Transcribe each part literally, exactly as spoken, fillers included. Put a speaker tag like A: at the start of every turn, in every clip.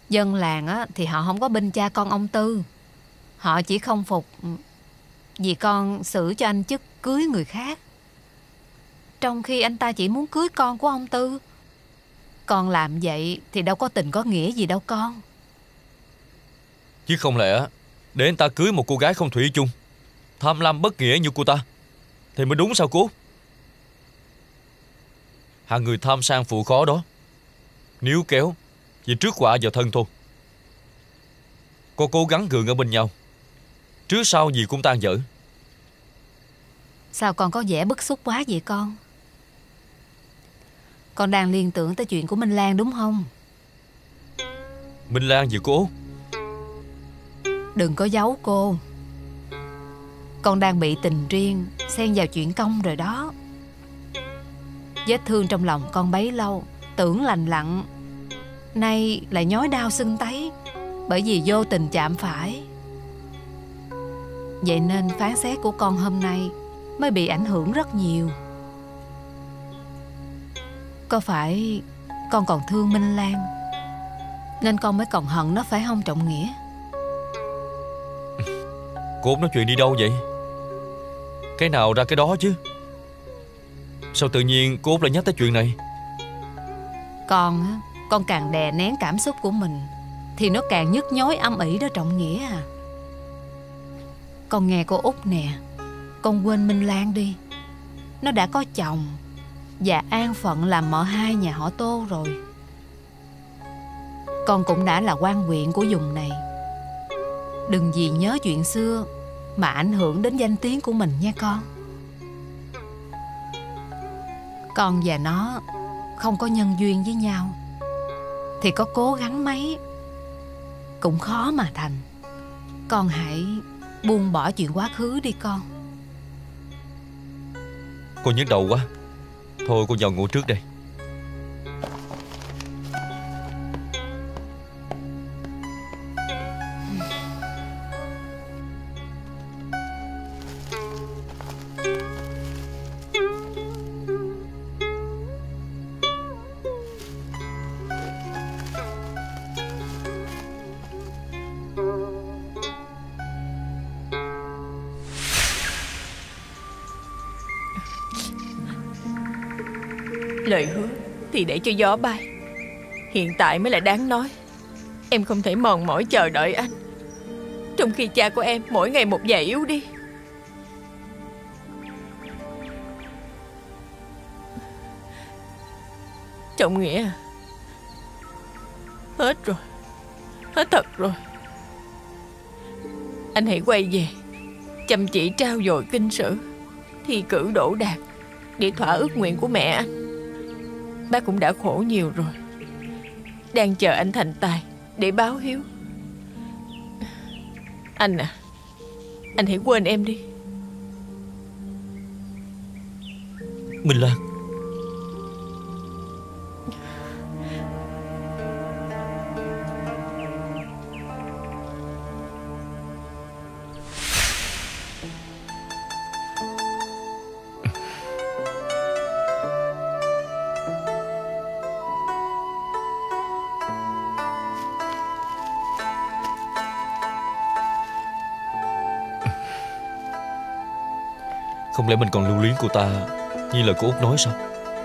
A: Dân làng á thì họ không có binh cha con ông Tư. Họ chỉ không phục vì con xử cho anh chức cưới người khác, trong khi anh ta chỉ muốn cưới con của ông Tư. Con làm vậy thì đâu có tình có nghĩa gì đâu con.
B: Chứ không lẽ để anh ta cưới một cô gái không thủy chung, tham lam bất nghĩa như cô ta thì mới đúng sao cô? Hạng người tham sang phụ khó đó, níu kéo vì trước họa vào thân thôi. Có cố gắng gượng ở bên nhau, trước sau gì cũng tan vỡ.
A: Sao con có vẻ bức xúc quá vậy con? Con đang liên tưởng tới chuyện của Minh Lan đúng không?
B: Minh Lan gì cô?
A: Đừng có giấu cô. Con đang bị tình riêng xen vào chuyện công rồi đó. Vết thương trong lòng con bấy lâu tưởng lành lặn, nay lại nhói đau sưng tấy, bởi vì vô tình chạm phải. Vậy nên phán xét của con hôm nay mới bị ảnh hưởng rất nhiều. Có phải con còn thương Minh Lan nên con mới còn hận nó phải không Trọng Nghĩa?
B: Cô nói chuyện đi đâu vậy? Cái nào ra cái đó chứ. Sao tự nhiên cô lại nhắc tới chuyện này?
A: Con á, con càng đè nén cảm xúc của mình thì nó càng nhức nhối âm ỉ đó Trọng Nghĩa à. Con nghe cô Út nè, con quên Minh Lan đi. Nó đã có chồng và an phận làm mợ hai nhà họ Tô rồi. Con cũng đã là quan huyện của vùng này. Đừng vì nhớ chuyện xưa mà ảnh hưởng đến danh tiếng của mình nha con. Con và nó không có nhân duyên với nhau thì có cố gắng mấy cũng khó mà thành. Con hãy buông bỏ chuyện quá khứ đi con.
B: Cô nhức đầu quá. Thôi cô vào ngủ trước đây.
C: Lời hứa thì để cho gió bay, hiện tại mới là đáng nói. Em không thể mòn mỏi chờ đợi anh, trong khi cha của em mỗi ngày một già yếu đi. Trọng Nghĩa à, hết rồi, hết thật rồi. Anh hãy quay về, chăm chỉ trau dồi kinh sử, thi cử đỗ đạt để thỏa ước nguyện của mẹ anh. Bác cũng đã khổ nhiều rồi, đang chờ anh thành tài để báo hiếu. Anh à, anh hãy quên em đi.
B: Minh Lan, không lẽ mình còn lưu luyến cô ta như lời cô Út nói sao?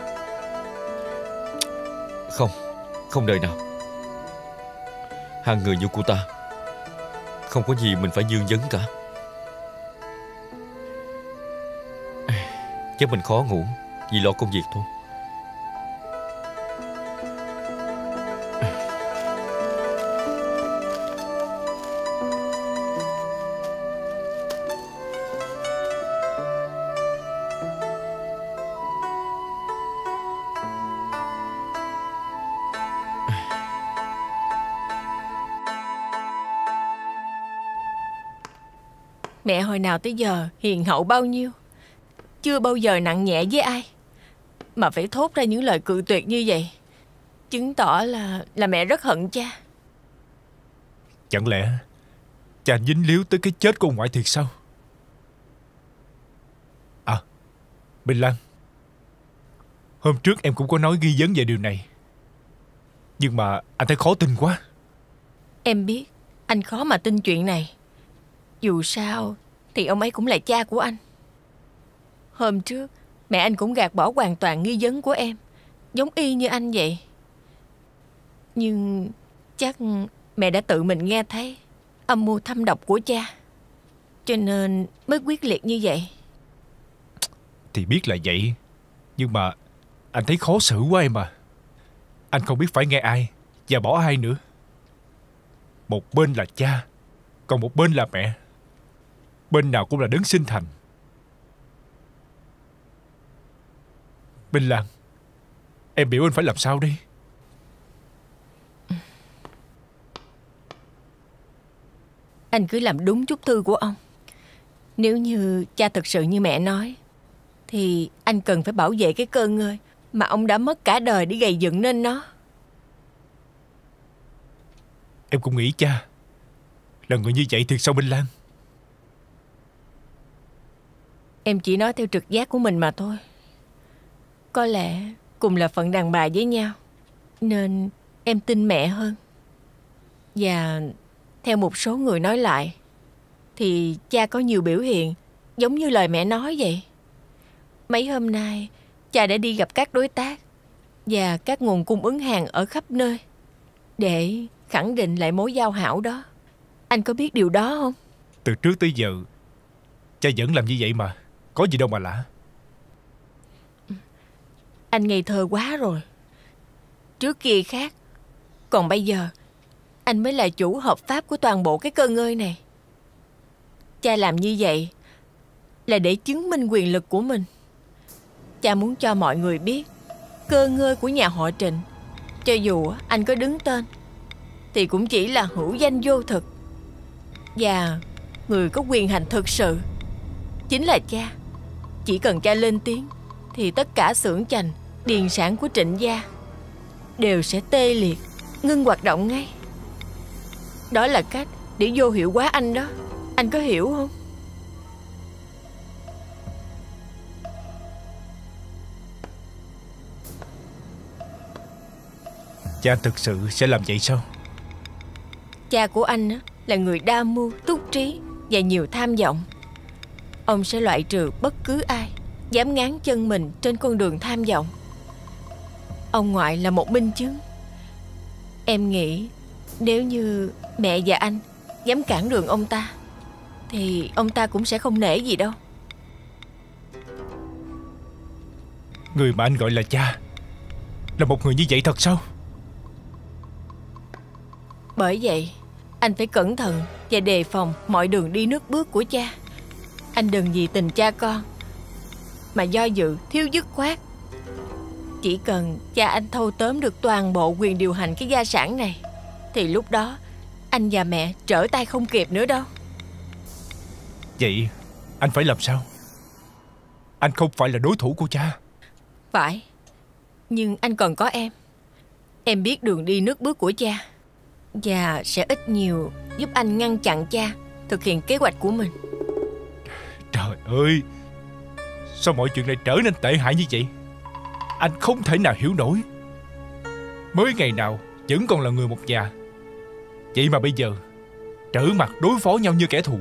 B: Không, không đời nào. Hai người như cô ta không có gì mình phải dương vấn cả. Chắc mình khó ngủ vì lo công việc thôi.
C: Mẹ hồi nào tới giờ hiền hậu bao nhiêu, chưa bao giờ nặng nhẹ với ai, mà phải thốt ra những lời cự tuyệt như vậy, chứng tỏ là là mẹ rất hận cha.
D: Chẳng lẽ cha dính líu tới cái chết của ông ngoại thiệt sao? À, Bình Lan, hôm trước em cũng có nói nghi vấn về điều này, nhưng mà anh thấy khó tin quá.
C: Em biết anh khó mà tin chuyện này. Dù sao thì ông ấy cũng là cha của anh. Hôm trước mẹ anh cũng gạt bỏ hoàn toàn nghi vấn của em, giống y như anh vậy. Nhưng chắc mẹ đã tự mình nghe thấy âm mưu thâm độc của cha, cho nên mới quyết liệt như vậy.
D: Thì biết là vậy, nhưng mà anh thấy khó xử quá em à. Anh không biết phải nghe ai và bỏ ai nữa. Một bên là cha, còn một bên là mẹ. Bên nào cũng là đấng sinh thành. Minh Lan, em biểu anh phải làm sao đây?
C: Anh cứ làm đúng chút thư của ông. Nếu như cha thực sự như mẹ nói, thì anh cần phải bảo vệ cái cơ ngơi mà ông đã mất cả đời để gầy dựng nên nó.
D: Em cũng nghĩ cha là người như vậy thiệt sao Minh Lan?
C: Em chỉ nói theo trực giác của mình mà thôi. Có lẽ cùng là phận đàn bà với nhau, nên em tin mẹ hơn. Và theo một số người nói lại, thì cha có nhiều biểu hiện giống như lời mẹ nói vậy. Mấy hôm nay cha đã đi gặp các đối tác và các nguồn cung ứng hàng ở khắp nơi để khẳng định lại mối giao hảo đó. Anh có biết điều đó không?
D: Từ trước tới giờ cha vẫn làm như vậy mà, có gì đâu mà lạ.
C: Anh ngây thơ quá rồi. Trước kia khác, còn bây giờ anh mới là chủ hợp pháp của toàn bộ cái cơ ngơi này. Cha làm như vậy là để chứng minh quyền lực của mình. Cha muốn cho mọi người biết cơ ngơi của nhà họ Trịnh, cho dù anh có đứng tên, thì cũng chỉ là hữu danh vô thực. Và người có quyền hành thực sự chính là cha. Chỉ cần cha lên tiếng, thì tất cả xưởng chành, điền sản của Trịnh gia đều sẽ tê liệt, ngưng hoạt động ngay. Đó là cách để vô hiệu hóa anh đó. Anh có hiểu không?
D: Cha thực sự sẽ làm vậy sao?
C: Cha của anh là người đa mưu, túc trí và nhiều tham vọng. Ông sẽ loại trừ bất cứ ai dám ngáng chân mình trên con đường tham vọng. Ông ngoại là một minh chứng. Em nghĩ nếu như mẹ và anh dám cản đường ông ta, thì ông ta cũng sẽ không nể gì đâu.
D: Người mà anh gọi là cha là một người như vậy thật sao?
C: Bởi vậy anh phải cẩn thận và đề phòng mọi đường đi nước bước của cha. Anh đừng vì tình cha con mà do dự thiếu dứt khoát. Chỉ cần cha anh thâu tóm được toàn bộ quyền điều hành cái gia sản này, thì lúc đó anh và mẹ trở tay không kịp nữa đâu.
D: Vậy anh phải làm sao? Anh không phải là đối thủ của cha.
C: Phải. Nhưng anh còn có em. Em biết đường đi nước bước của cha, và sẽ ít nhiều giúp anh ngăn chặn cha thực hiện kế hoạch của mình.
D: Trời ơi, sao mọi chuyện lại trở nên tệ hại như vậy? Anh không thể nào hiểu nổi. Mới ngày nào vẫn còn là người một nhà, vậy mà bây giờ trở mặt đối phó nhau như kẻ thù.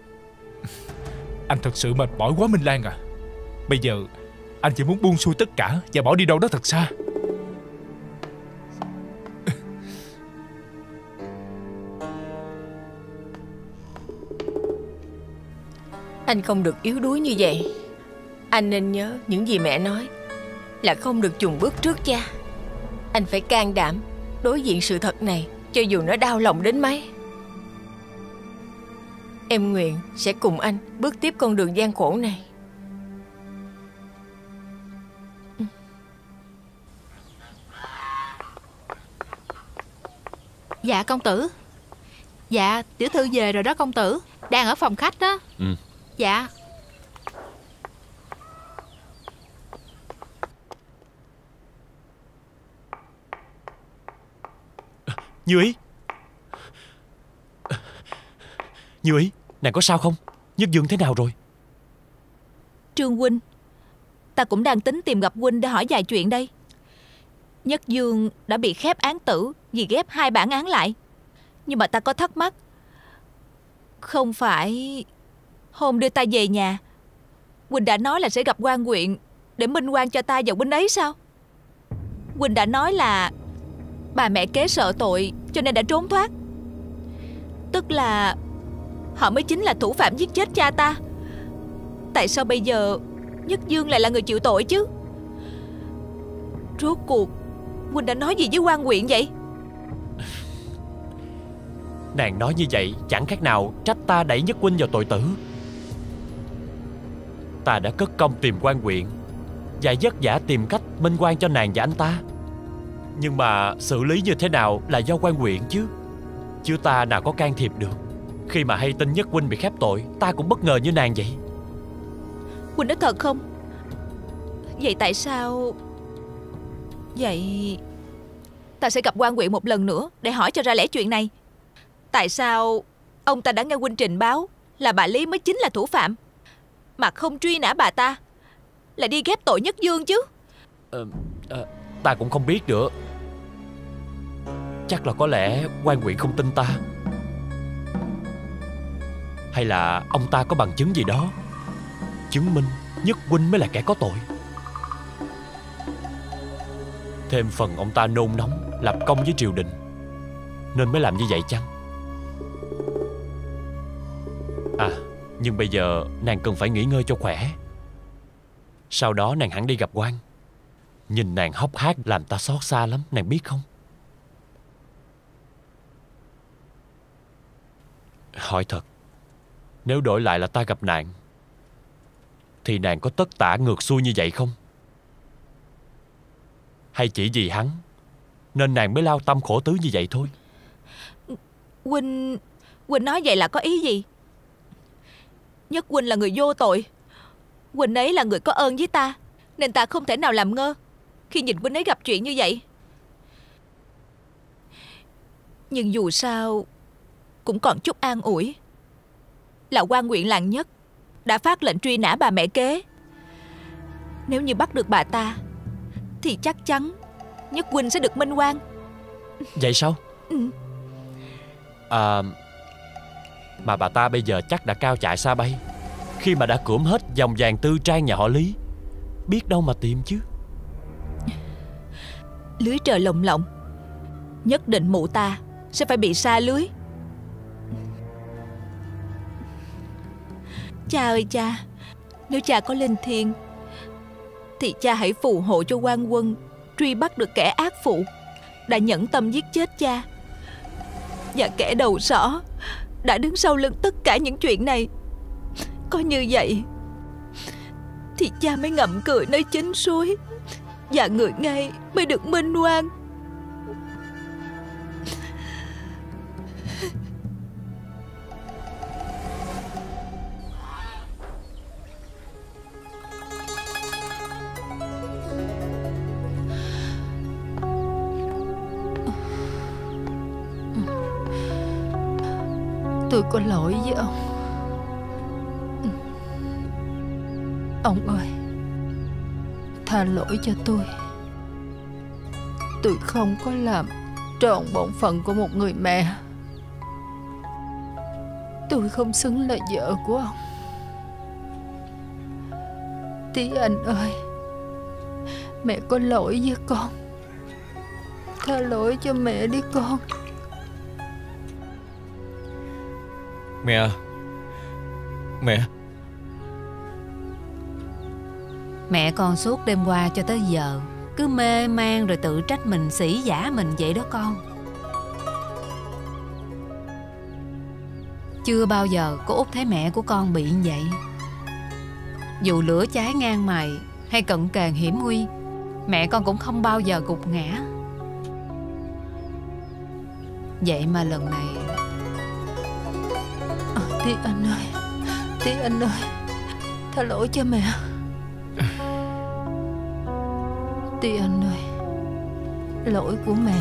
D: Anh thật sự mệt mỏi quá Minh Lan à. Bây giờ anh chỉ muốn buông xuôi tất cả và bỏ đi đâu đó thật xa.
C: Anh không được yếu đuối như vậy. Anh nên nhớ những gì mẹ nói, là không được chùn bước trước cha. Anh phải can đảm đối diện sự thật này, cho dù nó đau lòng đến mấy. Em nguyện sẽ cùng anh bước tiếp con đường gian khổ này.
A: Dạ công tử. Dạ tiểu thư về rồi đó công tử. Đang ở phòng khách đó.
B: Ừ.
A: Dạ.
E: Như Ý, Như Ý, nàng có sao không? Nhất Dương thế nào rồi?
A: Trương huynh, ta cũng đang tính tìm gặp huynh để hỏi vài chuyện đây. Nhất Dương đã bị khép án tử vì ghép hai bản án lại.
F: Nhưng mà ta có thắc mắc. Không phải hôm đưa ta về nhà, Huynh đã nói là sẽ gặp quan huyện để minh oan cho ta và Huynh ấy sao? Huynh đã nói là bà mẹ kế sợ tội cho nên đã trốn thoát. Tức là họ mới chính là thủ phạm giết chết cha ta. Tại sao bây giờ Nhất Dương lại là người chịu tội chứ? Rốt cuộc Huynh đã nói gì với quan huyện vậy?
E: Nàng nói như vậy chẳng khác nào trách ta đẩy Nhất huynh vào tội tử. Ta đã cất công tìm quan huyện và vất vả tìm cách minh oan cho nàng và anh ta. Nhưng mà xử lý như thế nào là do quan huyện chứ Chứ ta nào có can thiệp được. Khi mà hay tin Nhất huynh bị khép tội, ta cũng bất ngờ như nàng vậy.
F: Huynh nói thật không? Vậy tại sao... Vậy ta sẽ gặp quan huyện một lần nữa để hỏi cho ra lẽ chuyện này. Tại sao ông ta đã nghe Huynh trình báo là bà Lý mới chính là thủ phạm, mà không truy nã bà ta, là đi ghép tội Nhất Dương chứ?
E: ờ, ờ, Ta cũng không biết nữa. Chắc là có lẽ quan huyện không tin ta, hay là ông ta có bằng chứng gì đó chứng minh Nhất huynh mới là kẻ có tội. Thêm phần ông ta nôn nóng lập công với triều đình nên mới làm như vậy chăng? À, nhưng bây giờ nàng cần phải nghỉ ngơi cho khỏe. Sau đó nàng hẳn đi gặp quan. Nhìn nàng hốc hác làm ta xót xa lắm, nàng biết không? Hỏi thật, nếu đổi lại là ta gặp nàng thì nàng có tất tả ngược xuôi như vậy không? Hay chỉ vì hắn nên nàng mới lao tâm khổ tứ như vậy thôi?
F: Huynh... Huynh nói vậy là có ý gì? Nhất huynh là người vô tội. Huynh ấy là người có ơn với ta, nên ta không thể nào làm ngơ khi nhìn huynh ấy gặp chuyện như vậy. Nhưng dù sao cũng còn chút an ủi là quan huyện làng Nhất đã phát lệnh truy nã bà mẹ kế. Nếu như bắt được bà ta thì chắc chắn Nhất huynh sẽ được minh oan.
E: Vậy sao?
F: Ừ.
E: À, mà bà ta bây giờ chắc đã cao chạy xa bay, khi mà đã cưỡng hết dòng vàng tư trang nhà họ Lý. Biết đâu mà tìm chứ.
F: Lưới trời lồng lộng, nhất định mụ ta sẽ phải bị sa lưới. Cha ơi cha, nếu cha có lên thiên thì cha hãy phù hộ cho quan quân truy bắt được kẻ ác phụ đã nhẫn tâm giết chết cha, và kẻ đầu sỏ đã đứng sau lưng tất cả những chuyện này. Có như vậy thì cha mới ngậm cười nơi chính suối, và người ngay mới được minh oan.
A: Tôi có lỗi với ông. Ông ơi, tha lỗi cho tôi. Tôi không có làm trọn bổn phận của một người mẹ. Tôi không xứng là vợ của ông. Tí Anh ơi, mẹ có lỗi với con. Tha lỗi cho mẹ đi con.
B: Mẹ. Mẹ.
A: Mẹ con suốt đêm qua cho tới giờ cứ mê man rồi tự trách mình, sỉ vả mình vậy đó con. Chưa bao giờ cô Út thấy mẹ của con bị như vậy. Dù lửa cháy ngang mày hay cận kề hiểm nguy, mẹ con cũng không bao giờ gục ngã. Vậy mà lần này... À, Tí Anh ơi, Tí Anh ơi, tha lỗi cho mẹ. Tí Anh ơi, lỗi của mẹ.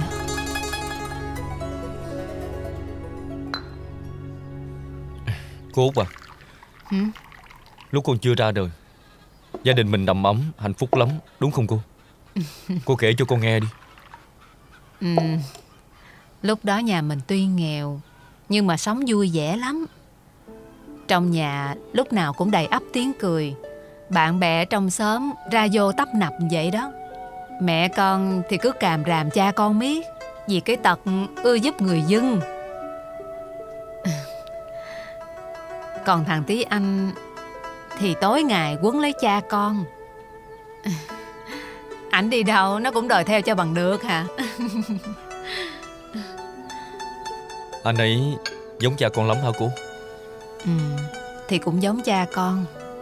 B: Cô Út à,
A: Hử?
B: lúc con chưa ra đời, gia đình mình đầm ấm, hạnh phúc lắm, đúng không cô? Cô kể cho con nghe đi.
A: Ừ, Lúc đó nhà mình tuy nghèo, nhưng mà sống vui vẻ lắm. Trong nhà lúc nào cũng đầy ắp tiếng cười. Bạn bè trong xóm ra vô tấp nập vậy đó. Mẹ con thì cứ càm ràm cha con miết, vì cái tật ưa giúp người dân. Còn thằng Tí Anh thì tối ngày quấn lấy cha con. Ảnh đi đâu nó cũng đòi theo cho bằng được hả?
B: Anh ấy giống cha con lắm hả cô?
A: Ừ, thì cũng giống cha con.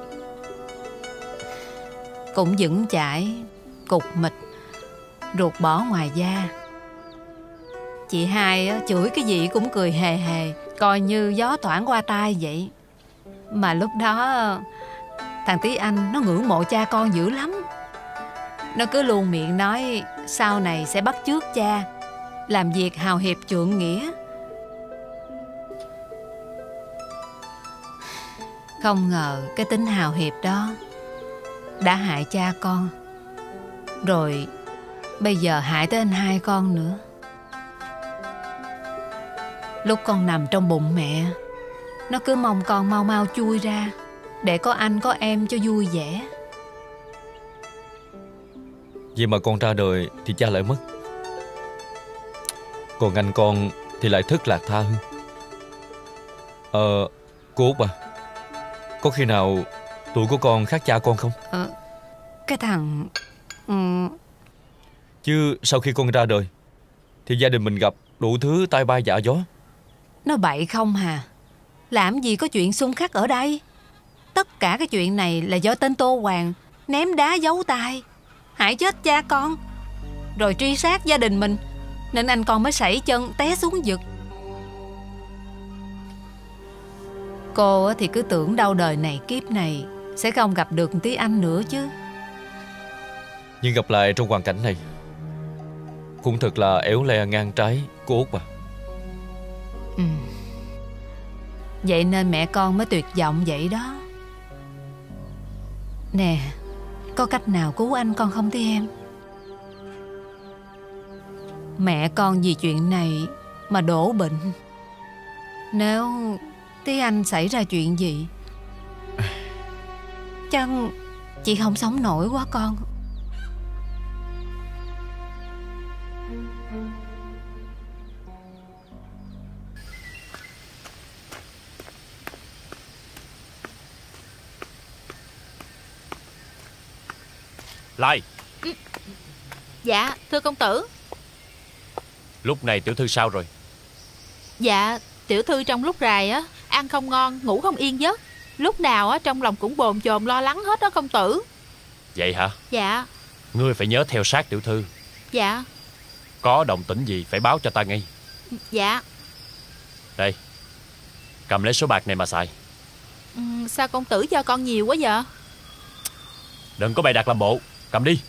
A: Cũng vững chãi, cục mịch, ruột bỏ ngoài da. Chị hai á, chửi cái gì cũng cười hề hề, coi như gió thoảng qua tai vậy. Mà lúc đó thằng Tí Anh nó ngưỡng mộ cha con dữ lắm. Nó cứ luôn miệng nói sau này sẽ bắt chước cha, làm việc hào hiệp trượng nghĩa. Không ngờ cái tính hào hiệp đó đã hại cha con, rồi bây giờ hại tới anh hai con nữa. Lúc con nằm trong bụng mẹ, nó cứ mong con mau mau chui ra, để có anh có em cho vui vẻ.
B: Vậy mà con ra đời thì cha lại mất, còn anh con thì lại thất lạc tha hương. Ờ, cô Út à, có khi nào tuổi của con khác cha con không?
A: Ờ, cái thằng... Ừ...
B: Chứ sau khi con ra đời thì gia đình mình gặp đủ thứ tai bay dạ gió.
A: Nó bậy không hà? Làm gì có chuyện xung khắc ở đây. Tất cả cái chuyện này là do tên Tô Hoàng ném đá giấu tay, hại chết cha con, rồi truy sát gia đình mình, nên anh con mới sẩy chân té xuống vực. Cô thì cứ tưởng đâu đời này kiếp này sẽ không gặp được Tí Anh nữa chứ.
B: Nhưng gặp lại trong hoàn cảnh này cũng thật là éo le ngang trái, cô Út à.
A: Ừ. Vậy nên mẹ con mới tuyệt vọng vậy đó. Nè, có cách nào cứu anh con không Tí em? Mẹ con vì chuyện này mà đổ bệnh. Nếu Tí Anh xảy ra chuyện gì, chắc chị không sống nổi quá con.
E: Lại.
F: Dạ thưa công tử.
E: Lúc này tiểu thư sao rồi?
F: Dạ tiểu thư trong lúc rài á, ăn không ngon, ngủ không yên giấc, lúc nào á trong lòng cũng bồn chồn lo lắng hết đó công tử.
E: Vậy hả?
F: Dạ.
E: Ngươi phải nhớ theo sát tiểu thư.
F: Dạ.
E: Có động tĩnh gì phải báo cho ta ngay.
F: Dạ.
E: Đây, cầm lấy số bạc này mà xài.
F: Ừ, sao công tử cho con nhiều quá vậy?
E: Đừng có bày đặt làm bộ, cầm đi.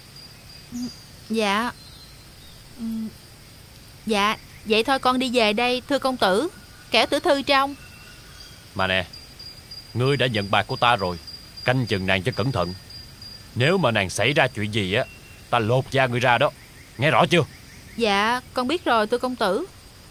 F: Dạ. Ừ. Dạ, vậy thôi con đi về đây thưa công tử, kẻo tiểu thư trong.
E: Mà nè, ngươi đã nhận bạc của ta rồi, canh chừng nàng cho cẩn thận. Nếu mà nàng xảy ra chuyện gì á, ta lột da ngươi ra đó, nghe rõ chưa?
F: Dạ, con biết rồi thưa công tử.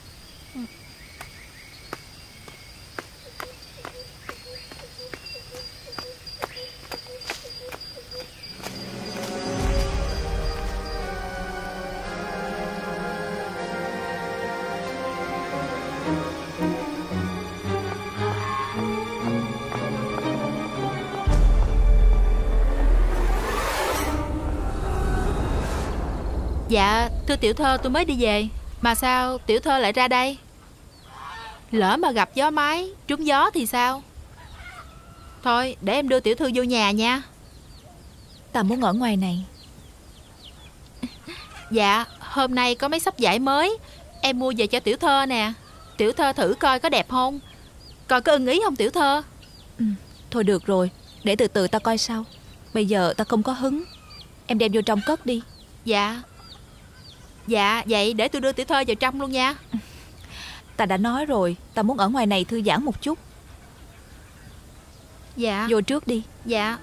F: Dạ, thưa tiểu thơ tôi mới đi về. Mà sao tiểu thơ lại ra đây? Lỡ mà gặp gió máy, trúng gió thì sao? Thôi, để em đưa tiểu thư vô nhà nha.
G: Ta muốn ở ngoài này.
F: Dạ, hôm nay có mấy sắp vải mới, em mua về cho tiểu thơ nè. Tiểu thơ thử coi có đẹp không, coi có ưng ý không tiểu thơ?
G: Ừ, thôi được rồi, để từ từ ta coi sau. Bây giờ ta không có hứng. Em đem vô trong cất đi.
F: Dạ. Dạ, vậy để tôi đưa tiểu thơ vào trong luôn nha.
G: Ta đã nói rồi, ta muốn ở ngoài này thư giãn một chút.
F: Dạ.
G: Vô trước đi.
F: Dạ.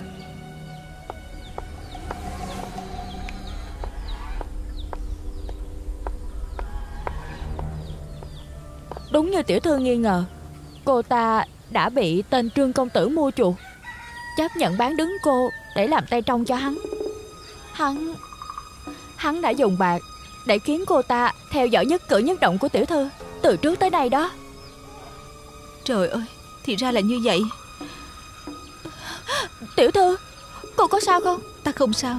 F: Đúng như tiểu thư nghi ngờ, cô ta đã bị tên Trương công tử mua chuộc, chấp nhận bán đứng cô để làm tay trong cho hắn. Hắn Hắn đã dùng bạc để khiến cô ta theo dõi nhất cử nhất động của tiểu thư từ trước tới nay đó. Trời ơi, thì ra là như vậy. Tiểu thư, cô có sao không? Ta không sao.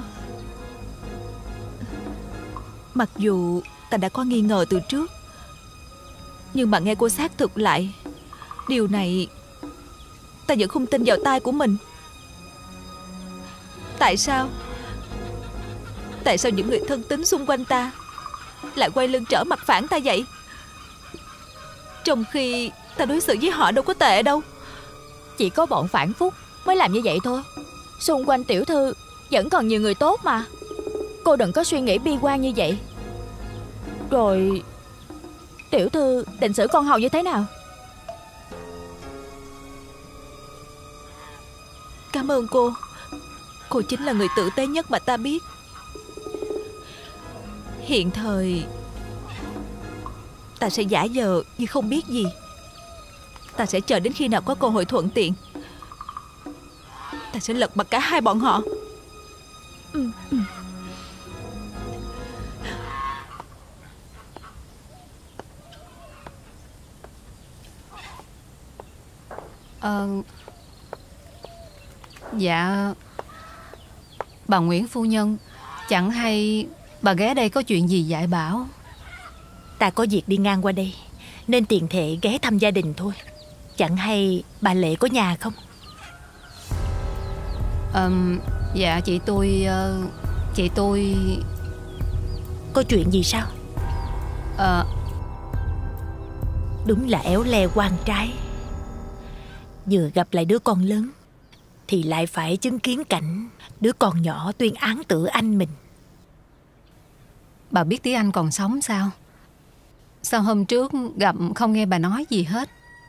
F: Mặc dù ta đã có nghi ngờ từ trước, nhưng mà nghe cô xác thực lại, điều này ta vẫn không tin vào tai của mình. Tại sao Tại sao những người thân tín xung quanh ta lại quay lưng trở mặt phản ta vậy? Trong khi ta đối xử với họ đâu có tệ đâu. Chỉ có bọn phản phúc mới làm như vậy thôi. Xung quanh tiểu thư vẫn còn nhiều người tốt mà. Cô đừng có suy nghĩ bi quan như vậy. Rồi tiểu thư định xử con hầu như thế nào? Cảm ơn cô. Cô chính là người tử tế nhất mà ta biết. Hiện thời ta sẽ giả vờ như không biết gì. Ta sẽ chờ đến khi nào có cơ hội thuận tiện, ta sẽ lật mặt cả hai bọn họ. ừ, ừ.
A: Ờ Dạ bà Nguyễn phu nhân, chẳng hay bà ghé đây có chuyện gì dạy bảo?
H: Ta có việc đi ngang qua đây nên tiện thể ghé thăm gia đình thôi. Chẳng hay bà Lệ có nhà không?
A: Ờ Dạ chị tôi uh, Chị tôi
H: Có chuyện gì sao?
A: Ờ
H: Đúng là éo le quan trái. Vừa gặp lại đứa con lớn thì lại phải chứng kiến cảnh đứa con nhỏ tuyên án tử anh mình.
A: Bà biết tí Anh còn sống sao? Sao hôm trước gặp không nghe bà nói gì hết?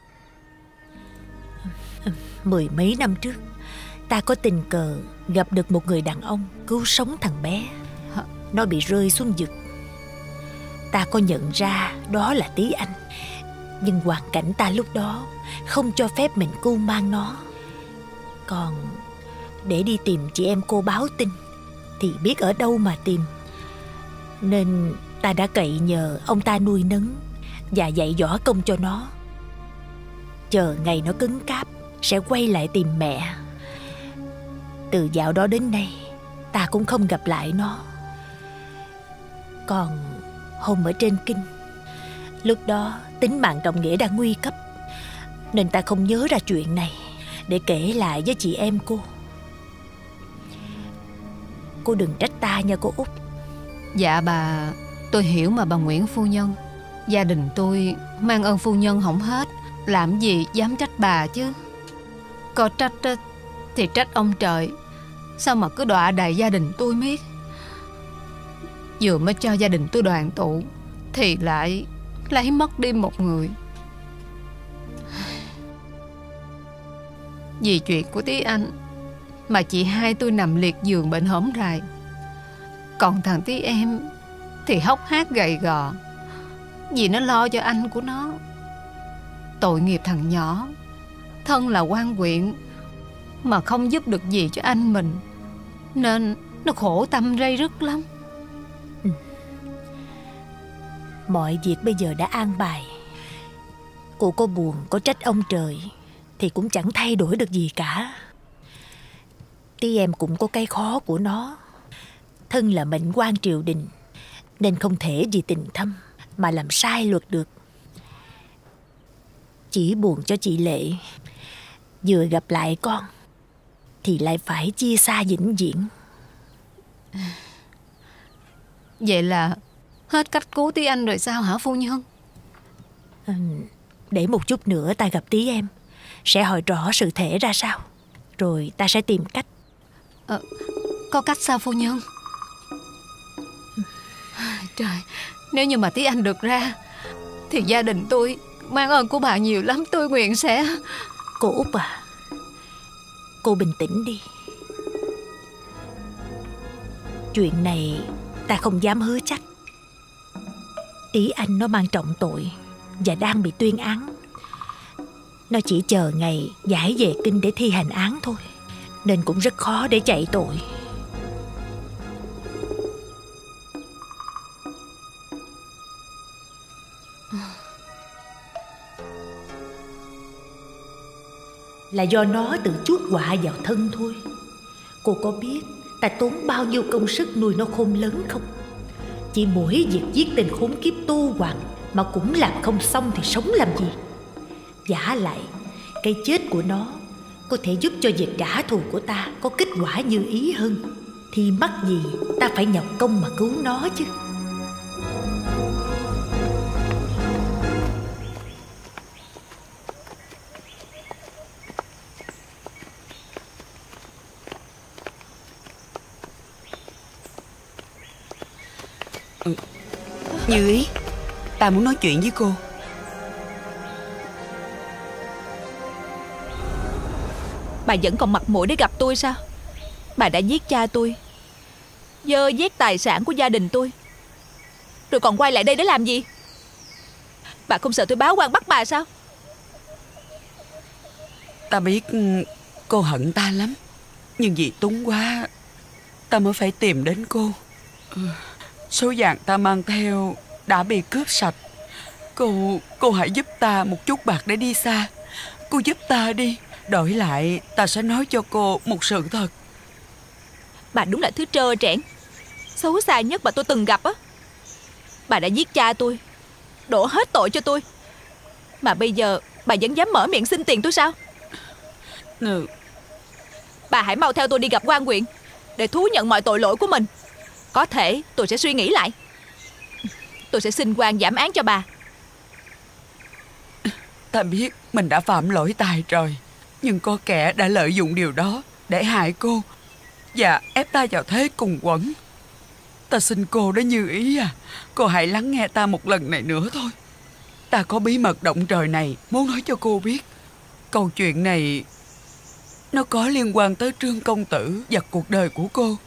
H: Mười mấy năm trước, ta có tình cờ gặp được một người đàn ông cứu sống thằng bé. Nó bị rơi xuống vực. Ta có nhận ra đó là Tí Anh, nhưng hoàn cảnh ta lúc đó không cho phép mình cưu mang nó. Còn để đi tìm chị em cô báo tin thì biết ở đâu mà tìm. Nên ta đã cậy nhờ ông ta nuôi nấng và dạy võ công cho nó. Chờ ngày nó cứng cáp sẽ quay lại tìm mẹ. Từ dạo đó đến nay ta cũng không gặp lại nó. Còn hôm ở trên kinh, lúc đó tính mạng Trọng Nghĩa đang nguy cấp, nên ta không nhớ ra chuyện này để kể lại với chị em cô. Cô đừng trách ta nha cô Út.
A: Dạ bà, tôi hiểu mà bà Nguyễn phu nhân. Gia đình tôi mang ơn phu nhân hổng hết, làm gì dám trách bà chứ. Có trách thì trách ông trời, sao mà cứ đọa đầy gia đình tôi miết. Vừa mới cho gia đình tôi đoàn tụ thì lại lấy mất đi một người. Vì chuyện của Tí Anh mà chị hai tôi nằm liệt giường bệnh hổm rày. Còn thằng Tí em thì hốc hác gầy gò vì nó lo cho anh của nó. Tội nghiệp thằng nhỏ, thân là quan huyện mà không giúp được gì cho anh mình, nên nó khổ tâm rây rứt lắm.
H: ừ. Mọi việc bây giờ đã an bài. Cô có buồn, có trách ông trời thì cũng chẳng thay đổi được gì cả. Tí em cũng có cái khó của nó. Thân là mệnh quan triều đình nên không thể vì tình thâm mà làm sai luật được. Chỉ buồn cho chị Lệ, vừa gặp lại con thì lại phải chia xa vĩnh viễn.
A: Vậy là hết cách cứu Tí Anh rồi sao hả phu nhân?
H: ừ, Để một chút nữa ta gặp Tí em, sẽ hỏi rõ sự thể ra sao, rồi ta sẽ tìm cách.
A: Ờ, có cách sao phu nhân? Trời, nếu như mà Tí Anh được ra thì gia đình tôi mang ơn của bà nhiều lắm. Tôi nguyện sẽ...
H: Cô Út à, cô bình tĩnh đi. Chuyện này ta không dám hứa chắc. Tí anh nó mang trọng tội và đang bị tuyên án. Nó chỉ chờ ngày giải về kinh để thi hành án thôi, nên cũng rất khó để chạy tội. Là do nó tự chuốc họa vào thân thôi. Cô có biết ta tốn bao nhiêu công sức nuôi nó khôn lớn không? Chỉ mỗi việc giết tên khốn kiếp Tô Hoàng mà cũng làm không xong thì sống làm gì? Vả lại, cái chết của nó có thể giúp cho việc trả thù của ta có kết quả như ý hơn. Thì mắc gì ta phải nhọc công mà cứu nó chứ.
I: Ừ. Như ý, ta muốn nói chuyện với cô.
F: Bà vẫn còn mặt mũi để gặp tôi sao? Bà đã giết cha tôi, dơ vét tài sản của gia đình tôi, rồi còn quay lại đây để làm gì? Bà không sợ tôi báo quan bắt bà sao?
I: Ta biết cô hận ta lắm, nhưng vì túng quá ta mới phải tìm đến cô. Số vàng ta mang theo đã bị cướp sạch. Cô, cô hãy giúp ta một chút bạc để đi xa. Cô giúp ta đi. Đổi lại ta sẽ nói cho cô một sự thật.
F: Bà đúng là thứ trơ trẽn, xấu xa nhất mà tôi từng gặp á. Bà đã giết cha tôi, đổ hết tội cho tôi, mà bây giờ bà vẫn dám mở miệng xin tiền tôi sao?
I: Ừ.
F: Bà hãy mau theo tôi đi gặp quan huyện để thú nhận mọi tội lỗi của mình. Có thể tôi sẽ suy nghĩ lại. Tôi sẽ xin quan giảm án cho bà.
I: Ta biết mình đã phạm lỗi tài trời, nhưng có kẻ đã lợi dụng điều đó để hại cô và ép ta vào thế cùng quẫn. Ta xin cô đó Như Ý à, cô hãy lắng nghe ta một lần này nữa thôi. Ta có bí mật động trời này muốn nói cho cô biết. Câu chuyện này nó có liên quan tới Trương công tử và cuộc đời của cô.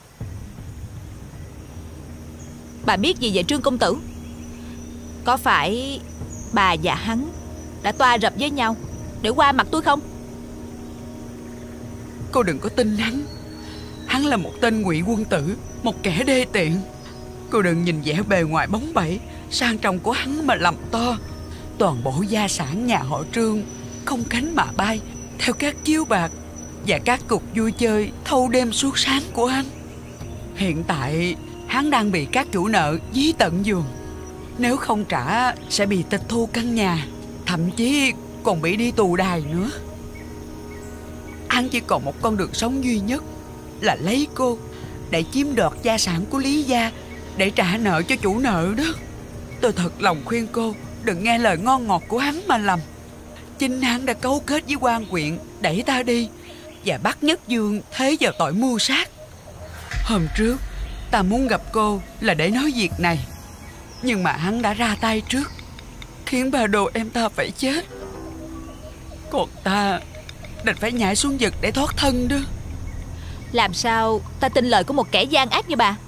F: Bà biết gì về Trương công tử? Có phải bà và hắn đã toa rập với nhau để qua mặt tôi không?
I: Cô đừng có tin hắn. Hắn là một tên ngụy quân tử, một kẻ đê tiện. Cô đừng nhìn vẻ bề ngoài bóng bẩy sang trọng của hắn mà làm to. Toàn bộ gia sản nhà họ Trương không cánh mà bay theo các chiếu bạc và các cuộc vui chơi thâu đêm suốt sáng của hắn. Hiện tại hắn đang bị các chủ nợ dí tận giường. Nếu không trả sẽ bị tịch thu căn nhà, thậm chí còn bị đi tù đài nữa. Hắn chỉ còn một con đường sống duy nhất là lấy cô để chiếm đoạt gia sản của Lý gia để trả nợ cho chủ nợ đó. Tôi thật lòng khuyên cô đừng nghe lời ngon ngọt của hắn mà làm. Chính hắn đã cấu kết với quan huyện đẩy ta đi và bắt Nhất Dương thế vào tội mưu sát. Hôm trước ta muốn gặp cô là để nói việc này, nhưng mà hắn đã ra tay trước, khiến ba đồ em ta phải chết. Còn ta đành phải nhảy xuống vực để thoát thân đó.
F: Làm sao ta tin lời của một kẻ gian ác như bà?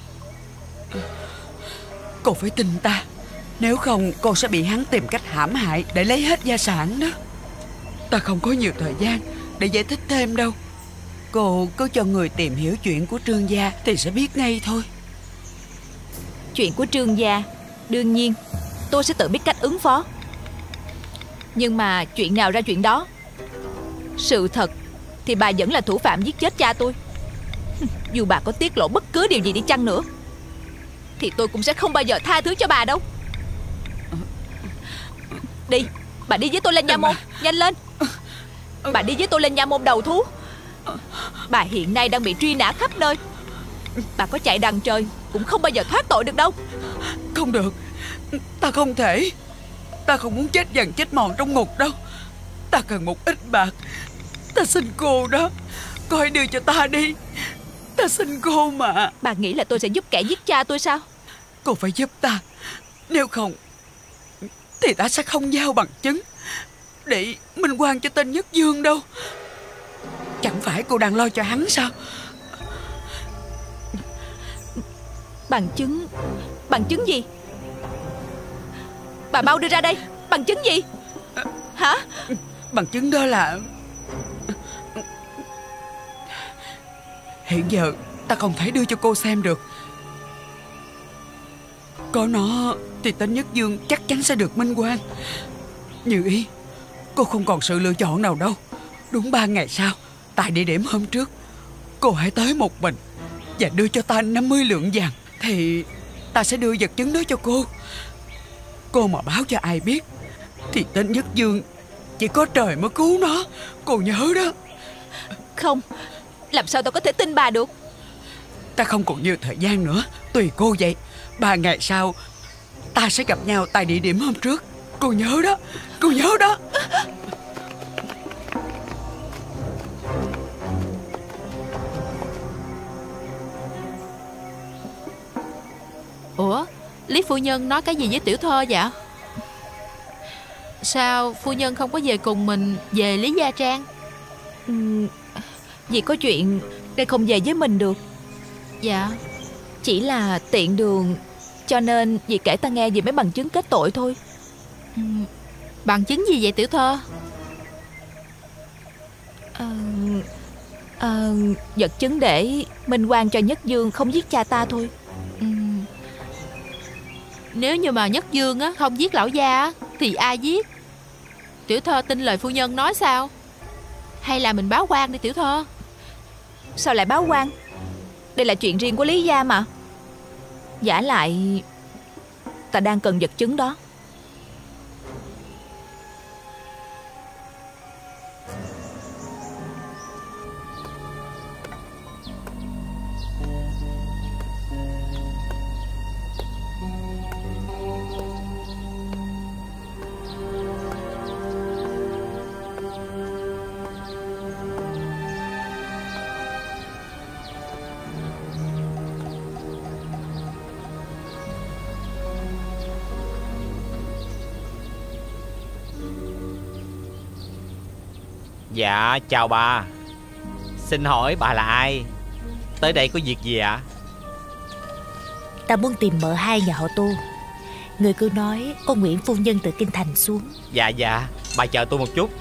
I: Cô phải tin ta, nếu không cô sẽ bị hắn tìm cách hãm hại để lấy hết gia sản đó. Ta không có nhiều thời gian để giải thích thêm đâu. Cô cứ cho người tìm hiểu chuyện của Trương gia thì sẽ biết ngay thôi.
F: Chuyện của Trương gia, đương nhiên tôi sẽ tự biết cách ứng phó. Nhưng mà chuyện nào ra chuyện đó. Sự thật thì bà vẫn là thủ phạm giết chết cha tôi. Dù bà có tiết lộ bất cứ điều gì đi chăng nữa thì tôi cũng sẽ không bao giờ tha thứ cho bà đâu. Đi, bà đi với tôi lên nha môn. Nhanh lên. Bà đi với tôi lên nha môn đầu thú. Bà hiện nay đang bị truy nã khắp nơi. Bà có chạy đằng trời cũng không bao giờ thoát tội được đâu.
I: Không được, ta không thể. Ta không muốn chết dần chết mòn trong ngục đâu. Ta cần một ít bạc. Ta xin cô đó, cô hãy đưa cho ta đi. Ta xin cô mà.
F: Bà nghĩ là tôi sẽ giúp kẻ giết cha tôi sao?
I: Cô phải giúp ta. Nếu không thì ta sẽ không giao bằng chứng để minh oan cho tên Nhất Dương đâu. Chẳng phải cô đang lo cho hắn sao?
F: Bằng chứng? Bằng chứng gì? Bà mau đưa ra đây. Bằng chứng gì? Hả?
I: Bằng chứng đó là hiện giờ ta không thể đưa cho cô xem được. Có nó thì tên Nhất Dương chắc chắn sẽ được minh oan. Như ý, cô không còn sự lựa chọn nào đâu. Đúng ba ngày sau, tại địa điểm hôm trước, cô hãy tới một mình và đưa cho ta năm mươi lượng vàng. Thì ta sẽ đưa vật chứng đó cho cô. Cô mà báo cho ai biết thì tên Nhất Dương chỉ có trời mới cứu nó. Cô nhớ đó.
F: Không, làm sao tôi có thể tin bà được?
I: Ta không còn nhiều thời gian nữa. Tùy cô vậy. Ba ngày sau ta sẽ gặp nhau tại địa điểm hôm trước. Cô nhớ đó. Cô nhớ đó.
C: Ủa, Lý phu nhân nói cái gì với Tiểu Thơ vậy? Sao phu nhân không có về cùng mình về Lý Gia Trang?
F: Ừ, vì có chuyện nên không về với mình được.
C: Dạ.
F: Chỉ là tiện đường, cho nên dì kể ta nghe về mấy bằng chứng kết tội thôi.
C: Ừ, bằng chứng gì vậy Tiểu Thơ?
F: À, à, vật chứng để minh oan cho Nhất Dương không giết cha ta thôi.
C: Ừ. Nếu như mà Nhất Dương á không giết lão gia á, thì ai giết? Tiểu Thơ tin lời phu nhân nói sao? Hay là mình báo quan đi Tiểu Thơ?
F: Sao lại báo quan? Đây là chuyện riêng của Lý gia mà. Vả lại ta đang cần vật chứng đó.
J: Dạ chào bà. Xin hỏi bà là ai? Tới đây có việc gì ạ?
H: Ta muốn tìm mợ hai nhà họ Tu. Người cứ nói có Nguyễn phu nhân từ kinh thành xuống.
J: Dạ dạ, bà chờ tôi một chút.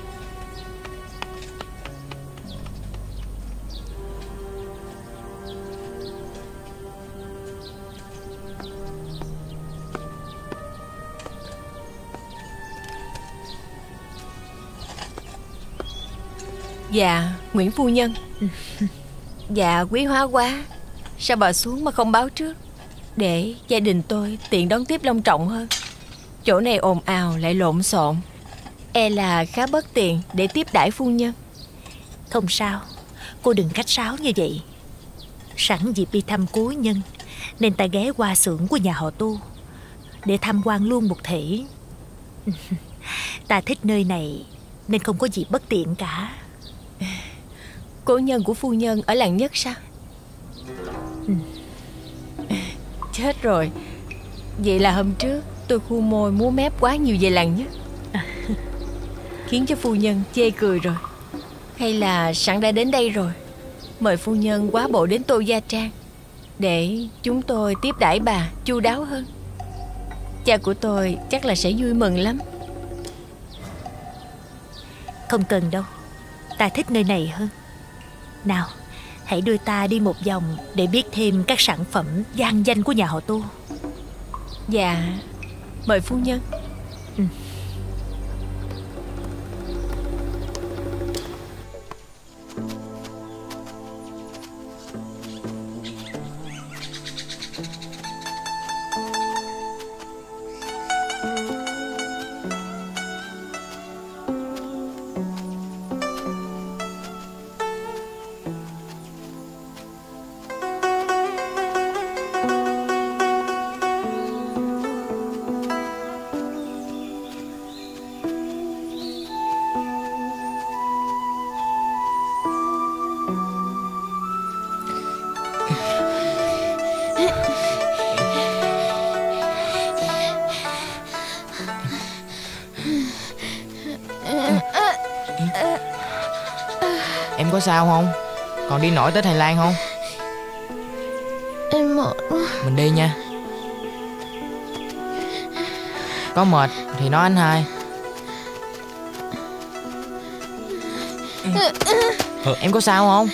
C: Dạ, Nguyễn phu nhân. Dạ, quý hóa quá. Sao bà xuống mà không báo trước, để gia đình tôi tiện đón tiếp long trọng hơn. Chỗ này ồn ào lại lộn xộn, e là khá bất tiện để tiếp đãi phu nhân.
H: Không sao, cô đừng khách sáo như vậy. Sẵn dịp đi thăm cố nhân, nên ta ghé qua xưởng của nhà họ Tu để tham quan luôn một thể. Ta thích nơi này nên không có gì bất tiện cả.
C: Cố nhân của phu nhân ở làng Nhất sao? Ừ. Chết rồi. Vậy là hôm trước tôi khu môi múa mép quá nhiều về làng Nhất, khiến cho phu nhân chê cười rồi. Hay là sẵn đã đến đây rồi, mời phu nhân quá bộ đến Tô Gia Trang, để chúng tôi tiếp đãi bà chu đáo hơn. Cha của tôi chắc là sẽ vui mừng lắm.
H: Không cần đâu, ta thích nơi này hơn. Nào, hãy đưa ta đi một vòng để biết thêm các sản phẩm vang danh của nhà họ Tu.
C: Dạ, mời phu nhân.
H: Ừ.
K: Em có sao không? Còn đi nổi tới Thái Lan không?
L: Em
K: mệt quá.
L: Mình đi nha. Có mệt thì nói anh hai. Ừ. Em có sao không?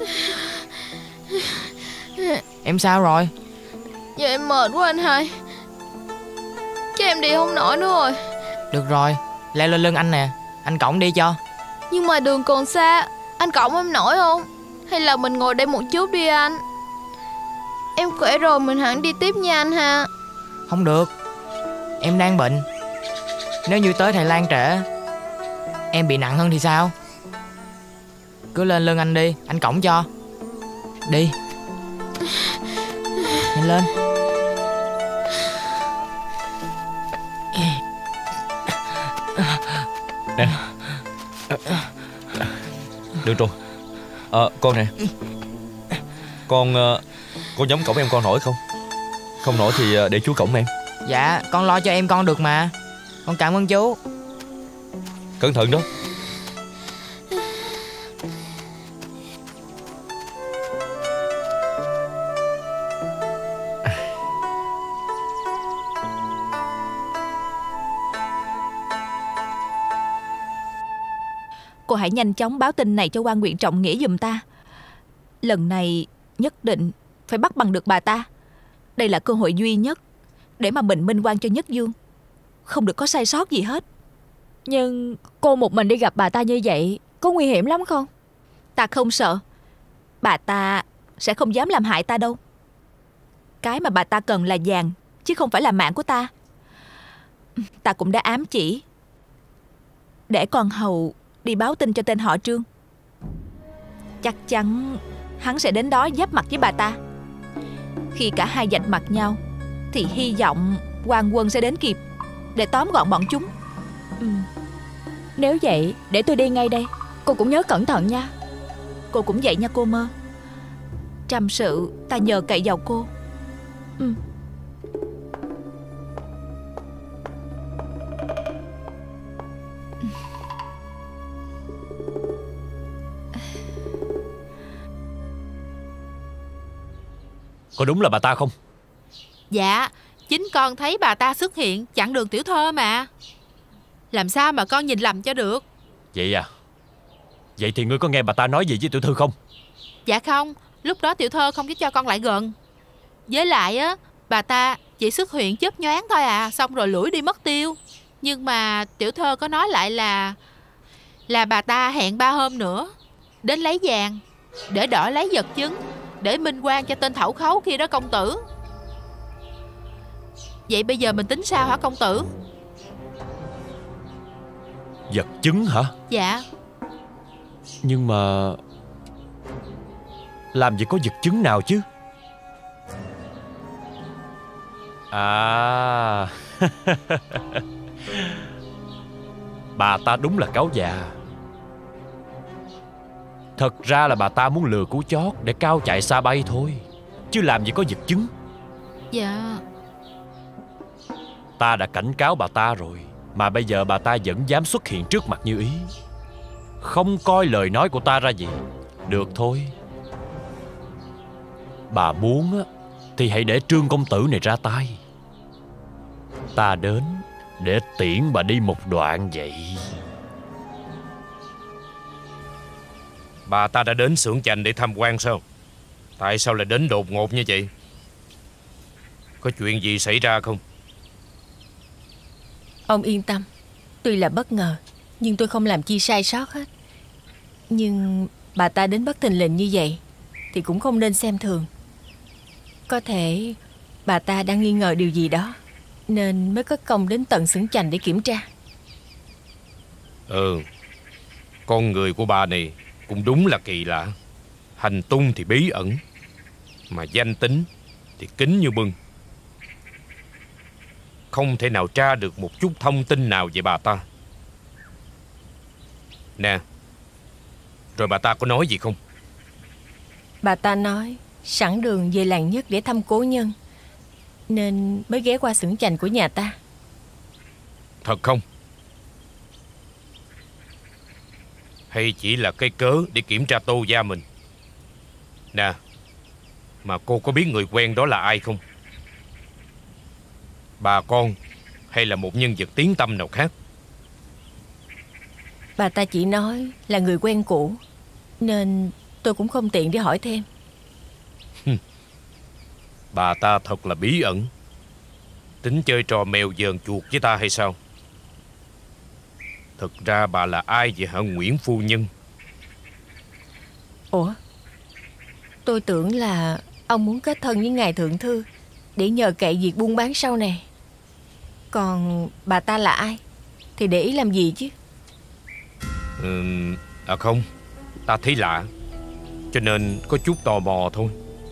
L: Em sao rồi?
K: Dạ em mệt quá anh hai. Chứ em đi không nổi nữa rồi.
L: Được rồi, leo lên lưng anh nè, anh cõng đi cho.
K: Nhưng mà đường còn xa, anh cõng em nổi không? Hay là mình ngồi đây một chút đi anh? Em khỏe rồi mình hẳn đi tiếp nha anh ha.
L: Không được, em đang bệnh. Nếu như tới Thái Lan trễ, em bị nặng hơn thì sao? Cứ lên lưng anh đi, anh cõng cho. Đi. Nhanh lên.
B: Nè. Được rồi. À, con nè. Con Con giống cõng em con nổi không? Không nổi thì để chú cõng em.
L: Dạ, con lo cho em con được mà. Con cảm ơn chú.
B: Cẩn thận đó.
F: Cô hãy nhanh chóng báo tin này cho quan huyện trọng nghĩa giùm ta. Lần này nhất định phải bắt bằng được bà ta. Đây là cơ hội duy nhất để mà mình minh oan cho Nhất Dương. Không được có sai sót gì hết.
G: Nhưng cô một mình đi gặp bà ta như vậy có nguy hiểm lắm không?
F: Ta không sợ. Bà ta sẽ không dám làm hại ta đâu. Cái mà bà ta cần là vàng, chứ không phải là mạng của ta. Ta cũng đã ám chỉ để con hầu đi báo tin cho tên họ Trương. Chắc chắn hắn sẽ đến đó giáp mặt với bà ta. Khi cả hai vạch mặt nhau thì hy vọng quan quân sẽ đến kịp để tóm gọn bọn chúng.
G: Ừ. Nếu vậy để tôi đi ngay đây. Cô cũng nhớ cẩn thận nha.
F: Cô cũng vậy nha cô Mơ. Trăm sự ta nhờ cậy vào cô. Ừ.
E: Có đúng là bà ta không?
C: Dạ, chính con thấy bà ta xuất hiện chặn đường Tiểu Thơ mà. Làm sao mà con nhìn lầm cho được.
E: Vậy à? Vậy thì ngươi có nghe bà ta nói gì với Tiểu Thư không?
C: Dạ không, lúc đó Tiểu Thơ không có cho con lại gần. Với lại á, bà ta chỉ xuất hiện chớp nhoáng thôi à, xong rồi lủi đi mất tiêu. Nhưng mà Tiểu Thơ có nói lại là Là bà ta hẹn ba hôm nữa đến lấy vàng để đổi lấy vật chứng, để minh oan cho tên thẩu khấu kia đó công tử. Vậy bây giờ mình tính sao hả công tử?
E: Vật chứng hả?
C: Dạ.
E: Nhưng mà làm gì có vật chứng nào chứ? À bà ta đúng là cáo già. Thật ra là bà ta muốn lừa cú chót để cao chạy xa bay thôi, chứ làm gì có vật chứng.
C: Dạ.
E: Ta đã cảnh cáo bà ta rồi, mà bây giờ bà ta vẫn dám xuất hiện trước mặt như ý, không coi lời nói của ta ra gì. Được thôi, bà muốn á thì hãy để Trương công tử này ra tay. Ta đến để tiễn bà đi một đoạn vậy.
M: Bà ta đã đến xưởng chành để tham quan sao? Tại sao lại đến đột ngột như vậy? Có chuyện gì xảy ra không?
C: Ông yên tâm, tuy là bất ngờ nhưng tôi không làm chi sai sót hết. Nhưng bà ta đến bất thình lình như vậy thì cũng không nên xem thường. Có thể bà ta đang nghi ngờ điều gì đó nên mới có công đến tận xưởng chành để kiểm tra.
M: Ừ, con người của bà này cũng đúng là kỳ lạ. Hành tung thì bí ẩn, mà danh tính thì kín như bưng. Không thể nào tra được một chút thông tin nào về bà ta. Nè, rồi bà ta có nói gì không?
C: Bà ta nói sẵn đường về làng Nhất để thăm cố nhân, nên mới ghé qua xưởng chành của nhà ta.
M: Thật không? Hay chỉ là cái cớ để kiểm tra Tô gia mình? Nè, Mà cô có biết người quen đó là ai không? Bà con hay là một nhân vật tiếng tăm nào khác?
C: Bà ta chỉ nói là người quen cũ, nên tôi cũng không tiện để hỏi thêm.
M: Bà ta thật là bí ẩn. Tính chơi trò mèo dờn chuột với ta hay sao? Thực ra bà là ai vậy hả Nguyễn phu nhân?
C: Ủa, tôi tưởng là ông muốn kết thân với ngài thượng thư để nhờ cậy việc buôn bán sau này. Còn bà ta là ai thì để ý làm gì chứ?
M: Ừ, à không, ta thấy lạ, cho nên có chút tò mò thôi.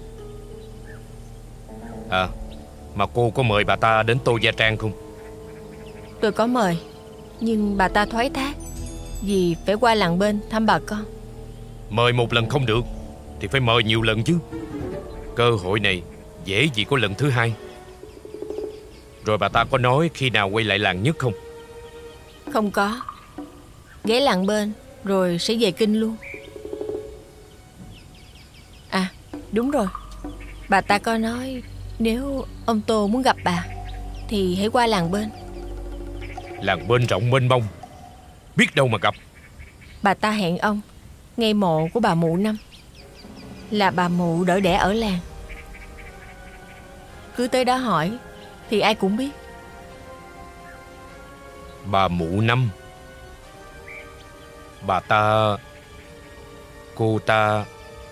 M: À, mà cô có mời bà ta đến Tô Gia Trang không?
C: Tôi có mời, nhưng bà ta thoái thác vì phải qua làng bên thăm bà con.
M: Mời một lần không được thì phải mời nhiều lần chứ. Cơ hội này dễ gì có lần thứ hai. Rồi bà ta có nói khi nào quay lại làng Nhất không?
C: Không có. Ghé làng bên rồi sẽ về kinh luôn. À, đúng rồi, bà ta có nói nếu ông Tô muốn gặp bà thì hãy qua làng bên.
M: Làng bên rộng mênh mông, biết đâu mà gặp.
C: Bà ta hẹn ông ngay mộ của bà mụ Năm, là bà mụ đỡ đẻ ở làng. Cứ tới đó hỏi thì ai cũng biết.
M: Bà mụ Năm? Bà ta... Cô ta...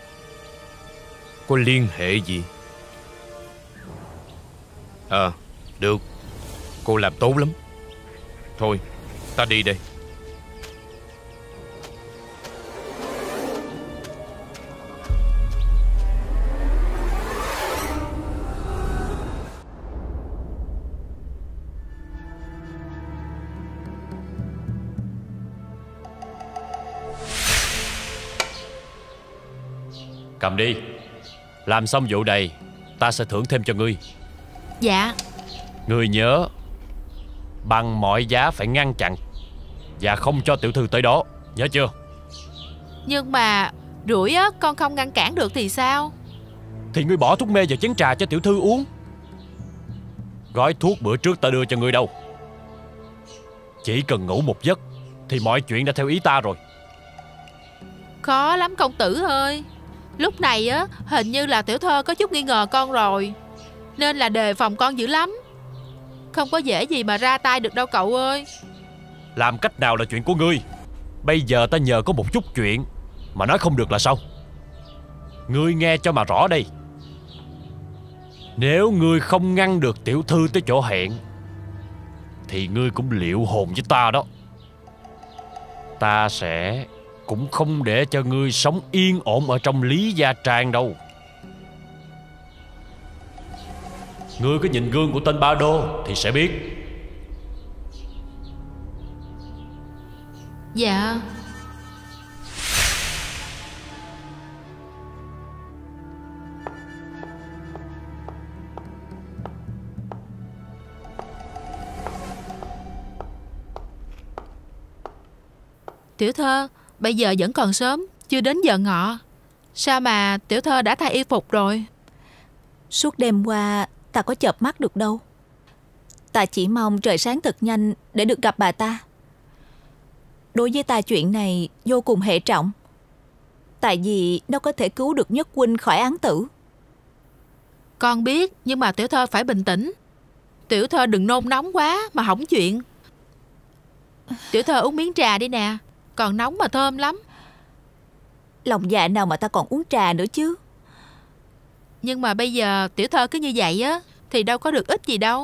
M: có liên hệ gì? Ờ, à, được. Cô làm tốt lắm. Thôi, ta đi đây.
E: Cầm đi. Làm xong vụ này ta sẽ thưởng thêm cho ngươi.
F: Dạ.
E: Ngươi nhớ bằng mọi giá phải ngăn chặn và không cho tiểu thư tới đó, nhớ chưa?
F: Nhưng mà rủi á, con không ngăn cản được thì sao?
E: Thì ngươi bỏ thuốc mê vào chén trà cho tiểu thư uống. Gói thuốc bữa trước ta đưa cho ngươi đâu. Chỉ cần ngủ một giấc thì mọi chuyện đã theo ý ta rồi.
F: Khó lắm công tử ơi. Lúc này á, hình như là tiểu thơ có chút nghi ngờ con rồi, nên là đề phòng con dữ lắm. Không có dễ gì mà ra tay được đâu cậu ơi.
E: Làm cách nào là chuyện của ngươi. Bây giờ ta nhờ có một chút chuyện mà nói không được là sao? Ngươi nghe cho mà rõ đây. Nếu ngươi không ngăn được tiểu thư tới chỗ hẹn thì ngươi cũng liệu hồn với ta đó. Ta sẽ cũng không để cho ngươi sống yên ổn ở trong Lý Gia Trang đâu. Ngươi cứ nhìn gương của tên Ba Đô thì sẽ biết.
F: Dạ. Tiểu thơ, bây giờ vẫn còn sớm, chưa đến giờ ngọ. Sao mà tiểu thơ đã thay y phục rồi?
G: Suốt đêm qua ta có chợp mắt được đâu. Ta chỉ mong trời sáng thật nhanh để được gặp bà ta. Đối với ta chuyện này vô cùng hệ trọng. Tại vì nó có thể cứu được Nhất huynh khỏi án tử.
F: Con biết, nhưng mà tiểu thơ phải bình tĩnh. Tiểu thơ đừng nôn nóng quá mà hỏng chuyện. Tiểu thơ uống miếng trà đi nè, còn nóng mà thơm lắm.
G: Lòng dạ nào mà ta còn uống trà nữa chứ.
F: Nhưng mà bây giờ tiểu thơ cứ như vậy á thì đâu có được ích gì đâu.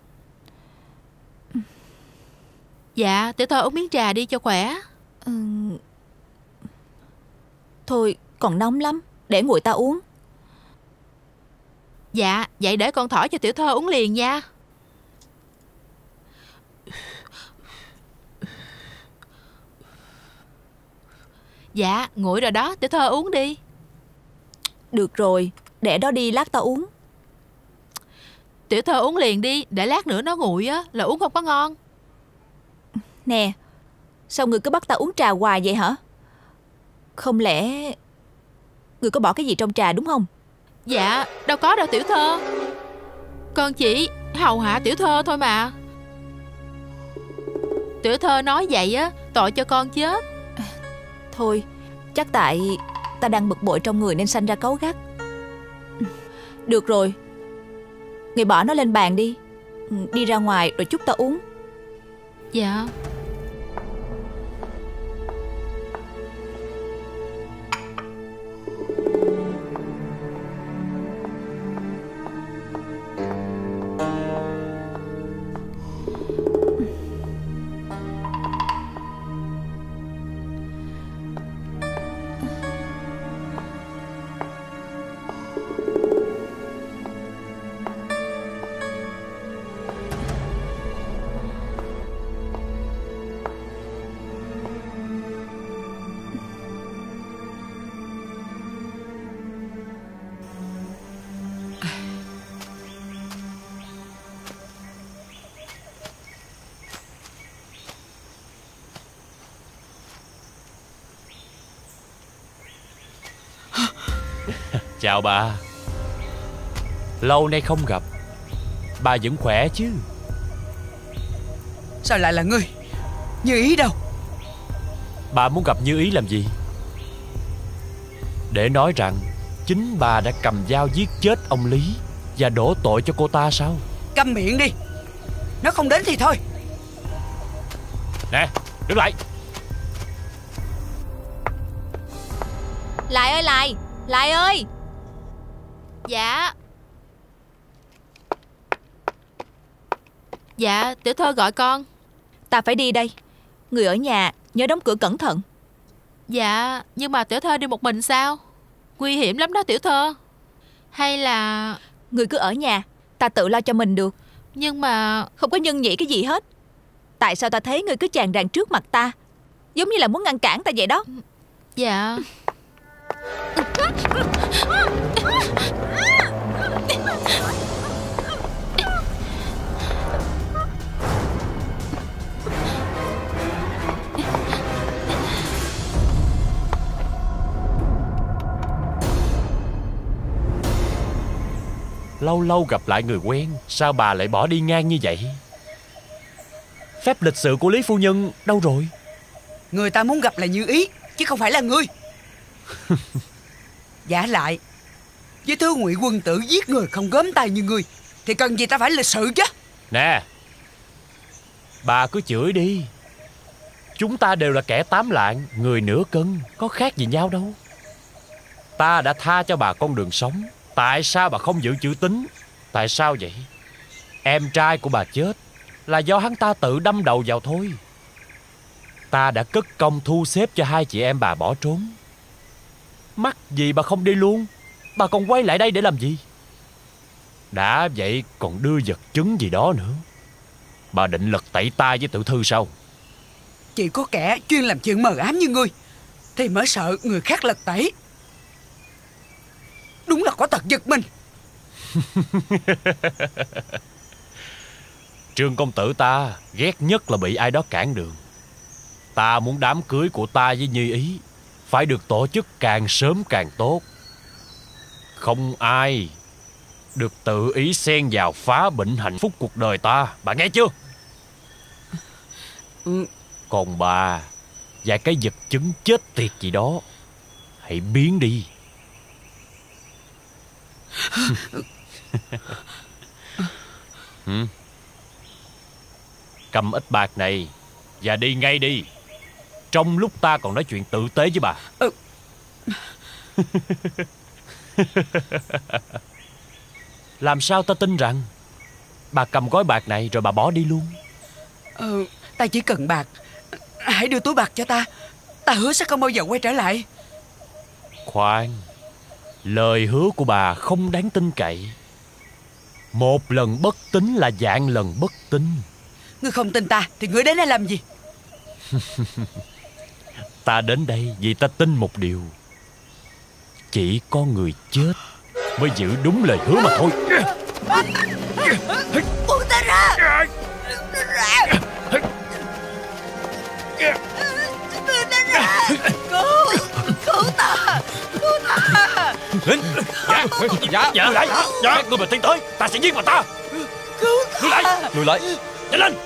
F: Dạ, tiểu thơ uống miếng trà đi cho khỏe.
G: ừ... Thôi, còn nóng lắm, để nguội ta uống.
F: Dạ, vậy để con thổi cho tiểu thơ uống liền nha. Dạ, nguội rồi đó, tiểu thơ uống đi.
G: Được rồi, để đó đi, lát ta uống.
F: Tiểu thơ uống liền đi, để lát nữa nó nguội á là uống không có ngon.
G: Nè, sao người cứ bắt ta uống trà hoài vậy hả? Không lẽ người có bỏ cái gì trong trà đúng không?
C: Dạ đâu có đâu tiểu thơ. Con chỉ hầu hạ tiểu thơ thôi mà. Tiểu thơ nói vậy á, tội cho con chết.
G: Thôi, chắc tại ta đang bực bội trong người nên sanh ra cáu gắt. Được rồi, người bỏ nó lên bàn đi. Đi ra ngoài rồi chút ta uống.
C: Dạ.
E: Chào bà. Lâu nay không gặp, bà vẫn khỏe chứ?
I: Sao lại là ngươi? Như Ý đâu?
E: Bà muốn gặp Như Ý làm gì? Để nói rằng chính bà đã cầm dao giết chết ông Lý và đổ tội cho cô ta sao?
I: Câm miệng đi. Nó không đến thì thôi.
E: Nè, đứng lại.
G: Lại ơi Lại, Lại ơi.
C: Dạ. Dạ, tiểu thơ gọi con.
G: Ta phải đi đây. Người ở nhà nhớ đóng cửa cẩn thận.
C: Dạ, nhưng mà tiểu thơ đi một mình sao? Nguy hiểm lắm đó tiểu thơ. Hay là...
G: Người cứ ở nhà, ta tự lo cho mình được.
C: Nhưng mà...
G: Không có nhân nhị cái gì hết. Tại sao ta thấy người cứ tràn tràn trước mặt ta, giống như là muốn ngăn cản ta vậy đó.
C: Dạ.
E: Lâu lâu gặp lại người quen, sao bà lại bỏ đi ngang như vậy? Phép lịch sự của Lý phu nhân đâu rồi?
I: Người ta muốn gặp là Như Ý, chứ không phải là ngươi. Giả lại, với thứ ngụy quân tử giết người không gớm tay như ngươi thì cần gì ta phải lịch sự chứ?
E: Nè, bà cứ chửi đi. Chúng ta đều là kẻ tám lạng, người nửa cân, có khác gì nhau đâu. Ta đã tha cho bà con đường sống, tại sao bà không giữ chữ tín? Tại sao vậy? Em trai của bà chết là do hắn ta tự đâm đầu vào thôi. Ta đã cất công thu xếp cho hai chị em bà bỏ trốn. Mắc gì bà không đi luôn? Bà còn quay lại đây để làm gì? Đã vậy còn đưa vật chứng gì đó nữa. Bà định lật tẩy tai với tiểu thư sao?
I: Chỉ có kẻ chuyên làm chuyện mờ ám như ngươi thì mới sợ người khác lật tẩy. Đúng là có tật giật mình.
E: Trương công tử ta ghét nhất là bị ai đó cản đường. Ta muốn đám cưới của ta với Như Ý phải được tổ chức càng sớm càng tốt. Không ai được tự ý xen vào phá bệnh hạnh phúc cuộc đời ta. Bà nghe chưa?
I: Ừ.
E: Còn bà và cái vật chứng chết tiệt gì đó, hãy biến đi. ừ. Cầm ít bạc này và đi ngay đi, trong lúc ta còn nói chuyện tử tế với bà.
I: ừ.
E: Làm sao ta tin rằng bà cầm gói bạc này rồi bà bỏ đi luôn?
I: ừ, Ta chỉ cần bạc. Hãy đưa túi bạc cho ta. Ta hứa sẽ không bao giờ quay trở lại.
E: Khoan, lời hứa của bà không đáng tin cậy. Một lần bất tín là vạn lần bất tín.
I: Ngươi không tin ta thì ngươi đến đây làm gì?
E: Ta đến đây vì ta tin một điều: chỉ có người chết mới giữ đúng lời hứa mà thôi.
I: Buông ta ra! Buông ta ra! Cứu! Cứu ta! Cứu ta!
B: Lính.
E: Dạ. Dạ. Dạ. Lùi lại. Dạ. Các ngươi mà tiến tới, ta sẽ giết bà ta. Lùi lại.
B: Lùi lại.
E: Nhanh lên.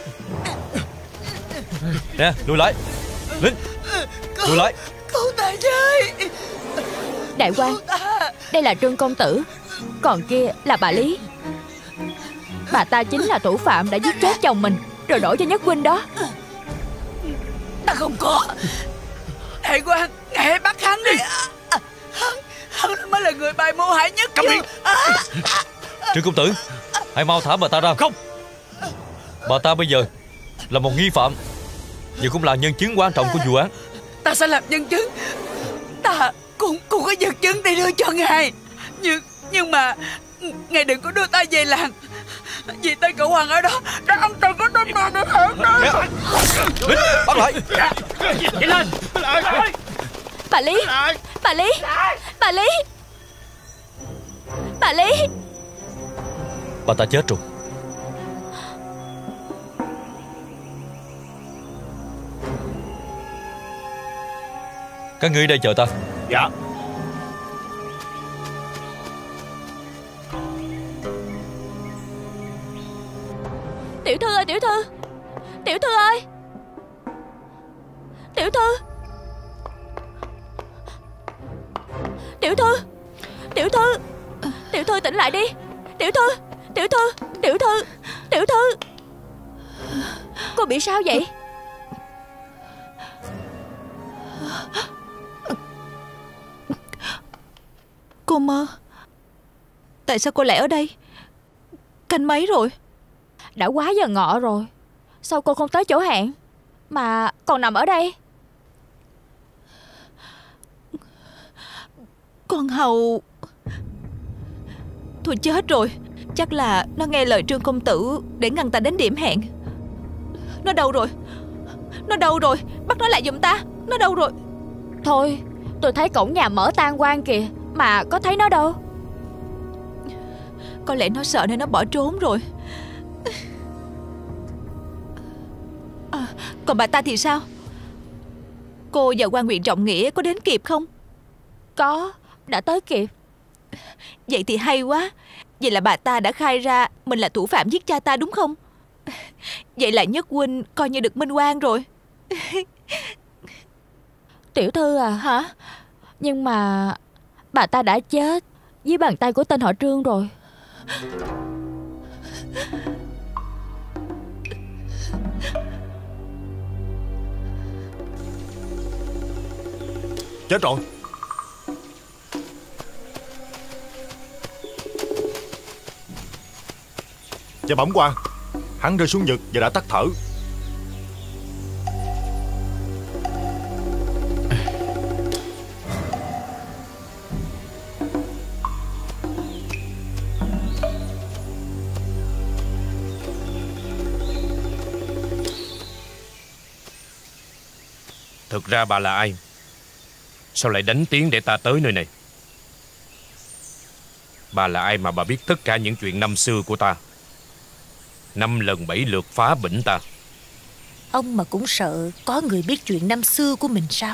B: Nè, lùi lại. Lính. Lùi lại.
I: Cứu ta với.
F: Đại quan, đây là Trương công tử, còn kia là bà Lý. Bà ta chính là thủ phạm đã giết chết chồng mình rồi đổ cho Nhất huynh đó.
I: Ta không có. Đại quan, ngài hãy bắt hắn đi. Hắn, hắn mới là người bày mưu hại nhất.
E: Câm miệng.
B: Trương công tử, hãy mau thả bà ta ra.
E: Không.
B: Bà ta bây giờ là một nghi phạm, và cũng là nhân chứng quan trọng của vụ án.
I: Ta sẽ làm nhân chứng. Ta cũng cũng có vật chứng để đưa cho ngài. Nhưng nhưng mà ngài đừng có đưa ta về làng, vì tay cậu Hoàng ở đó đã ăn tần có tên nào để hưởng đó.
B: Lính, bắt lại.
E: Đi lên.
F: Bà Lý, bà Lý, bà Lý, bà Lý.
B: Bà ta chết rồi. Các ngươi ở đây chờ ta.
E: Dạ.
F: Tiểu thư ơi, tiểu thư, tiểu thư ơi, tiểu thư, tiểu thư, tiểu thư, tiểu thư tỉnh lại đi, tiểu thư, tiểu thư, tiểu thư, tiểu thư. Cô bị sao vậy?
G: Cô mơ. Tại sao cô lại ở đây? Canh mấy rồi?
F: Đã quá giờ ngọ rồi, sao cô không tới chỗ hẹn mà còn nằm ở đây?
G: Con hầu. Thôi chết rồi. Chắc là nó nghe lời Trương công tử để ngăn ta đến điểm hẹn. Nó đâu rồi? Nó đâu rồi? Bắt nó lại giùm ta. Nó đâu rồi?
F: Thôi, tôi thấy cổng nhà mở tang quan kìa, mà có thấy nó đâu.
G: Có lẽ nó sợ nên nó bỏ trốn rồi. À, còn bà ta thì sao? Cô và quan huyện Trọng Nghĩa có đến kịp không?
F: Có, đã tới kịp.
G: Vậy thì hay quá. Vậy là bà ta đã khai ra mình là thủ phạm giết cha ta đúng không? Vậy là Nhất huynh coi như được minh oan rồi.
F: Tiểu thư à?
G: Hả?
F: Nhưng mà bà ta đã chết dưới bàn tay của tên họ Trương rồi.
N: Chết rồi. Và bẩm quan, hắn rơi xuống vực và đã tắt thở.
M: Thực ra bà là ai? Sao lại đánh tiếng để ta tới nơi này? Bà là ai mà bà biết tất cả những chuyện năm xưa của ta? Năm lần bảy lượt phá bỉnh ta.
H: Ông mà cũng sợ có người biết chuyện năm xưa của mình sao?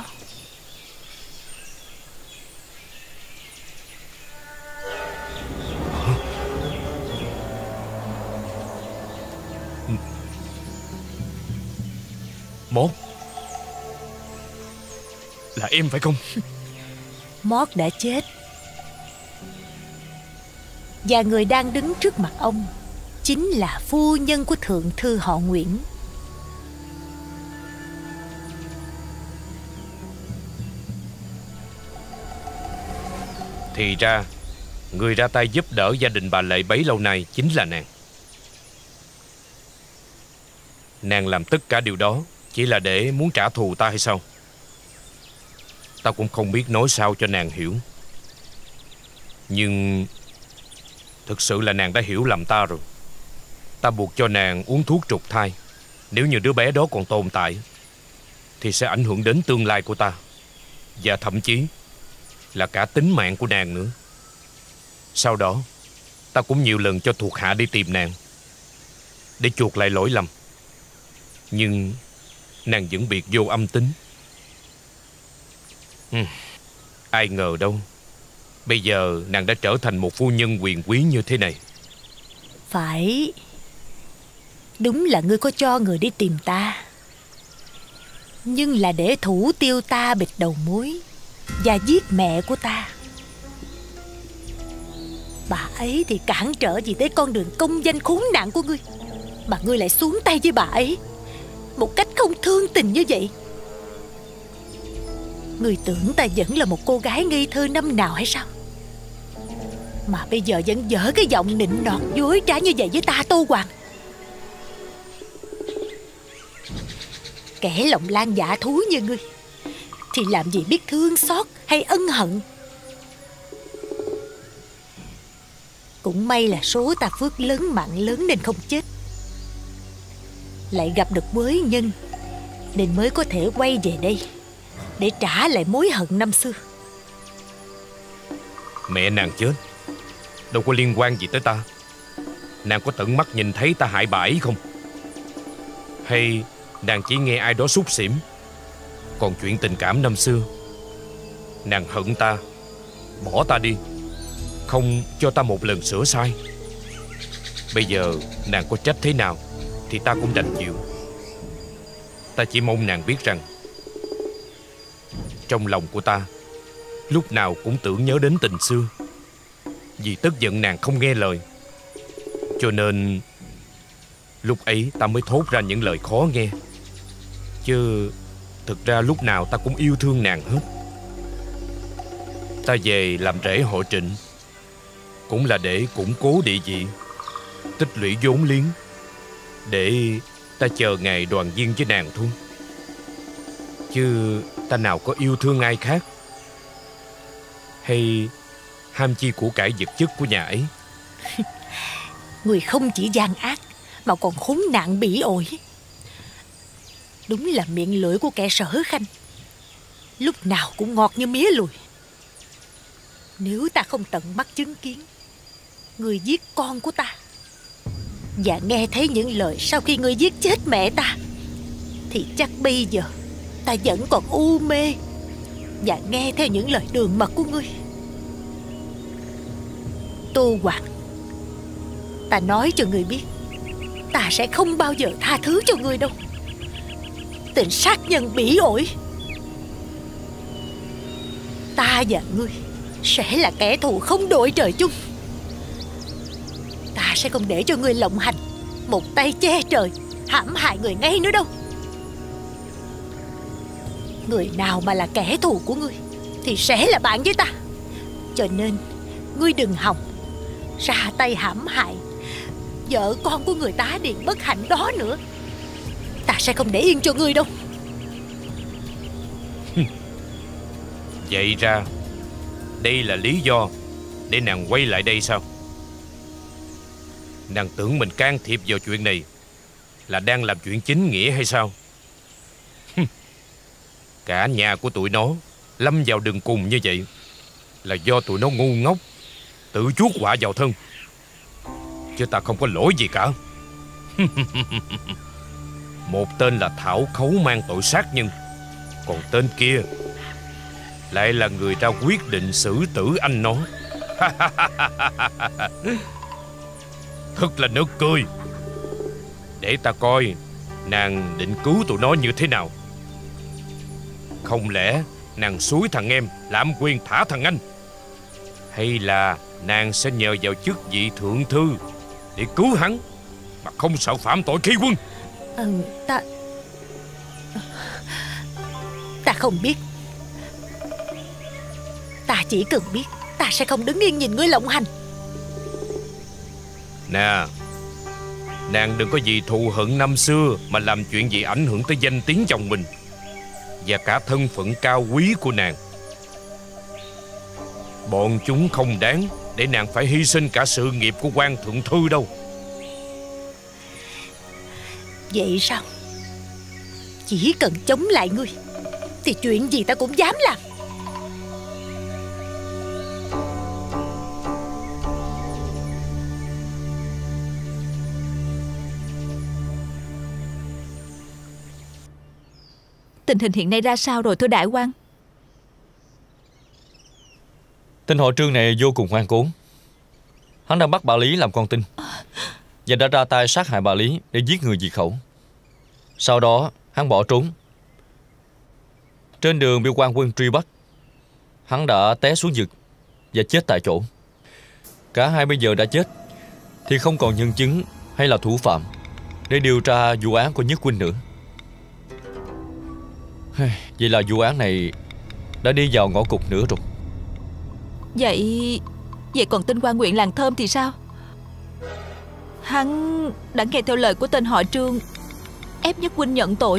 E: Mót, là em phải không?
H: Mót đã chết, và người đang đứng trước mặt ông chính là phu nhân của thượng thư họ Nguyễn.
M: Thì ra người ra tay giúp đỡ gia đình bà Lệ bấy lâu nay chính là nàng. Nàng làm tất cả điều đó chỉ là để muốn trả thù ta hay sao? Ta cũng không biết nói sao cho nàng hiểu. Nhưng thực sự là nàng đã hiểu lầm ta rồi. Ta buộc cho nàng uống thuốc trục thai. Nếu như đứa bé đó còn tồn tại thì sẽ ảnh hưởng đến tương lai của ta, và thậm chí là cả tính mạng của nàng nữa. Sau đó ta cũng nhiều lần cho thuộc hạ đi tìm nàng để chuộc lại lỗi lầm, nhưng nàng vẫn biệt vô âm tính. Ừ, ai ngờ đâu Bây giờ nàng đã trở thành một phu nhân quyền quý như thế này.
H: Phải. Đúng là ngươi có cho người đi tìm ta, nhưng là để thủ tiêu ta bịt đầu mối và giết mẹ của ta. Bà ấy thì cản trở gì tới con đường công danh khốn nạn của ngươi, mà ngươi lại xuống tay với bà ấy một cách không thương tình như vậy. Ngươi tưởng ta vẫn là một cô gái ngây thơ năm nào hay sao, mà bây giờ vẫn dở cái giọng nịnh nọt dối trá như vậy với ta, Tô Hoàng? Kẻ lòng lan dạ thú như ngươi thì làm gì biết thương xót hay ân hận. Cũng may là số ta phước lớn mạng lớn nên không chết, lại gặp được quới nhân nên mới có thể quay về đây để trả lại mối hận năm xưa.
M: Mẹ nàng chết đâu có liên quan gì tới ta. Nàng có tận mắt nhìn thấy ta hại bà ấy không? Hay nàng chỉ nghe ai đó xúc xỉm? Còn chuyện tình cảm năm xưa, nàng hận ta, bỏ ta đi, không cho ta một lần sửa sai. Bây giờ nàng có trách thế nào thì ta cũng đành chịu. Ta chỉ mong nàng biết rằng trong lòng của ta lúc nào cũng tưởng nhớ đến tình xưa. Vì tức giận nàng không nghe lời, cho nên lúc ấy ta mới thốt ra những lời khó nghe. Chứ thực ra lúc nào ta cũng yêu thương nàng hết. Ta về làm rể họ Trịnh cũng là để củng cố địa vị, tích lũy vốn liếng, để ta chờ ngày đoàn viên với nàng thôi. Chứ ta nào có yêu thương ai khác, hay ham chi của cải vật chất của nhà ấy.
H: Người không chỉ gian ác mà còn khốn nạn bỉ ổi. Đúng là miệng lưỡi của kẻ Sở Khanh lúc nào cũng ngọt như mía lùi. Nếu ta không tận mắt chứng kiến người giết con của ta và nghe thấy những lời sau khi ngươi giết chết mẹ ta, thì chắc bây giờ ta vẫn còn u mê và nghe theo những lời đường mật của ngươi. Tô Hoàng, ta nói cho ngươi biết, ta sẽ không bao giờ tha thứ cho ngươi đâu. Tình sát nhân bỉ ổi, ta và ngươi sẽ là kẻ thù không đội trời chung. Ta sẽ không để cho ngươi lộng hành, một tay che trời hãm hại người ngay nữa đâu. Người nào mà là kẻ thù của ngươi thì sẽ là bạn với ta. Cho nên ngươi đừng hòng ra tay hãm hại vợ con của người tá điền bất hạnh đó nữa. Ta sẽ không để yên cho ngươi đâu.
M: Vậy ra đây là lý do để nàng quay lại đây sao? Nàng tưởng mình can thiệp vào chuyện này là đang làm chuyện chính nghĩa hay sao? Cả nhà của tụi nó lâm vào đường cùng như vậy là do tụi nó ngu ngốc, tự chuốc họa vào thân. Chứ ta không có lỗi gì cả. Một tên là Thảo Khấu mang tội sát nhân, còn tên kia lại là người ra quyết định xử tử anh nó. Thật là nực cười. Để ta coi nàng định cứu tụi nó như thế nào. Không lẽ nàng xúi thằng em lạm quyền thả thằng anh, hay là nàng sẽ nhờ vào chức vị thượng thư để cứu hắn mà không sợ phạm tội khi quân?
H: Ừ, ta Ta không biết. Ta chỉ cần biết ta sẽ không đứng yên nhìn ngươi lộng hành.
M: Nè, nàng đừng có vì thù hận năm xưa mà làm chuyện gì ảnh hưởng tới danh tiếng chồng mình và cả thân phận cao quý của nàng. Bọn chúng không đáng để nàng phải hy sinh cả sự nghiệp của quan thượng thư đâu.
H: Vậy sao? Chỉ cần chống lại ngươi thì chuyện gì ta cũng dám làm.
F: Tình hình hiện nay ra sao rồi thưa đại quan?
B: Tên họ Trương này vô cùng ngoan cố. Hắn đang bắt bà Lý làm con tin và đã ra tay sát hại bà Lý để giết người diệt khẩu. Sau đó hắn bỏ trốn. Trên đường bị quan quân truy bắt, hắn đã té xuống vực và chết tại chỗ. Cả hai bây giờ đã chết thì không còn nhân chứng hay là thủ phạm để điều tra vụ án của Nhất huynh nữa. Vậy là vụ án này đã đi vào ngõ cụt nữa rồi.
G: Vậy Vậy còn tên quan huyện làng Thơm thì sao? Hắn đã nghe theo lời của tên họ Trương, ép Nhất huynh nhận tội.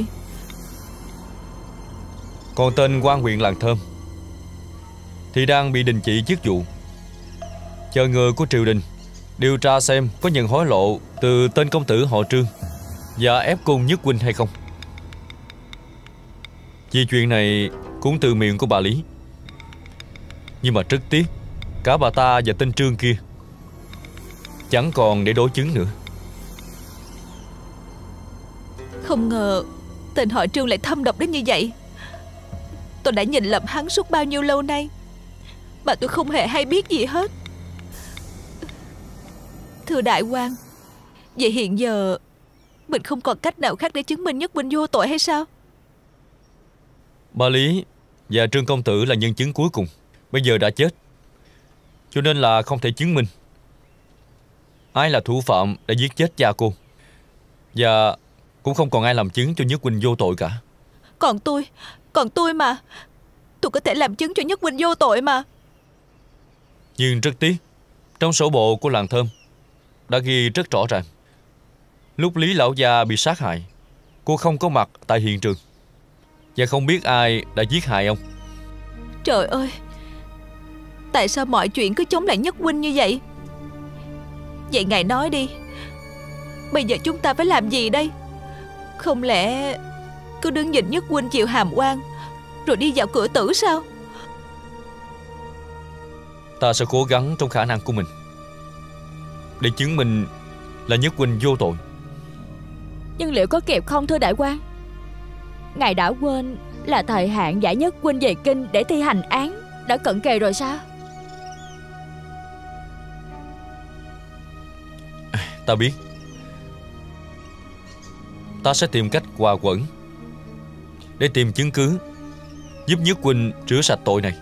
B: Còn tên quan huyện làng Thơm thì đang bị đình chỉ chức vụ, chờ người của triều đình điều tra xem có nhận hối lộ từ tên công tử họ Trương và ép cung Nhất huynh hay không. Vì chuyện này cũng từ miệng của bà Lý. Nhưng mà rất tiếc, cả bà ta và tên Trương kia chẳng còn để đối chứng nữa.
G: Không ngờ tên họ Trương lại thâm độc đến như vậy. Tôi đã nhìn lầm hắn suốt bao nhiêu lâu nay mà tôi không hề hay biết gì hết. Thưa đại quan, vậy hiện giờ mình không còn cách nào khác để chứng minh Nhất huynh vô tội hay sao?
B: Bà Lý và Trương công tử là nhân chứng cuối cùng, bây giờ đã chết, cho nên là không thể chứng minh ai là thủ phạm đã giết chết cha cô. Và cũng không còn ai làm chứng cho Nhất huynh vô tội cả.
G: Còn tôi Còn tôi mà Tôi có thể làm chứng cho Nhất huynh vô tội mà.
B: Nhưng rất tiếc, trong sổ bộ của làng Thơm đã ghi rất rõ ràng, lúc Lý lão gia bị sát hại, cô không có mặt tại hiện trường và không biết ai đã giết hại ông.
G: Trời ơi, tại sao mọi chuyện cứ chống lại Nhất huynh như vậy? Vậy ngài nói đi, bây giờ chúng ta phải làm gì đây? Không lẽ cứ đứng nhìn Nhất huynh chịu hàm oan rồi đi vào cửa tử sao?
B: Ta sẽ cố gắng trong khả năng của mình để chứng minh là Nhất huynh vô tội.
O: Nhưng liệu có kịp không thưa đại quan? Ngài đã quên là thời hạn giải Nhất huynh về kinh để thi hành án đã cận kề rồi sao?
B: Ta biết. Ta sẽ tìm cách hòa quẩn để tìm chứng cứ giúp Nhất huynh rửa sạch tội này.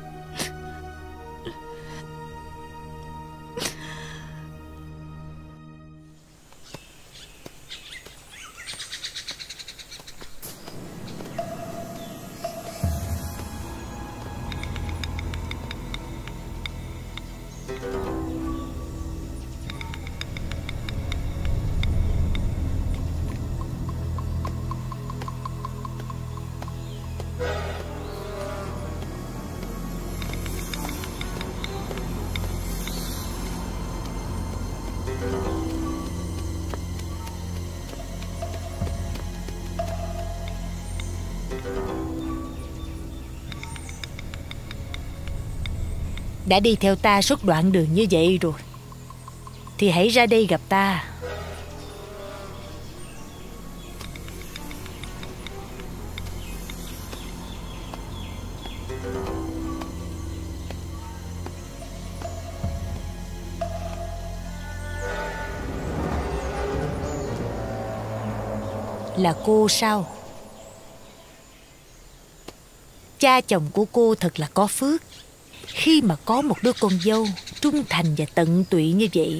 H: Đã đi theo ta suốt đoạn đường như vậy rồi thì hãy ra đây gặp ta. Là cô sao? Cha chồng của cô thật là có phước khi mà có một đứa con dâu trung thành và tận tụy như vậy.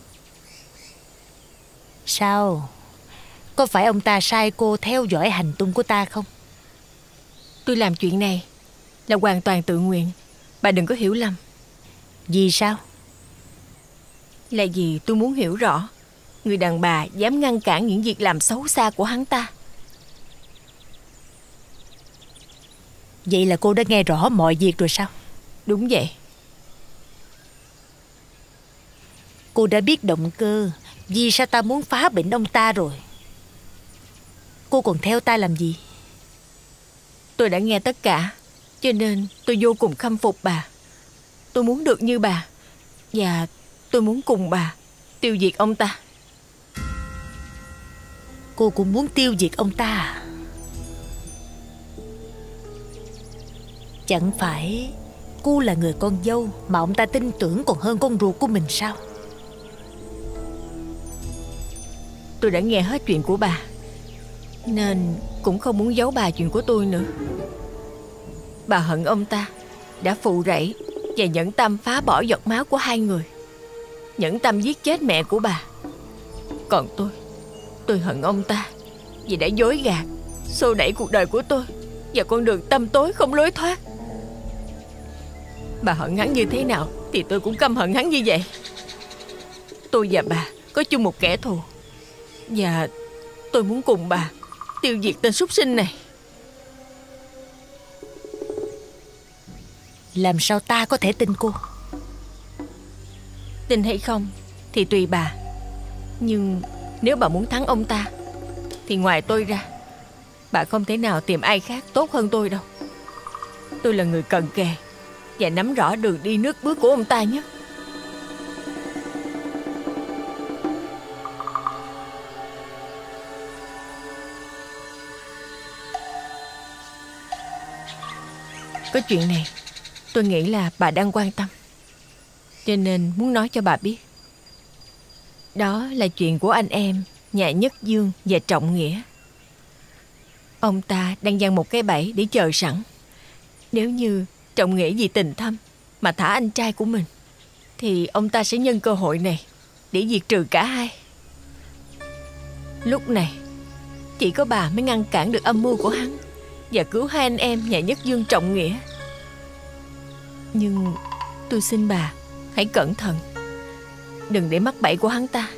H: Sao? Có phải ông ta sai cô theo dõi hành tung của ta không?
C: Tôi làm chuyện này là hoàn toàn tự nguyện. Bà đừng có hiểu lầm.
H: Vì sao?
C: Là vì tôi muốn hiểu rõ người đàn bà dám ngăn cản những việc làm xấu xa của hắn ta.
H: Vậy là cô đã nghe rõ mọi việc rồi sao?
C: Đúng vậy.
H: Cô đã biết động cơ vì sao ta muốn phá bệnh ông ta rồi. Cô còn theo ta làm gì?
C: Tôi đã nghe tất cả, cho nên tôi vô cùng khâm phục bà. Tôi muốn được như bà, và tôi muốn cùng bà tiêu diệt ông ta.
H: Cô cũng muốn tiêu diệt ông ta à? Chẳng phải Cô là người con dâu mà ông ta tin tưởng còn hơn con ruột của mình sao?
C: Tôi đã nghe hết chuyện của bà, nên cũng không muốn giấu bà chuyện của tôi nữa. Bà hận ông ta đã phụ rẫy và nhẫn tâm phá bỏ giọt máu của hai người, nhẫn tâm giết chết mẹ của bà. Còn tôi, tôi hận ông ta vì đã dối gạt, xô đẩy cuộc đời của tôi vào con đường tăm tối không lối thoát. Bà hận hắn như thế nào thì tôi cũng căm hận hắn như vậy. Tôi và bà có chung một kẻ thù, và tôi muốn cùng bà tiêu diệt tên súc sinh này.
H: Làm sao ta có thể tin cô?
C: Tin hay không thì tùy bà. Nhưng nếu bà muốn thắng ông ta thì ngoài tôi ra, bà không thể nào tìm ai khác tốt hơn tôi đâu. Tôi là người cận kề và nắm rõ đường đi nước bước của ông ta nhất. Có chuyện này tôi nghĩ là bà đang quan tâm, cho nên muốn nói cho bà biết. Đó là chuyện của anh em nhà Nhất Dương và Trọng Nghĩa. Ông ta đang giăng một cái bẫy để chờ sẵn. Nếu như Trọng Nghĩa vì tình thâm mà thả anh trai của mình, thì ông ta sẽ nhân cơ hội này để diệt trừ cả hai. Lúc này chỉ có bà mới ngăn cản được âm mưu của hắn và cứu hai anh em nhà Nhất Dương Trọng Nghĩa. Nhưng tôi xin bà hãy cẩn thận, đừng để mắc bẫy của hắn ta.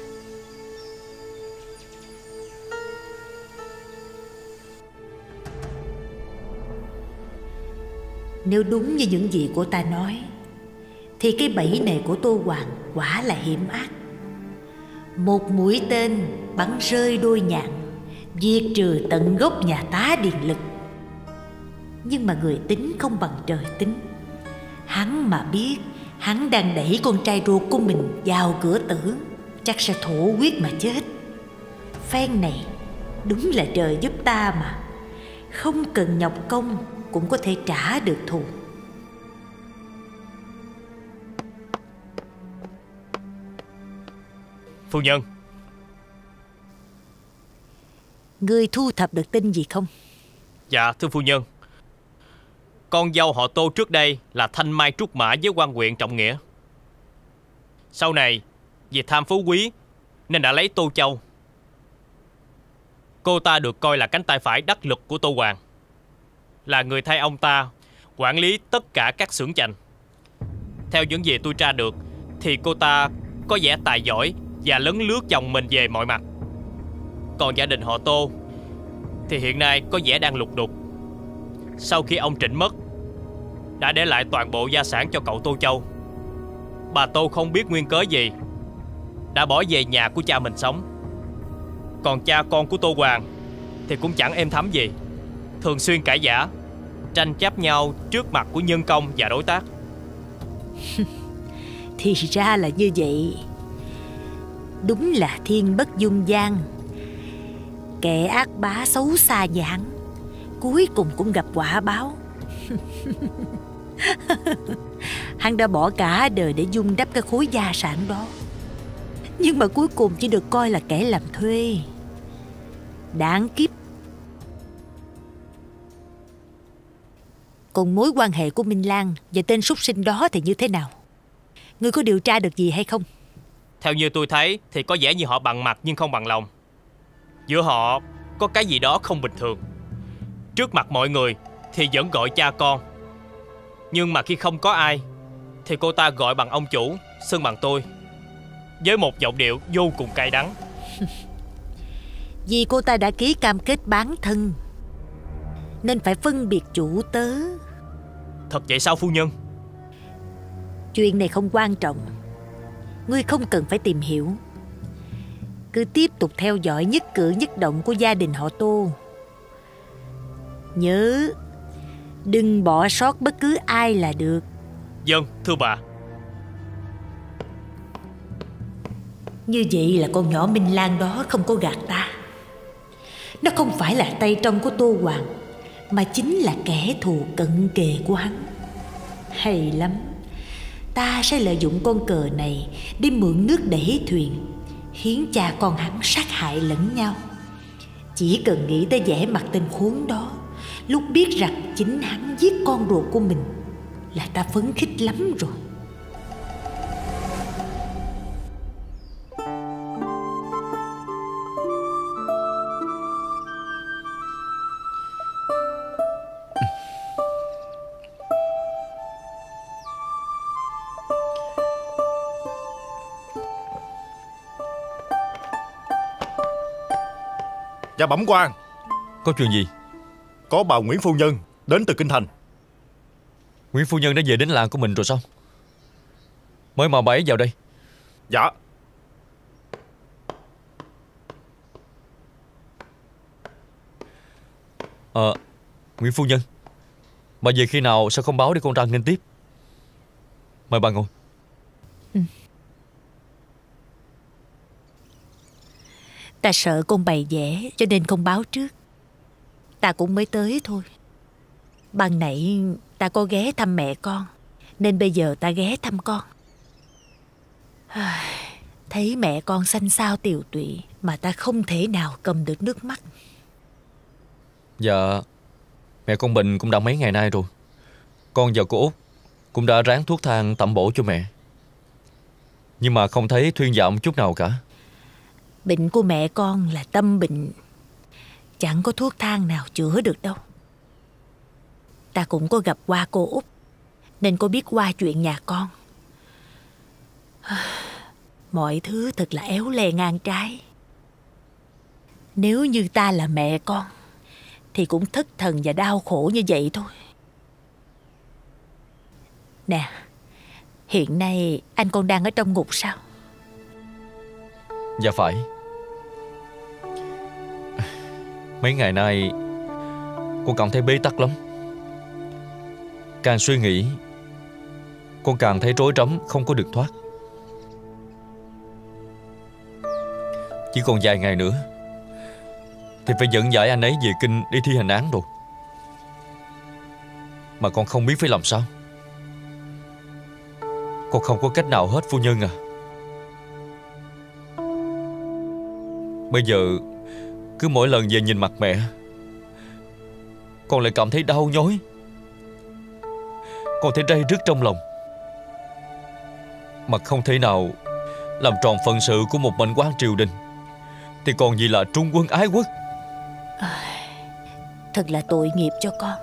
H: Nếu đúng như những gì cô ta nói, thì cái bẫy này của Tô Hoàng quả là hiểm ác. Một mũi tên bắn rơi đôi nhạn, diệt trừ tận gốc nhà tá Điền Lực. Nhưng mà người tính không bằng trời tính. Hắn mà biết hắn đang đẩy con trai ruột của mình vào cửa tử, chắc sẽ thổ huyết mà chết. Phen này đúng là trời giúp ta mà, không cần nhọc công cũng có thể trả được thù.
E: Phu nhân.
H: Ngươi thu thập được tin gì không?
E: Dạ thưa phu nhân, con dâu họ Tô trước đây là thanh mai trúc mã với quan huyện Trọng Nghĩa. Sau này vì tham phú quý nên đã lấy Tô Châu. Cô ta được coi là cánh tay phải đắc lực của Tô Hoàng, là người thay ông ta quản lý tất cả các xưởng chành. Theo những gì tôi tra được thì cô ta có vẻ tài giỏi và lấn lướt chồng mình về mọi mặt. Còn gia đình họ Tô thì hiện nay có vẻ đang lục đục. Sau khi ông Trịnh mất, đã để lại toàn bộ gia sản cho cậu Tô Châu. Bà Tô không biết nguyên cớ gì đã bỏ về nhà của cha mình sống. Còn cha con của Tô Hoàng thì cũng chẳng êm thấm gì, thường xuyên cãi vã, tranh chấp nhau trước mặt của nhân công và đối tác.
H: Thì ra là như vậy. Đúng là thiên bất dung gian. Kẻ ác bá xấu xa như hắn, cuối cùng cũng gặp quả báo. Hắn đã bỏ cả đời để dung đắp cái khối gia sản đó, nhưng mà cuối cùng chỉ được coi là kẻ làm thuê. Đáng kiếp. Còn mối quan hệ của Minh Lan và tên súc sinh đó thì như thế nào? Ngươi có điều tra được gì hay không?
E: Theo như tôi thấy thì có vẻ như họ bằng mặt nhưng không bằng lòng. Giữa họ có cái gì đó không bình thường. Trước mặt mọi người thì vẫn gọi cha con, nhưng mà khi không có ai thì cô ta gọi bằng ông chủ, xưng bằng tôi, với một giọng điệu vô cùng cay đắng.
H: Vì cô ta đã ký cam kết bán thân, nên phải phân biệt chủ tớ.
E: Thật vậy sao phu nhân?
H: Chuyện này không quan trọng, ngươi không cần phải tìm hiểu. Cứ tiếp tục theo dõi nhất cử nhất động của gia đình họ Tô. Nhớ, đừng bỏ sót bất cứ ai là được.
E: Vâng, thưa bà.
H: Như vậy là con nhỏ Minh Lan đó không có gạt ta. Nó không phải là tay trong của Tô Hoàng, mà chính là kẻ thù cận kề của hắn. Hay lắm. Ta sẽ lợi dụng con cờ này để mượn nước đẩy thuyền, khiến cha con hắn sát hại lẫn nhau. Chỉ cần nghĩ tới vẻ mặt tên khốn đó lúc biết rằng chính hắn giết con ruột của mình là ta phấn khích lắm rồi.
N: Dạ bẩm quan.
B: Có chuyện gì?
N: Có bà Nguyễn phu nhân đến từ kinh thành.
B: Nguyễn phu nhân đã về đến làng của mình rồi sao? Mới mà bà ấy vào đây.
N: Dạ.
B: Ờ Nguyễn phu nhân, bà về khi nào sao không báo để con ra nghênh tiếp? Mời bà ngồi.
H: Ừ. Ta sợ con bày vẽ cho nên không báo trước. Ta cũng mới tới thôi. Ban nãy ta có ghé thăm mẹ con, nên bây giờ ta ghé thăm con. Thấy mẹ con xanh xao tiều tụy mà ta không thể nào cầm được nước mắt.
B: Dạ, mẹ con bệnh cũng đã mấy ngày nay rồi. Con và cô Út cũng đã ráng thuốc thang tẩm bổ cho mẹ, nhưng mà không thấy thuyên giảm chút nào cả.
H: Bệnh của mẹ con là tâm bệnh, chẳng có thuốc thang nào chữa được đâu. Ta cũng có gặp qua cô Út, nên có biết qua chuyện nhà con. Mọi thứ thật là éo le ngang trái. Nếu như ta là mẹ con thì cũng thất thần và đau khổ như vậy thôi. Nè, hiện nay anh còn đang ở trong ngục sao?
B: Dạ phải. Mấy ngày nay con cảm thấy bế tắc lắm. Càng suy nghĩ, con càng thấy rối rắm không có được thoát. Chỉ còn vài ngày nữa thì phải dẫn giải anh ấy về kinh đi thi hành án rồi. Mà con không biết phải làm sao. Con không có cách nào hết phu nhân à. Bây giờ cứ mỗi lần về nhìn mặt mẹ, con lại cảm thấy đau nhói. Con thấy day dứt trong lòng, mà không thể nào làm tròn phận sự của một mệnh quan triều đình thì còn gì là trung quân ái quốc.
H: À, thật là tội nghiệp cho con.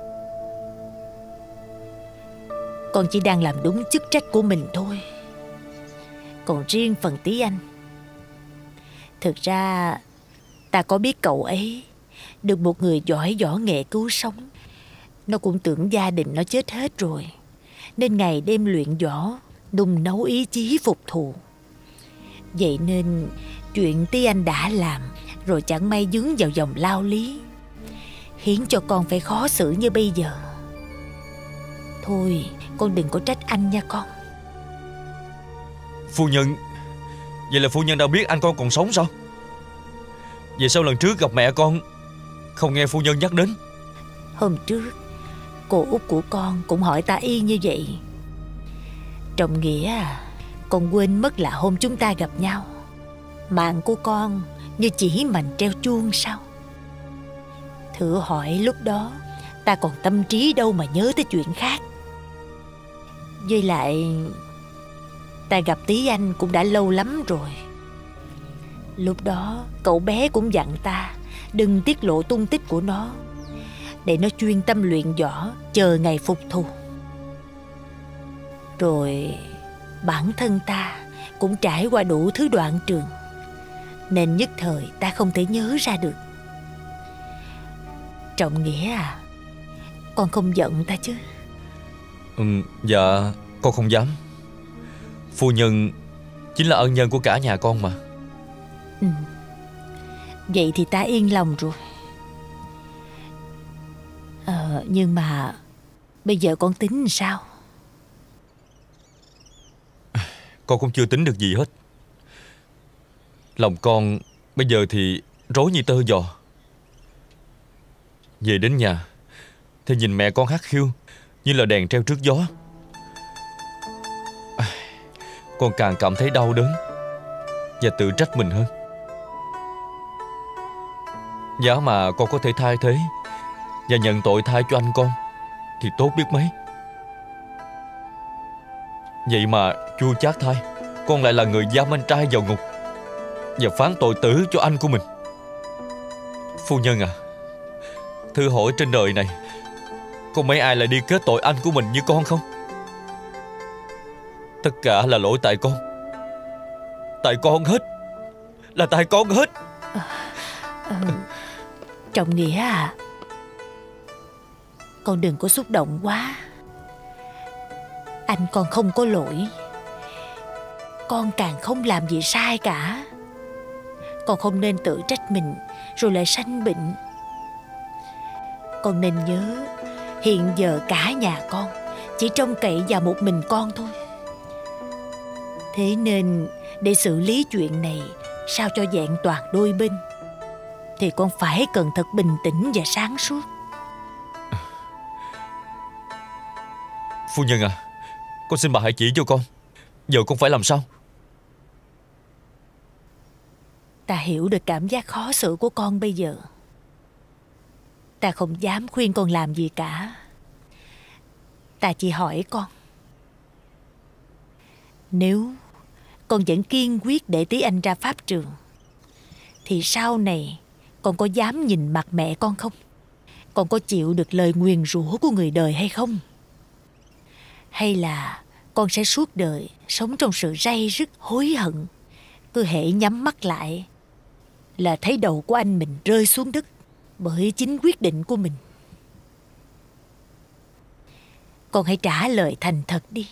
H: Con chỉ đang làm đúng chức trách của mình thôi. Còn riêng phần Tí Anh, thực ra ta có biết cậu ấy được một người giỏi võ nghệ cứu sống. Nó cũng tưởng gia đình nó chết hết rồi, nên ngày đêm luyện võ, nung nấu ý chí phục thù. Vậy nên chuyện Tí Anh đã làm rồi chẳng may dướng vào dòng lao lý, khiến cho con phải khó xử như bây giờ. Thôi, con đừng có trách anh nha con.
B: Phu nhân, vậy là phu nhân đã biết anh con còn sống sao? Vậy sao lần trước gặp mẹ con không nghe phu nhân nhắc đến?
H: Hôm trước cô út của con cũng hỏi ta y như vậy. Trọng nghĩa à, con quên mất là hôm chúng ta gặp nhau, mạng của con như chỉ mành treo chuông sao? Thử hỏi lúc đó ta còn tâm trí đâu mà nhớ tới chuyện khác. Với lại ta gặp Tí Anh cũng đã lâu lắm rồi. Lúc đó cậu bé cũng dặn ta đừng tiết lộ tung tích của nó, để nó chuyên tâm luyện võ, chờ ngày phục thù. Rồi bản thân ta cũng trải qua đủ thứ đoạn trường, nên nhất thời ta không thể nhớ ra được. Trọng nghĩa à, con không giận ta chứ?
B: Ừ, dạ con không dám. Phu nhân chính là ân nhân của cả nhà con mà.
H: Ừ, vậy thì ta yên lòng rồi. Ờ, nhưng mà bây giờ con tính làm sao?
B: Con cũng chưa tính được gì hết. Lòng con bây giờ thì rối như tơ giò. Về đến nhà thì nhìn mẹ con hắt hiu như là đèn treo trước gió. con càng cảm thấy đau đớn và tự trách mình hơn. Giá mà con có thể thay thế và nhận tội thay cho anh con thì tốt biết mấy. Vậy mà chua chát thay, con lại là người giam anh trai vào ngục và phán tội tử cho anh của mình. Phu nhân à, thử hỏi trên đời này có mấy ai lại đi kết tội anh của mình như con không? Tất cả là lỗi tại con. Tại con hết. Là tại con hết.
H: à, à, Trọng Nghĩa à, con đừng có xúc động quá. Anh còn không có lỗi, con càng không làm gì sai cả. Con không nên tự trách mình rồi lại sanh bệnh. Con nên nhớ, hiện giờ cả nhà con chỉ trông cậy vào một mình con thôi. Thế nên để xử lý chuyện này sao cho vẹn toàn đôi bên thì con phải cần thật bình tĩnh và sáng suốt.
B: Phu nhân à, con xin bà hãy chỉ cho con, giờ con phải làm sao?
H: Ta hiểu được cảm giác khó xử của con bây giờ. Ta không dám khuyên con làm gì cả. Ta chỉ hỏi con, nếu con vẫn kiên quyết để tí anh ra pháp trường thì sau này con có dám nhìn mặt mẹ con không? Con có chịu được lời nguyền rủa của người đời hay không? Hay là con sẽ suốt day sống trong sự ray rứt hối hận, cứ hễ nhắm mắt lại là thấy đầu của anh mình rơi xuống đất bởi chính quyết định của mình? Con hãy trả lời thành thật đi.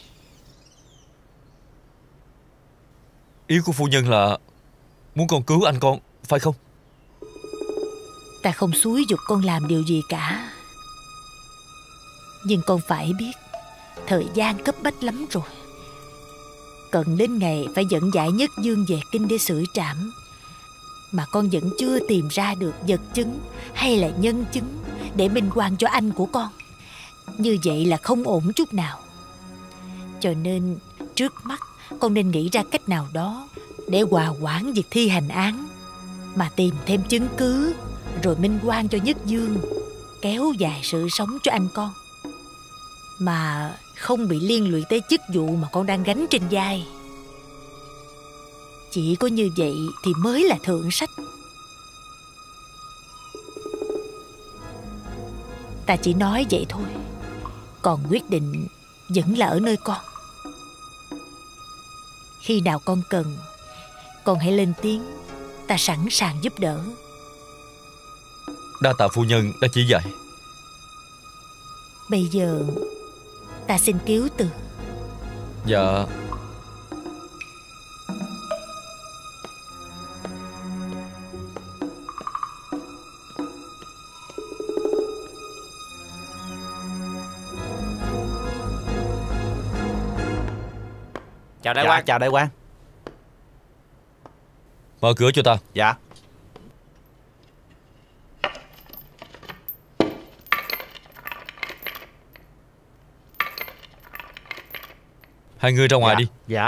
B: Ý của phu nhân là muốn con cứu anh con, phải không?
H: Ta không xúi giục con làm điều gì cả. Nhưng con phải biết thời gian cấp bách lắm rồi. Cận đến ngày phải dẫn giải Nhất Dương về kinh để xử trảm, mà con vẫn chưa tìm ra được vật chứng hay là nhân chứng để minh oan cho anh của con. Như vậy là không ổn chút nào. Cho nên trước mắt con nên nghĩ ra cách nào đó để hòa hoãn việc thi hành án, mà tìm thêm chứng cứ rồi minh oan cho Nhất Dương, kéo dài sự sống cho anh con, mà không bị liên lụy tới chức vụ mà con đang gánh trên vai. Chỉ có như vậy thì mới là thượng sách. Ta chỉ nói vậy thôi, còn quyết định vẫn là ở nơi con. Khi nào con cần, con hãy lên tiếng, ta sẵn sàng giúp đỡ.
B: Đa tạ phu nhân đã chỉ dạy.
H: Bây giờ ta xin cứu từ.
B: Dạ.
J: Chào đại
P: dạ,
J: quan.
P: Chào đại quan.
B: Mở cửa cho ta.
P: Dạ.
B: Hai người ra ngoài
P: dạ.
B: đi.
P: Dạ.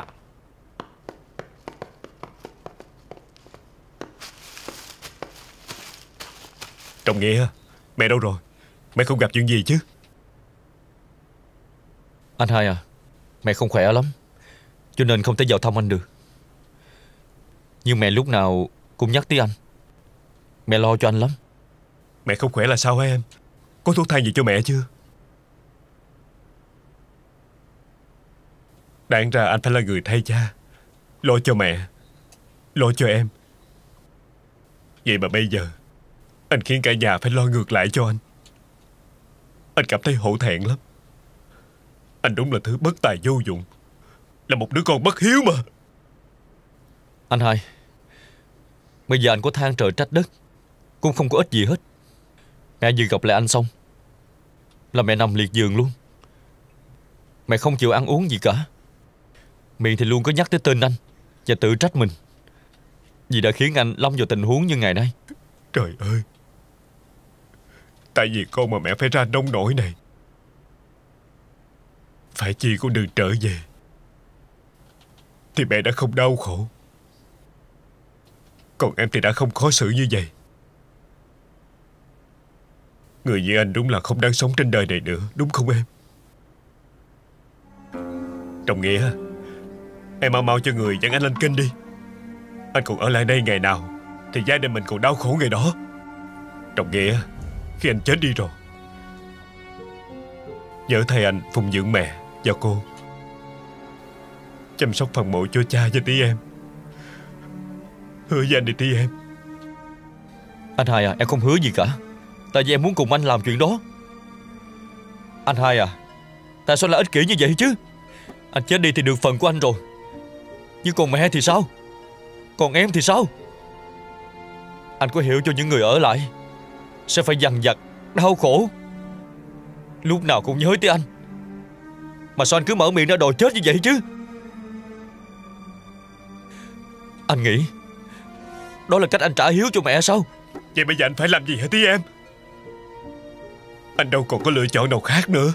N: Trọng Nghĩa, mẹ đâu rồi? Mẹ không gặp chuyện gì chứ?
B: Anh hai à, mẹ không khỏe lắm, cho nên không thể vào thăm anh được. Nhưng mẹ lúc nào cũng nhắc tới anh. Mẹ lo cho anh lắm.
N: Mẹ không khỏe là sao hả em? Có thuốc thang gì cho mẹ chưa? Đáng ra anh phải là người thay cha, lo cho mẹ, lo cho em. Vậy mà bây giờ anh khiến cả nhà phải lo ngược lại cho anh. Anh cảm thấy hổ thẹn lắm. Anh đúng là thứ bất tài vô dụng, là một đứa con bất hiếu mà.
B: Anh hai, bây giờ anh có than trời trách đất cũng không có ích gì hết. Mẹ vừa gặp lại anh xong là mẹ nằm liệt giường luôn. Mẹ không chịu ăn uống gì cả, miệng thì luôn có nhắc tới tên anh và tự trách mình vì đã khiến anh lâm vào tình huống như ngày nay.
N: Trời ơi, tại vì con mà mẹ phải ra nông nổi này. Phải chi con đừng trở về. thì mẹ đã không đau khổ. Còn em thì đã không khó xử như vậy. Người như anh đúng là không đáng sống trên đời này nữa, đúng không em? Trọng Nghĩa, em mau mau cho người dẫn anh lên kinh đi. Anh còn ở lại đây ngày nào thì gia đình mình còn đau khổ ngày đó. Trọng Nghĩa, khi anh chết đi rồi, nhớ thay anh phụng dưỡng mẹ và cô, chăm sóc phần mộ cho cha và tí em. Hứa với anh đi tí em.
B: Anh Hai à, em không hứa gì cả. Tại vì em muốn cùng anh làm chuyện đó. Anh Hai à, tại sao lại ích kỷ như vậy chứ? Anh chết đi thì được phần của anh rồi, nhưng còn mẹ thì sao? Còn em thì sao? Anh có hiểu cho những người ở lại sẽ phải dằn vặt, đau khổ, lúc nào cũng nhớ tới anh, mà sao anh cứ mở miệng ra đòi chết như vậy chứ? Anh nghĩ đó là cách anh trả hiếu cho mẹ sao?
N: Vậy bây giờ anh phải làm gì hả tí em? Anh đâu còn có lựa chọn nào khác nữa.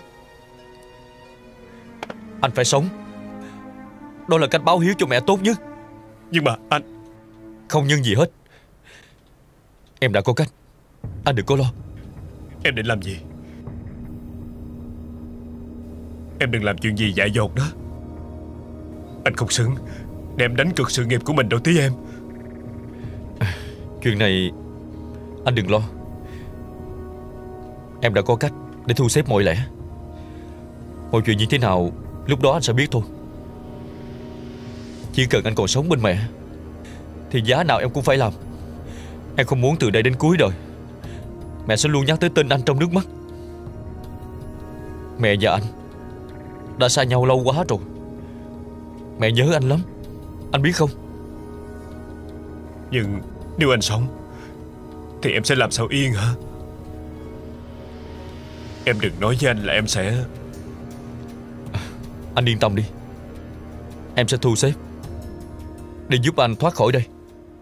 B: Anh phải sống. Đó là cách báo hiếu cho mẹ tốt nhất.
N: Nhưng mà anh...
B: Không nhưng gì hết. Em đã có cách. Anh đừng có lo.
N: Em định làm gì? Em đừng làm chuyện gì dại dột đó. Anh không xứng để em đánh cược sự nghiệp của mình đâu tí em.
B: Chuyện này anh đừng lo. Em đã có cách để thu xếp mọi lẽ. Mọi chuyện như thế nào lúc đó anh sẽ biết thôi. Chỉ cần anh còn sống bên mẹ thì giá nào em cũng phải làm. Em không muốn từ đây đến cuối đời mẹ sẽ luôn nhắc tới tên anh trong nước mắt. Mẹ và anh đã xa nhau lâu quá rồi. Mẹ nhớ anh lắm, anh biết không?
N: Nhưng nếu anh sống thì em sẽ làm sao yên hả? Em đừng nói với anh là em sẽ...
B: Anh yên tâm đi. Em sẽ thu xếp để giúp anh thoát khỏi đây.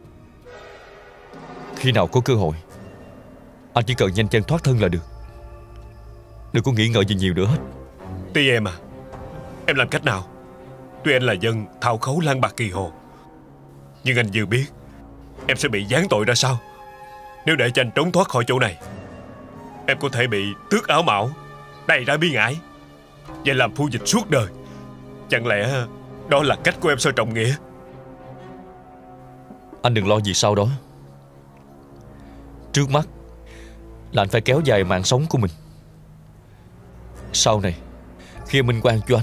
B: Khi nào có cơ hội, anh chỉ cần nhanh chân thoát thân là được. Đừng có nghĩ ngợi gì nhiều nữa hết.
N: Tí em à, em làm cách nào? Tuy anh là dân thao khấu lang bạc kỳ hồ, nhưng anh vừa biết em sẽ bị giáng tội ra sao. Nếu để cho anh trốn thoát khỏi chỗ này, em có thể bị tước áo mão, đầy ra bi ngãi và làm phu dịch suốt đời. Chẳng lẽ đó là cách của em sao Trọng Nghĩa?
B: Anh đừng lo gì sau đó. Trước mắt là anh phải kéo dài mạng sống của mình. Sau này khi minh oan cho anh,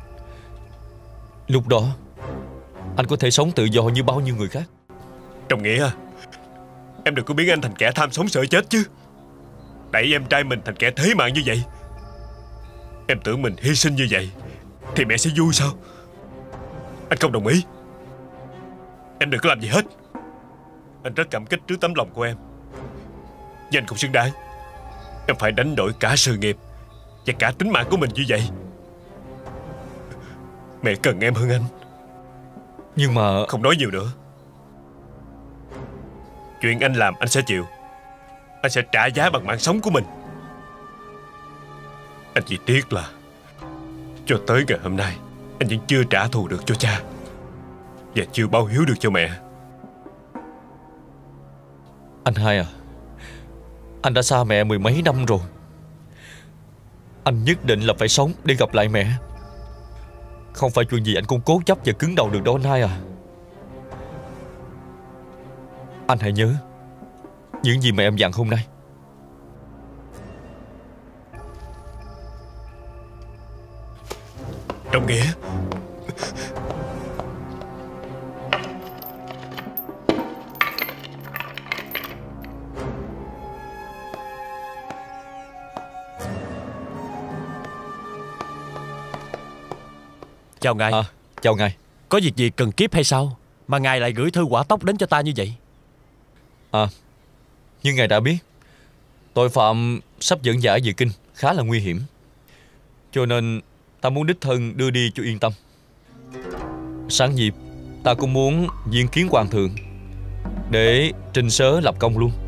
B: lúc đó anh có thể sống tự do như bao nhiêu người khác.
N: Trọng Nghĩa à, em đừng có biến anh thành kẻ tham sống sợ chết chứ. Đẩy em trai mình thành kẻ thế mạng như vậy. Em tưởng mình hy sinh như vậy thì mẹ sẽ vui sao? Anh không đồng ý. Em đừng có làm gì hết. Anh rất cảm kích trước tấm lòng của em, nhưng anh không xứng đáng. Em phải đánh đổi cả sự nghiệp và cả tính mạng của mình như vậy. Mẹ cần em hơn anh.
B: Nhưng mà...
N: Không nói nhiều nữa. Chuyện anh làm anh sẽ chịu. Anh sẽ trả giá bằng mạng sống của mình. Anh chỉ tiếc là cho tới ngày hôm nay anh vẫn chưa trả thù được cho cha và chưa báo hiếu được cho mẹ.
B: Anh Hai à, anh đã xa mẹ mười mấy năm rồi. Anh nhất định là phải sống để gặp lại mẹ. Không phải chuyện gì anh cũng cố chấp và cứng đầu được đâu anh Hai à. Anh hãy nhớ những gì mà em dặn hôm nay.
N: Trọng Nghĩa,
E: chào ngài.
B: À, chào ngài.
E: Có việc gì cần kiếp hay sao mà ngài lại gửi thư hỏa tốc đến cho ta như vậy?
B: À, như ngài đã biết, tội phạm sắp dẫn giải về kinh khá là nguy hiểm, cho nên ta muốn đích thân đưa đi cho yên tâm. Sáng dịp ta cũng muốn diện kiến hoàng thượng để trình sớ lập công luôn.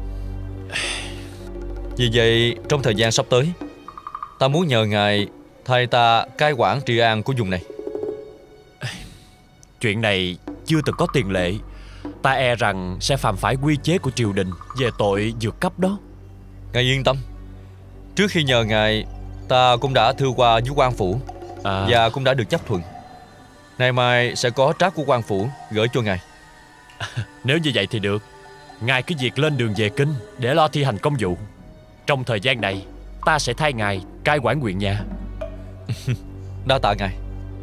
B: Vì vậy trong thời gian sắp tới, ta muốn nhờ ngài thay ta cai quản trị an của vùng này.
E: Chuyện này chưa từng có tiền lệ. Ta e rằng sẽ phạm phải quy chế của triều đình về tội vượt cấp đó.
B: Ngài yên tâm. Trước khi nhờ ngài, ta cũng đã thư qua với quan phủ à. Và cũng đã được chấp thuận. Nay mai sẽ có trác của quan phủ gửi cho ngài.
E: Nếu như vậy thì được. Ngài cứ việc lên đường về kinh để lo thi hành công vụ. Trong thời gian này, ta sẽ thay ngài cai quản huyện nhà.
B: Đa tạ ngài.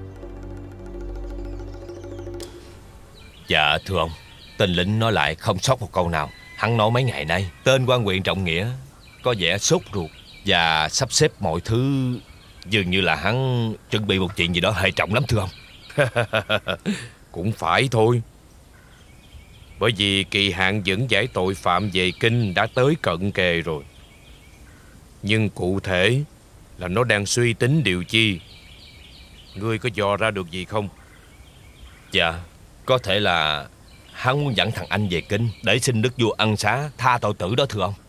P: Dạ thưa ông, tên lính nói lại không sót một câu nào. Hắn nói mấy ngày nay tên quan huyện trọng nghĩa có vẻ sốt ruột và sắp xếp mọi thứ. Dường như là hắn chuẩn bị một chuyện gì đó hệ trọng lắm thưa ông.
M: Cũng phải thôi. Bởi vì kỳ hạn dẫn giải tội phạm về kinh đã tới cận kề rồi. Nhưng cụ thể là nó đang suy tính điều chi? Ngươi có dò ra được gì không?
P: Dạ, có thể là hắn muốn dẫn thằng anh về kinh để xin đức vua ân xá tha tội tử đó thưa ông.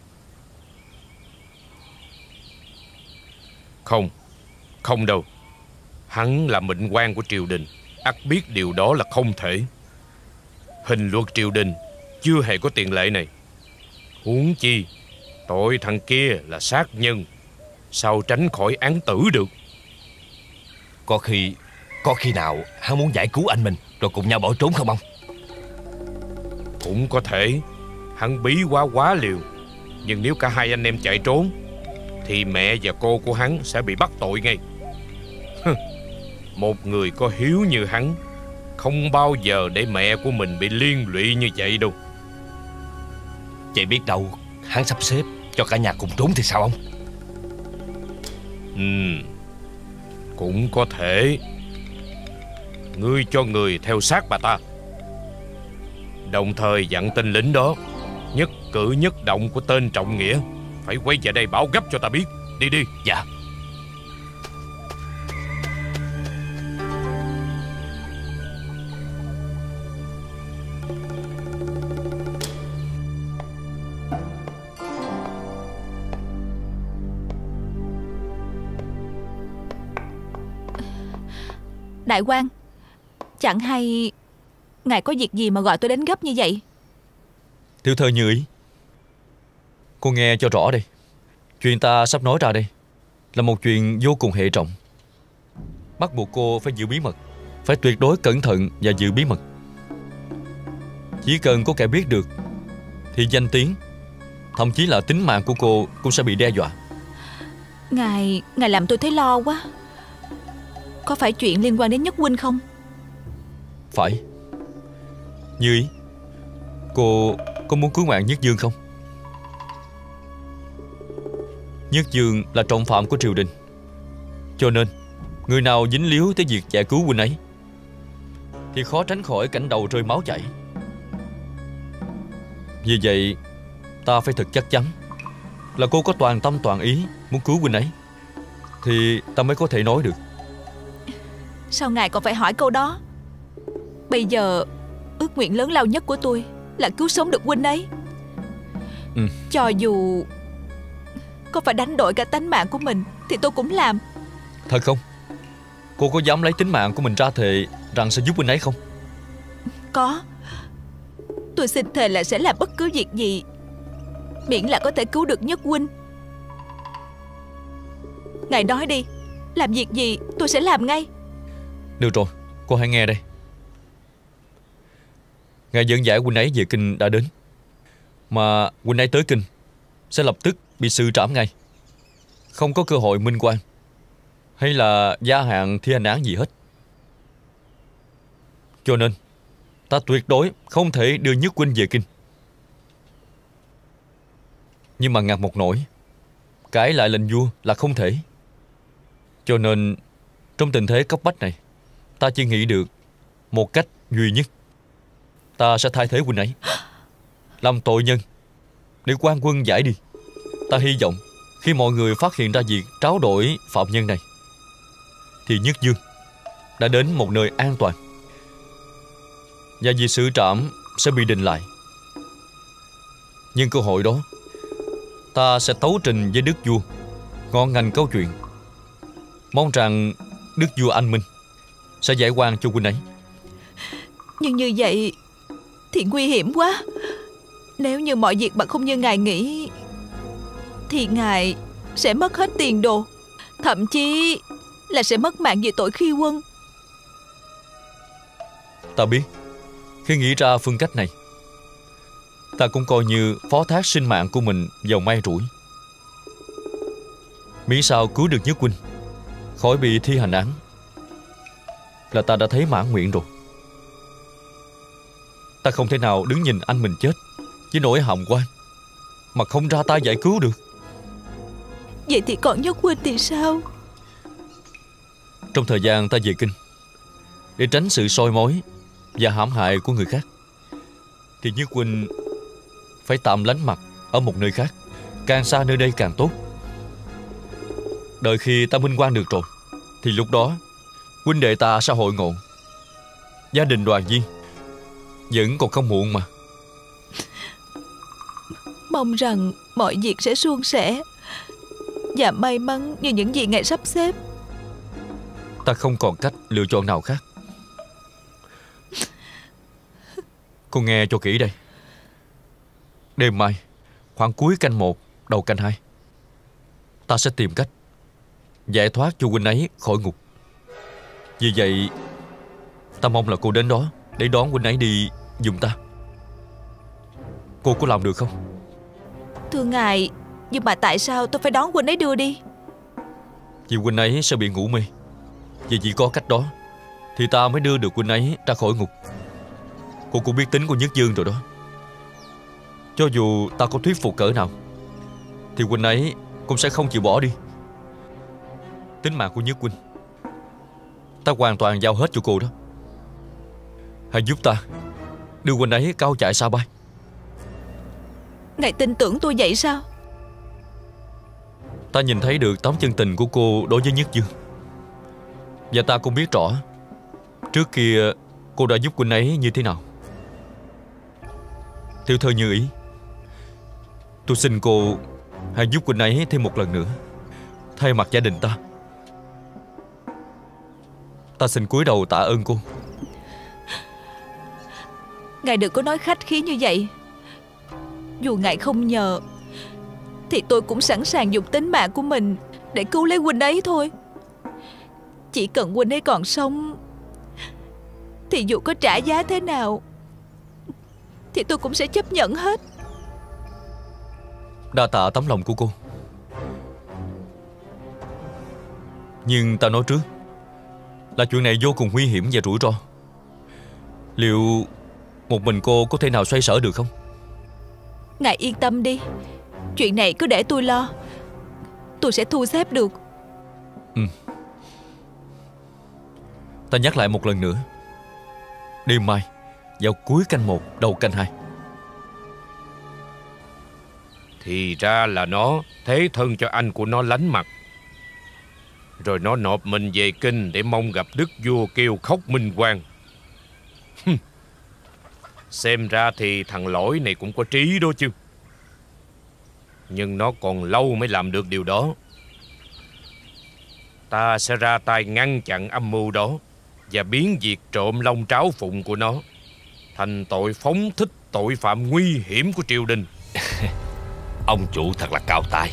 M: Không, không đâu. Hắn là mệnh quan của triều đình, ắt biết điều đó là không thể. Hình luật triều đình chưa hề có tiền lệ này. Huống chi tội thằng kia là sát nhân, sao tránh khỏi án tử được?
P: Có khi Có khi nào hắn muốn giải cứu anh mình rồi cùng nhau bỏ trốn không ông?
M: Cũng có thể. Hắn bí quá quá liều. Nhưng nếu cả hai anh em chạy trốn thì mẹ và cô của hắn sẽ bị bắt tội ngay. Một người có hiếu như hắn không bao giờ để mẹ của mình bị liên lụy như vậy đâu.
P: Vậy biết đâu hắn sắp xếp cho cả nhà cùng trốn thì sao ông?
M: Ừ, cũng có thể. Ngươi cho người theo sát bà ta, đồng thời dặn tên lính đó nhất cử nhất động của tên trọng nghĩa phải quay về đây báo gấp cho ta biết. Đi đi.
P: Dạ.
G: Đại quan, chẳng hay ngài có việc gì mà gọi tôi đến gấp như vậy?
B: Tiểu thơ Như Ý, cô nghe cho rõ đây. Chuyện ta sắp nói ra đây là một chuyện vô cùng hệ trọng. Bắt buộc cô phải giữ bí mật, phải tuyệt đối cẩn thận và giữ bí mật. Chỉ cần có kẻ biết được thì danh tiếng, thậm chí là tính mạng của cô cũng sẽ bị đe dọa.
G: Ngài, ngài làm tôi thấy lo quá. Có phải chuyện liên quan đến Nhất huynh không?
B: Phải. Như Ý, cô có muốn cứu mạng Nhất Dương không? Nhất Dương là trọng phạm của triều đình, cho nên người nào dính líu tới việc giải cứu huynh ấy thì khó tránh khỏi cảnh đầu rơi máu chảy. Vì vậy ta phải thật chắc chắn là cô có toàn tâm toàn ý muốn cứu huynh ấy thì ta mới có thể nói được.
G: Sao ngài còn phải hỏi câu đó? Bây giờ ước nguyện lớn lao nhất của tôi là cứu sống được huynh ấy.
B: ừ.
G: Cho dù có phải đánh đổi cả tánh mạng của mình thì tôi cũng làm.
B: Thật không? Cô có dám lấy tính mạng của mình ra thề rằng sẽ giúp huynh ấy không?
G: Có. Tôi xin thề là sẽ làm bất cứ việc gì miễn là có thể cứu được Nhất huynh. Ngài nói đi, làm việc gì tôi sẽ làm ngay.
B: Được rồi, cô hãy nghe đây. Ngày dẫn giải huynh ấy về kinh đã đến, mà huynh ấy tới kinh sẽ lập tức bị xử trảm ngay, không có cơ hội minh oan hay là gia hạn thi hành án gì hết. Cho nên ta tuyệt đối không thể đưa Nhất huynh về kinh. Nhưng mà ngặt một nỗi, cãi lại lệnh vua là không thể. Cho nên trong tình thế cấp bách này, ta chỉ nghĩ được một cách duy nhất. Ta sẽ thay thế huynh ấy làm tội nhân để quan quân giải đi. Ta hy vọng khi mọi người phát hiện ra việc tráo đổi phạm nhân này thì Nhất Dương đã đến một nơi an toàn, và việc xử trảm sẽ bị đình lại. Nhưng cơ hội đó, ta sẽ tấu trình với đức vua ngọn ngành câu chuyện, mong rằng đức vua anh minh sẽ giải oan cho huynh ấy.
G: Nhưng như vậy thì nguy hiểm quá. Nếu như mọi việc mà không như ngài nghĩ thì ngài sẽ mất hết tiền đồ, thậm chí là sẽ mất mạng vì tội khi quân.
B: Ta biết, khi nghĩ ra phương cách này, ta cũng coi như phó thác sinh mạng của mình vào may rủi. Miễn sao cứu được Nhất huynh khỏi bị thi hành án là ta đã thấy mãn nguyện rồi. Ta không thể nào đứng nhìn anh mình chết với nỗi hàm oan mà không ra tay giải cứu được.
G: Vậy thì còn Nhất huynh thì sao?
B: Trong thời gian ta về kinh, để tránh sự soi mói và hãm hại của người khác, thì Nhất huynh phải tạm lánh mặt ở một nơi khác, càng xa nơi đây càng tốt. Đợi khi ta minh oan được rồi, thì lúc đó huynh đệ ta sẽ hội ngộ, gia đình đoàn viên, vẫn còn không muộn mà.
G: Mong rằng mọi việc sẽ suôn sẻ và may mắn như những gì ngài sắp xếp.
B: Ta không còn cách lựa chọn nào khác. Cô nghe cho kỹ đây. Đêm mai khoảng cuối canh một, đầu canh hai, ta sẽ tìm cách giải thoát cho huynh ấy khỏi ngục. Vì vậy ta mong là cô đến đó để đón huynh ấy đi giùm ta. Cô có làm được không?
G: Thưa ngài, nhưng mà tại sao tôi phải đón huynh ấy đưa đi?
B: Vì huynh ấy sẽ bị ngủ mê. Vì chỉ có cách đó thì ta mới đưa được huynh ấy ra khỏi ngục. Cô cũng biết tính của Nhất Dương rồi đó. Cho dù ta có thuyết phục cỡ nào thì huynh ấy cũng sẽ không chịu bỏ đi. Tính mạng của Nhất huynh ta hoàn toàn giao hết cho cô đó. Hãy giúp ta đưa huynh ấy cao chạy xa bay.
G: Ngài tin tưởng tôi vậy sao?
B: Ta nhìn thấy được tấm chân tình của cô đối với Nhất Dương. Và ta cũng biết rõ trước kia cô đã giúp huynh ấy như thế nào. Tiểu thơ như ý, tôi xin cô hãy giúp huynh ấy thêm một lần nữa, thay mặt gia đình ta. Ta xin cúi đầu tạ ơn cô.
G: Ngài đừng có nói khách khí như vậy. Dù ngài không nhờ thì tôi cũng sẵn sàng dùng tính mạng của mình để cứu lấy huynh ấy thôi. Chỉ cần huynh ấy còn sống thì dù có trả giá thế nào thì tôi cũng sẽ chấp nhận hết.
B: Đa tạ tấm lòng của cô. Nhưng ta nói trước là chuyện này vô cùng nguy hiểm và rủi ro. Liệu một mình cô có thể nào xoay sở được không?
G: Ngài yên tâm đi, chuyện này cứ để tôi lo. Tôi sẽ thu xếp được.
B: Ừ. Ta nhắc lại một lần nữa. Đêm mai vào cuối canh một, đầu canh hai.
M: Thì ra là nó thế thân cho anh của nó lánh mặt, rồi nó nộp mình về kinh để mong gặp đức vua kêu khóc minh oan. Xem ra thì thằng lỗi này cũng có trí đó chứ. Nhưng nó còn lâu mới làm được điều đó. Ta sẽ ra tay ngăn chặn âm mưu đó và biến việc trộm long tráo phụng của nó thành tội phóng thích tội phạm nguy hiểm của triều đình.
P: Ông chủ thật là cao tay.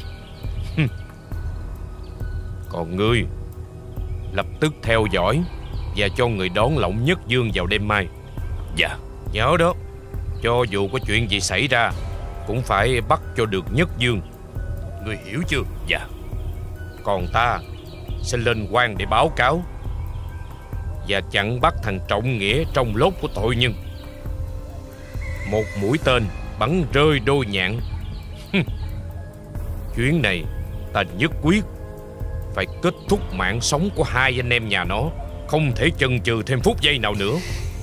M: Còn ngươi lập tức theo dõi và cho người đón lộng Nhất Dương vào đêm mai.
P: Dạ.
M: Nhớ đó, cho dù có chuyện gì xảy ra cũng phải bắt cho được Nhất Dương. Ngươi hiểu chưa?
P: Dạ.
M: Còn ta sẽ lên quan để báo cáo và chặn bắt thằng Trọng Nghĩa trong lốt của tội nhân. Một mũi tên bắn rơi đôi nhạn. Chuyến này ta nhất quyết phải kết thúc mạng sống của hai anh em nhà nó, không thể chần chừ thêm phút giây nào nữa.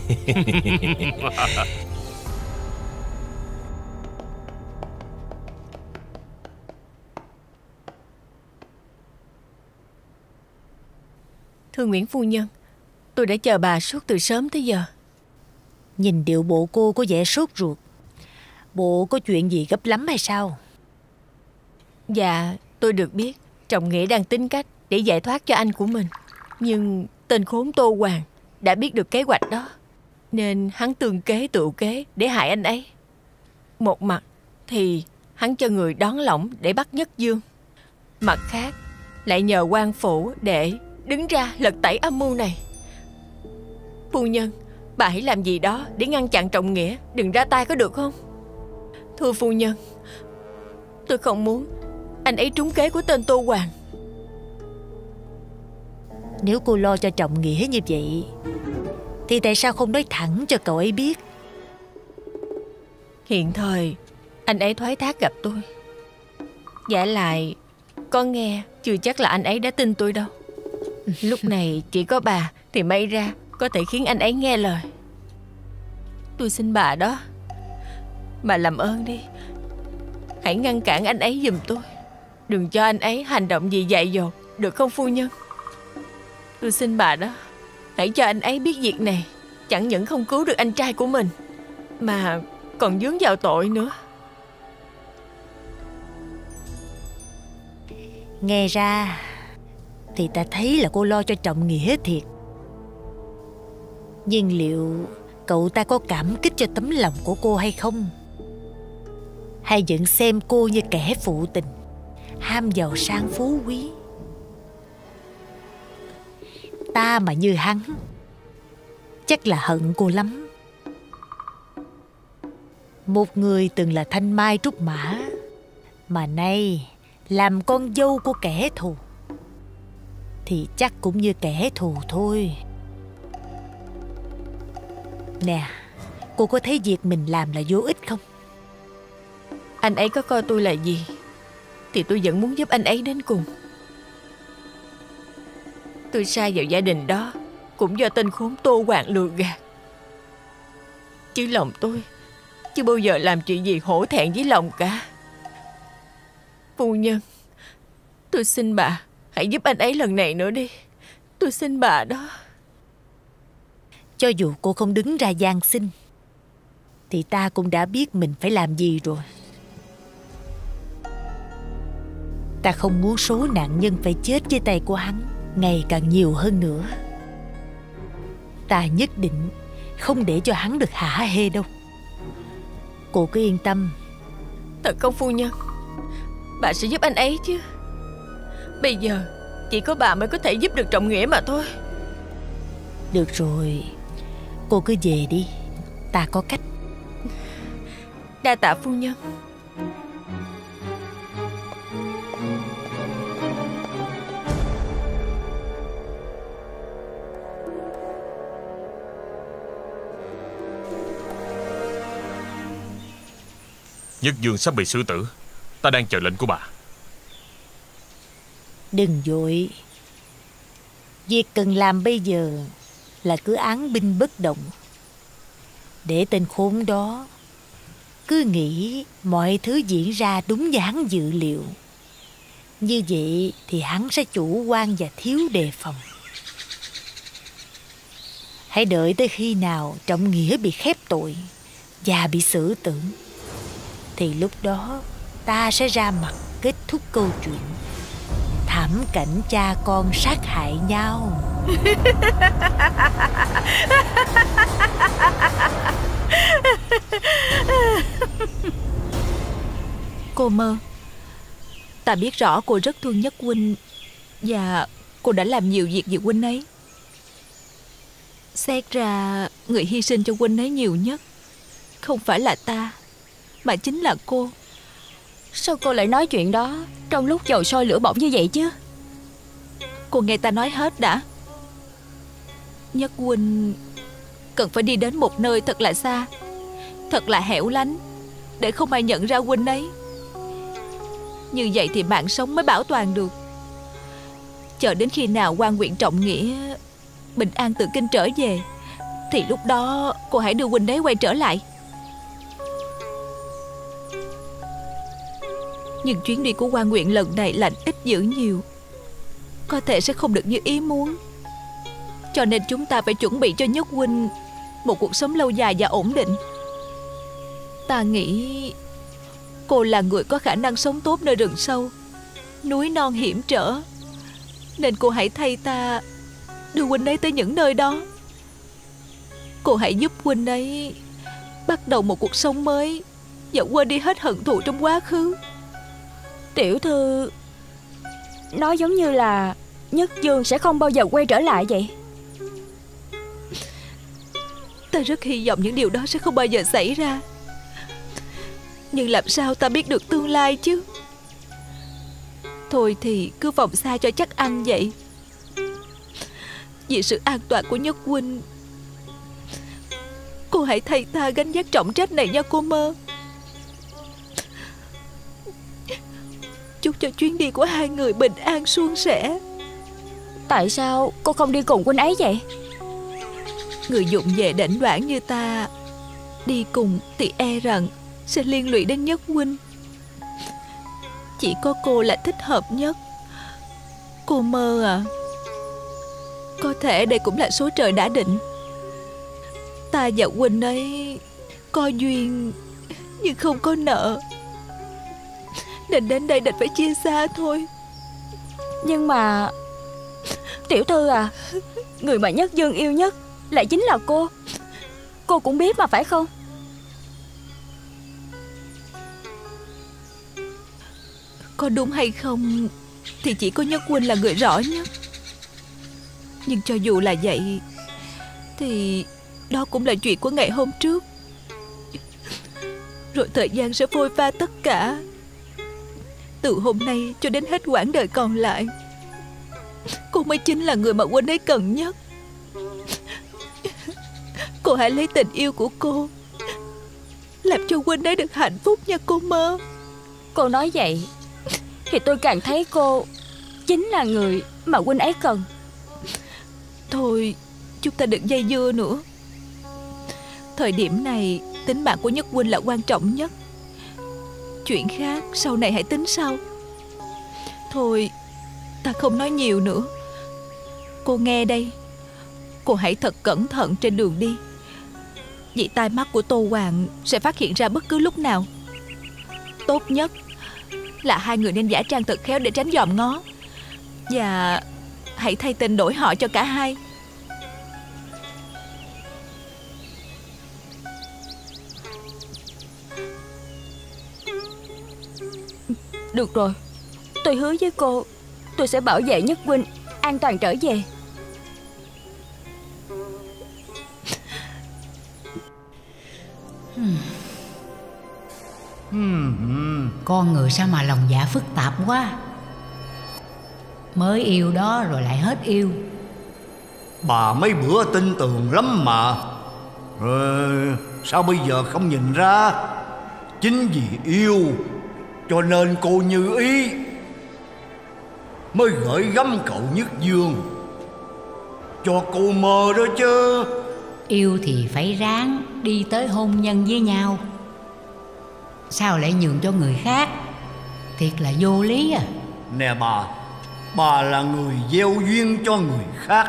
C: Thưa Nguyễn phu nhân, tôi đã chờ bà suốt từ sớm tới giờ.
H: Nhìn điệu bộ cô có vẻ sốt ruột. Bộ có chuyện gì gấp lắm hay sao?
C: Dạ, tôi được biết Trọng Nghĩa đang tính cách để giải thoát cho anh của mình. Nhưng tên khốn Tô Hoàng đã biết được kế hoạch đó. nên hắn tương kế tựu kế để hại anh ấy. Một mặt thì hắn cho người đón lỏng để bắt Nhất Dương, mặt khác lại nhờ quan phủ để đứng ra lật tẩy âm mưu này. Phu nhân, bà hãy làm gì đó để ngăn chặn Trọng Nghĩa đừng ra tay có được không? Thưa phu nhân, tôi không muốn anh ấy trúng kế của tên Tô Hoàng.
H: Nếu cô lo cho Trọng Nghĩa như vậy thì tại sao không nói thẳng cho cậu ấy biết?
C: Hiện thời anh ấy thoái thác gặp tôi. Giả lại có nghe chưa chắc là anh ấy đã tin tôi đâu. Lúc này chỉ có bà thì may ra có thể khiến anh ấy nghe lời. Tôi xin bà đó, bà làm ơn đi, hãy ngăn cản anh ấy giùm tôi. Đừng cho anh ấy hành động gì dại dột, được không phu nhân? Tôi xin bà đó, hãy cho anh ấy biết việc này chẳng những không cứu được anh trai của mình mà còn vướng vào tội nữa.
H: Nghe ra thì ta thấy là cô lo cho Trọng Nghĩa thiệt. Nhưng liệu cậu ta có cảm kích cho tấm lòng của cô hay không? Hay vẫn xem cô như kẻ phụ tình, ham giàu sang phú quý? Ta mà như hắn chắc là hận cô lắm. Một người từng là thanh mai trúc mã mà nay làm con dâu của kẻ thù thì chắc cũng như kẻ thù thôi. Nè, cô có thấy việc mình làm là vô ích không?
C: Anh ấy có coi tôi là gì thì tôi vẫn muốn giúp anh ấy đến cùng. Tôi sai vào gia đình đó cũng do tên khốn Tô Hoàng lừa gạt. Chứ lòng tôi chưa bao giờ làm chuyện gì hổ thẹn với lòng cả. Phu nhân, tôi xin bà hãy giúp anh ấy lần này nữa đi. Tôi xin bà đó.
H: Cho dù cô không đứng ra van xin thì ta cũng đã biết mình phải làm gì rồi. Ta không muốn số nạn nhân phải chết dưới tay của hắn ngày càng nhiều hơn nữa. Ta nhất định không để cho hắn được hả hê đâu. Cô cứ yên tâm.
C: Thật không phu nhân? Bà sẽ giúp anh ấy chứ. Bây giờ chỉ có bà mới có thể giúp được Trọng Nghĩa mà thôi.
H: Được rồi, cô cứ về đi, ta có cách.
C: Đa tạ phu nhân.
M: Nhất Dương sắp bị xử tử, ta đang chờ lệnh của bà.
H: Đừng vội. Việc cần làm bây giờ là cứ án binh bất động, để tên khốn đó cứ nghĩ mọi thứ diễn ra đúng như hắn dự liệu. Như vậy thì hắn sẽ chủ quan và thiếu đề phòng. Hãy đợi tới khi nào Trọng Nghĩa bị khép tội và bị xử tử, thì lúc đó ta sẽ ra mặt kết thúc câu chuyện thảm cảnh cha con sát hại nhau.
F: Cô Mơ, ta biết rõ cô rất thương Nhất huynh và cô đã làm nhiều việc vì huynh ấy. Xét ra người hy sinh cho huynh ấy nhiều nhất không phải là ta mà chính là cô.
O: Sao cô lại nói chuyện đó trong lúc dầu sôi lửa bỏng như vậy chứ?
F: Cô nghe ta nói hết đã. Nhất huynh cần phải đi đến một nơi thật là xa, thật là hẻo lánh, để không ai nhận ra huynh ấy. Như vậy thì mạng sống mới bảo toàn được. Chờ đến khi nào quan huyện Trọng Nghĩa bình an từ kinh trở về, thì lúc đó cô hãy đưa huynh ấy quay trở lại. Nhưng chuyến đi của quan huyện lần này lành ít dữ nhiều, có thể sẽ không được như ý muốn. Cho nên chúng ta phải chuẩn bị cho Nhất huynh một cuộc sống lâu dài và ổn định. Ta nghĩ cô là người có khả năng sống tốt nơi rừng sâu, núi non hiểm trở, nên cô hãy thay ta đưa huynh ấy tới những nơi đó.
G: Cô hãy giúp huynh ấy bắt đầu một cuộc sống mới và quên đi hết hận thù trong quá khứ.
O: Tiểu thư nói giống như là Nhất Dương sẽ không bao giờ quay trở lại vậy.
G: Ta rất hy vọng những điều đó sẽ không bao giờ xảy ra. Nhưng làm sao ta biết được tương lai chứ? Thôi thì cứ phòng xa cho chắc ăn vậy. Vì sự an toàn của Nhất huynh, cô hãy thay ta gánh vác trọng trách này nha cô Mơ. Chúc cho chuyến đi của hai người bình an suôn sẻ.
O: Tại sao cô không đi cùng huynh ấy vậy?
G: Người dụng về đỉnh đoạn như ta đi cùng thì e rằng sẽ liên lụy đến Nhất huynh. Chỉ có cô là thích hợp nhất. Cô Mơ à, có thể đây cũng là số trời đã định. Ta và huynh ấy có duyên nhưng không có nợ, nên đến đây đành phải chia xa thôi.
O: Nhưng mà tiểu thư à, người mà Nhất Dương yêu nhất lại chính là cô. Cô cũng biết mà phải không?
G: Có đúng hay không thì chỉ có Nhất huynh là người rõ nhất. Nhưng cho dù là vậy thì đó cũng là chuyện của ngày hôm trước. Rồi thời gian sẽ phôi pha tất cả. Từ hôm nay cho đến hết quãng đời còn lại, cô mới chính là người mà huynh ấy cần nhất. Cô hãy lấy tình yêu của cô làm cho huynh ấy được hạnh phúc nha cô Mơ.
O: Cô nói vậy thì tôi càng thấy cô chính là người mà huynh ấy cần.
G: Thôi chúng ta đừng dây dưa nữa. Thời điểm này tính mạng của Nhất huynh là quan trọng nhất. Chuyện khác sau này hãy tính sau. Thôi ta không nói nhiều nữa. Cô nghe đây, cô hãy thật cẩn thận trên đường đi, vì tai mắt của Tô Hoàng sẽ phát hiện ra bất cứ lúc nào. Tốt nhất là hai người nên giả trang thật khéo để tránh dòm ngó. Và hãy thay tên đổi họ cho cả hai.
O: Được rồi, tôi hứa với cô, tôi sẽ bảo vệ Nhất huynh an toàn trở về.
Q: Hmm. Hmm. Con người sao mà lòng dạ phức tạp quá. Mới yêu đó rồi lại hết yêu.
R: Bà mấy bữa tin tưởng lắm mà, rồi sao bây giờ không nhìn ra? Chính vì yêu cho nên cô Như Ý mới gửi gắm cậu Nhất Dương cho cô Mơ đó chứ.
Q: Yêu thì phải ráng đi tới hôn nhân với nhau, sao lại nhường cho người khác? Thiệt là vô lý à.
R: Nè bà, bà là người gieo duyên cho người khác,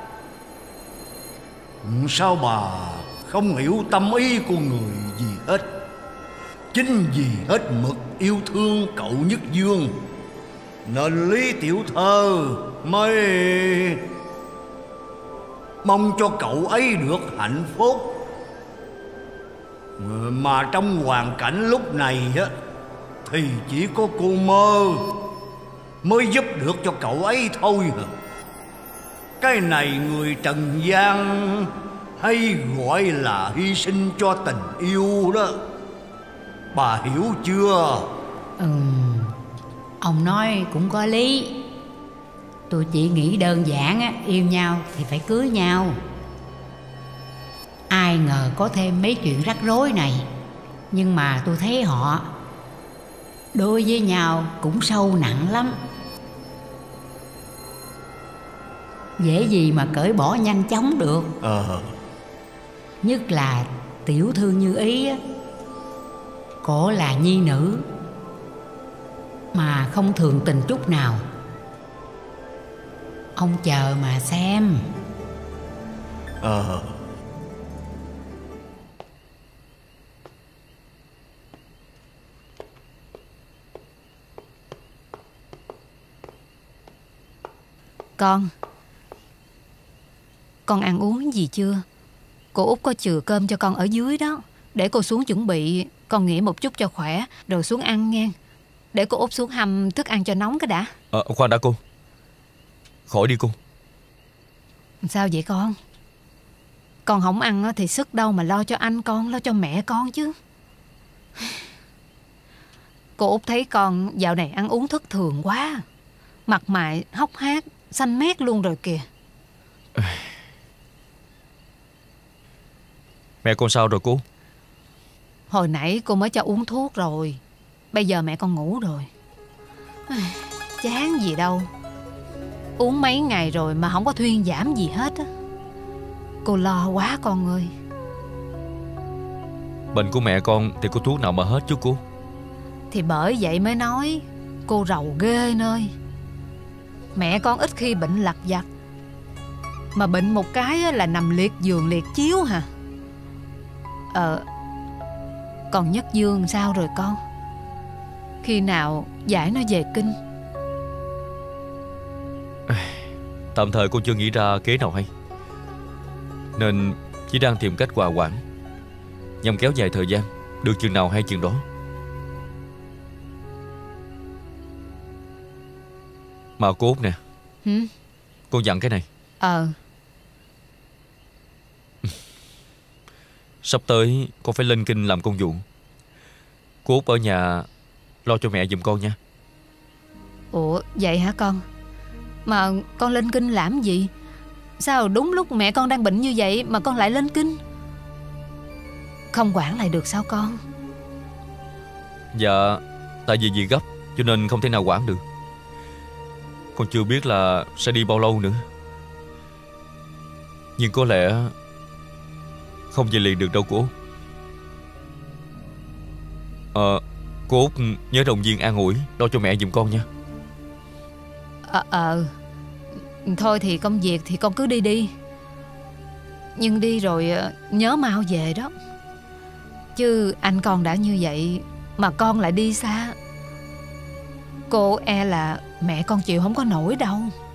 R: sao bà không hiểu tâm ý của người gì hết? Chính vì hết mực yêu thương cậu Nhất Dương nên Lý Tiểu Thơ mới mong cho cậu ấy được hạnh phúc. Mà trong hoàn cảnh lúc này á, thì chỉ có cô Mơ mới giúp được cho cậu ấy thôi. Cái này người trần gian hay gọi là hy sinh cho tình yêu đó. Bà hiểu chưa?
Q: Ừ, ông nói cũng có lý. Tôi chỉ nghĩ đơn giản á, yêu nhau thì phải cưới nhau. Ai ngờ có thêm mấy chuyện rắc rối này. Nhưng mà tôi thấy họ đối với nhau cũng sâu nặng lắm. Dễ gì mà cởi bỏ nhanh chóng được.
R: Ờ.
Q: Nhất là tiểu thư Như Ý á, cổ là nhi nữ mà không thường tình chút nào. Ông chờ mà xem.
R: Ờ.
A: Con Con ăn uống gì chưa? Cô Út có chừa cơm cho con ở dưới đó. Để cô xuống chuẩn bị. Con nghỉ một chút cho khỏe rồi xuống ăn nghe. Để cô Út xuống hầm thức ăn cho nóng cái đã.
B: Ờ khoan đã cô. Khỏi đi cô.
A: Sao vậy con? Con không ăn thì sức đâu mà lo cho anh con, lo cho mẹ con chứ. Cô Út thấy con dạo này ăn uống thất thường quá. Mặt mày hốc hác, xanh mét luôn rồi kìa.
B: Mẹ con sao rồi cô?
A: Hồi nãy cô mới cho uống thuốc rồi. Bây giờ mẹ con ngủ rồi. Chán gì đâu. Uống mấy ngày rồi mà không có thuyên giảm gì hết á. Cô lo quá con ơi.
B: Bệnh của mẹ con thì có thuốc nào mà hết chứ cô?
A: Thì bởi vậy mới nói cô rầu ghê nơi. Mẹ con ít khi bệnh lặt vặt, mà bệnh một cái là nằm liệt giường liệt chiếu hả. Ờ Còn Nhất Dương sao rồi con? Khi nào giải nó về kinh?
B: Tạm thời con chưa nghĩ ra kế nào hay, nên chỉ đang tìm cách hòa quản, nhằm kéo dài thời gian, được chừng nào hay chừng đó. Mà cô Út nè.
A: Hử?
B: Con dặn cái này.
A: Ờ
B: Sắp tới con phải lên kinh làm công vụ. Cô Út ở nhà lo cho mẹ giùm con nha.
A: Ủa vậy hả con? Mà con lên kinh làm gì? Sao đúng lúc mẹ con đang bệnh như vậy mà con lại lên kinh? Không quản lại được sao con?
B: Dạ, tại vì việc gấp cho nên không thể nào quản được. Con chưa biết là sẽ đi bao lâu nữa, nhưng có lẽ không về liền được đâu cô Út. Ờ, cô Út nhớ động viên an ủi, lo cho mẹ giùm con nha.
A: Ờ Ờ Thôi thì công việc thì con cứ đi đi. Nhưng đi rồi nhớ mau về đó. Chứ anh con đã như vậy mà con lại đi xa, cô e là mẹ con chịu không có nổi đâu.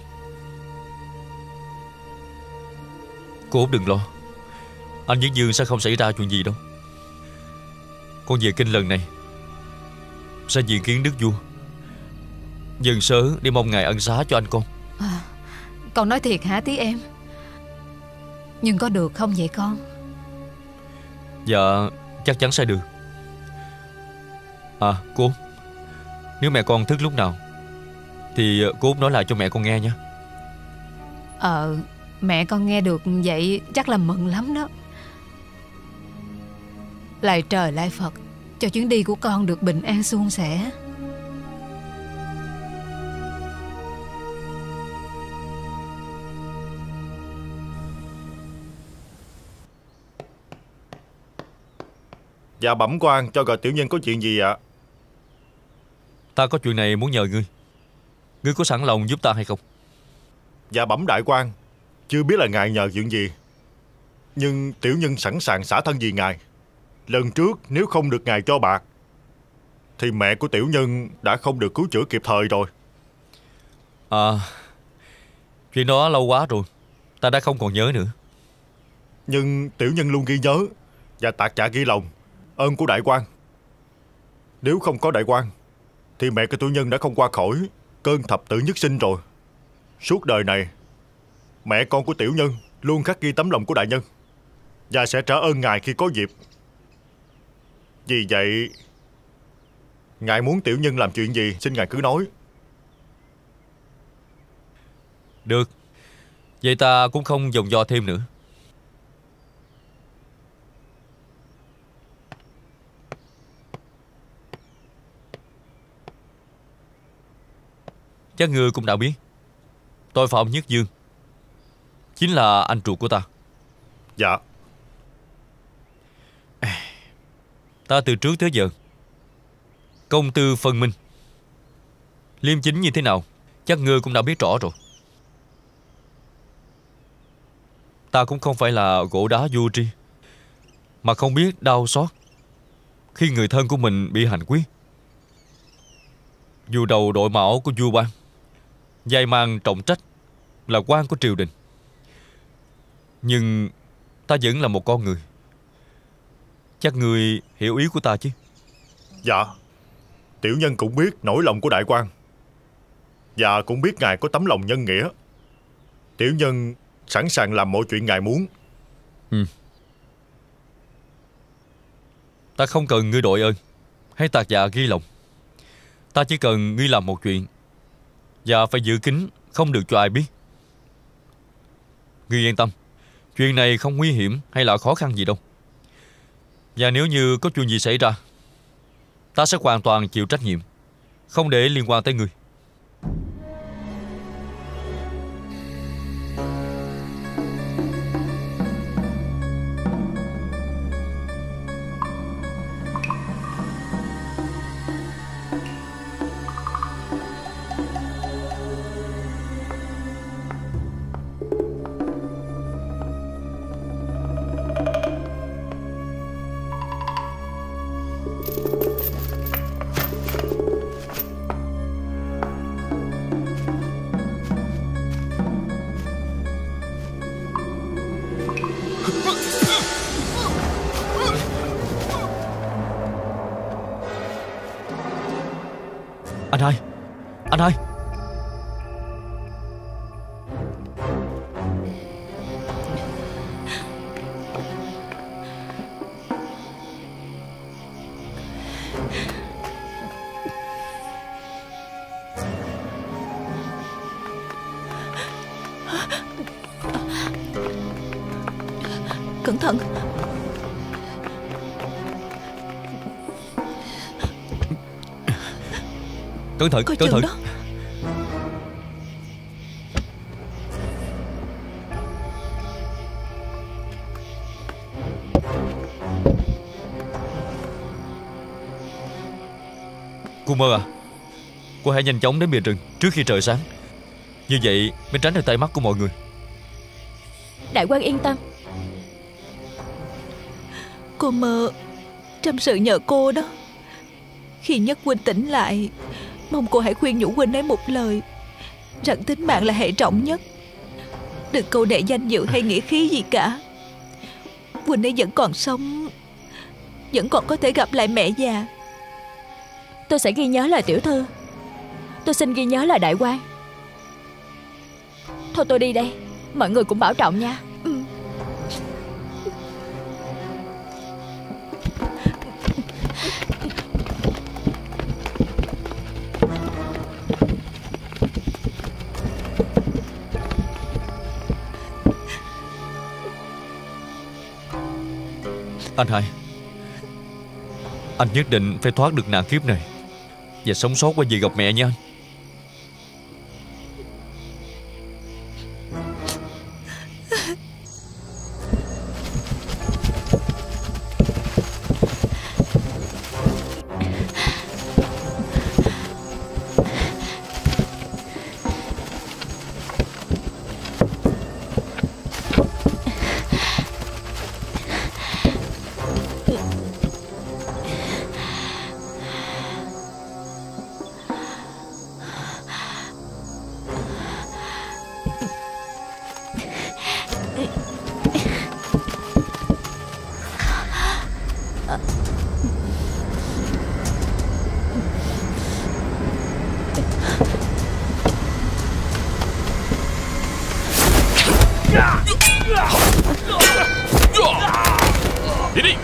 B: Cô Út đừng lo, anh với Dương sẽ không xảy ra chuyện gì đâu. Con về kinh lần này sẽ diện kiến đức vua, dần sớ để mong ngài ân xá cho anh con.
A: À, con nói thiệt hả tí em? Nhưng có được không vậy con?
B: Dạ chắc chắn sẽ được. À cô, nếu mẹ con thức lúc nào thì cô Út nói lại cho mẹ con nghe nha.
A: Ờ Mẹ con nghe được vậy chắc là mừng lắm đó. Lạy trời lạy Phật cho chuyến đi của con được bình an suôn sẻ.
S: Dạ bẩm quan, cho gọi tiểu nhân có chuyện gì ạ?
B: Ta có chuyện này muốn nhờ ngươi. Ngươi có sẵn lòng giúp ta hay không?
S: Dạ bẩm đại quan, chưa biết là ngài nhờ chuyện gì, nhưng tiểu nhân sẵn sàng xả thân vì ngài. Lần trước nếu không được ngài cho bạc thì mẹ của tiểu nhân đã không được cứu chữa kịp thời rồi.
B: À, chuyện đó lâu quá rồi, ta đã không còn nhớ nữa.
S: Nhưng tiểu nhân luôn ghi nhớ và tạc dạ ghi lòng ơn của đại quan. Nếu không có đại quan thì mẹ của tiểu nhân đã không qua khỏi cơn thập tử nhất sinh rồi. Suốt đời này mẹ con của tiểu nhân luôn khắc ghi tấm lòng của đại nhân và sẽ trả ơn ngài khi có dịp. Vì vậy ngài muốn tiểu nhân làm chuyện gì xin ngài cứ nói.
B: Được, vậy ta cũng không vòng vo thêm nữa. Chắc ngươi cũng đã biết tội phạm Nhất Dương chính là anh ruột của ta.
S: Dạ.
B: Ta từ trước tới giờ công tư phân minh, liêm chính như thế nào chắc ngươi cũng đã biết rõ rồi. Ta cũng không phải là gỗ đá vô tri mà không biết đau xót khi người thân của mình bị hành quyết. Dù đầu đội mão của vua quan, vai mang trọng trách là quan của triều đình, nhưng ta vẫn là một con người. Chắc ngươi hiểu ý của ta chứ?
S: Dạ. Tiểu nhân cũng biết nỗi lòng của đại quan, và cũng biết ngài có tấm lòng nhân nghĩa. Tiểu nhân sẵn sàng làm mọi chuyện ngài muốn.
B: Ừ. Ta không cần ngươi đội ơn hay tạc dạ ghi lòng. Ta chỉ cần ngươi làm một chuyện, và phải giữ kín, không được cho ai biết. Ngươi yên tâm, chuyện này không nguy hiểm hay là khó khăn gì đâu. Và nếu như có chuyện gì xảy ra, ta sẽ hoàn toàn chịu trách nhiệm, không để liên quan tới ngươi. Anh hai, anh hai.
G: Cẩn thận.
B: Cẩn thận,
G: Coi
B: cẩn thận
G: chừng đó.
B: Cô Mơ à, cô hãy nhanh chóng đến bìa rừng trước khi trời sáng. Như vậy mới tránh được tay mắt của mọi người.
O: Đại quan yên tâm.
G: Cô Mơ trăm sự nhờ cô đó. Khi Nhất huynh tỉnh lại, mong cô hãy khuyên nhủ huynh ấy một lời, rằng tính mạng là hệ trọng nhất. Đừng câu nệ danh dự hay nghĩa khí gì cả. Huynh ấy vẫn còn sống, vẫn còn có thể gặp lại mẹ già.
O: Tôi sẽ ghi nhớ lời tiểu thư. Tôi xin ghi nhớ lời đại quan. Thôi tôi đi đây. Mọi người cũng bảo trọng nha.
G: Ừ.
B: Anh hai, anh nhất định phải thoát được nạn kiếp này và sống sót qua về gặp mẹ nha anh.
E: Đi đi.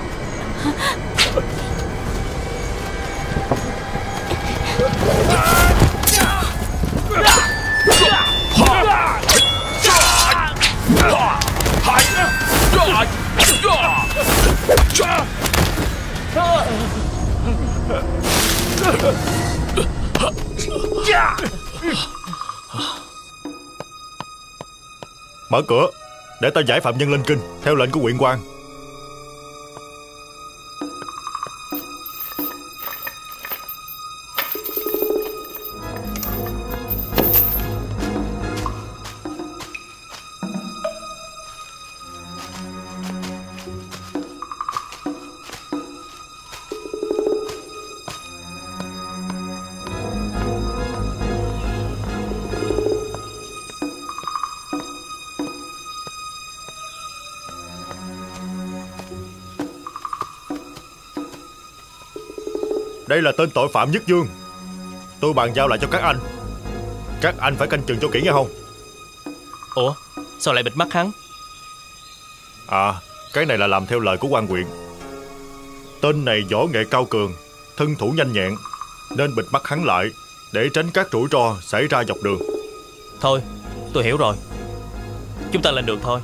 S: Mở cửa, để ta giải phạm nhân lên kinh theo lệnh của huyện quan. Đây là tên tội phạm Nhất Dương. Tôi bàn giao lại cho các anh. Các anh phải canh chừng cho kỹ nghe không?
T: Ủa, sao lại bịt mắt hắn?
S: À, cái này là làm theo lời của quan huyện. Tên này võ nghệ cao cường, thân thủ nhanh nhẹn, nên bịt mắt hắn lại để tránh các rủi ro xảy ra dọc đường.
T: Thôi, tôi hiểu rồi. Chúng ta lên đường thôi.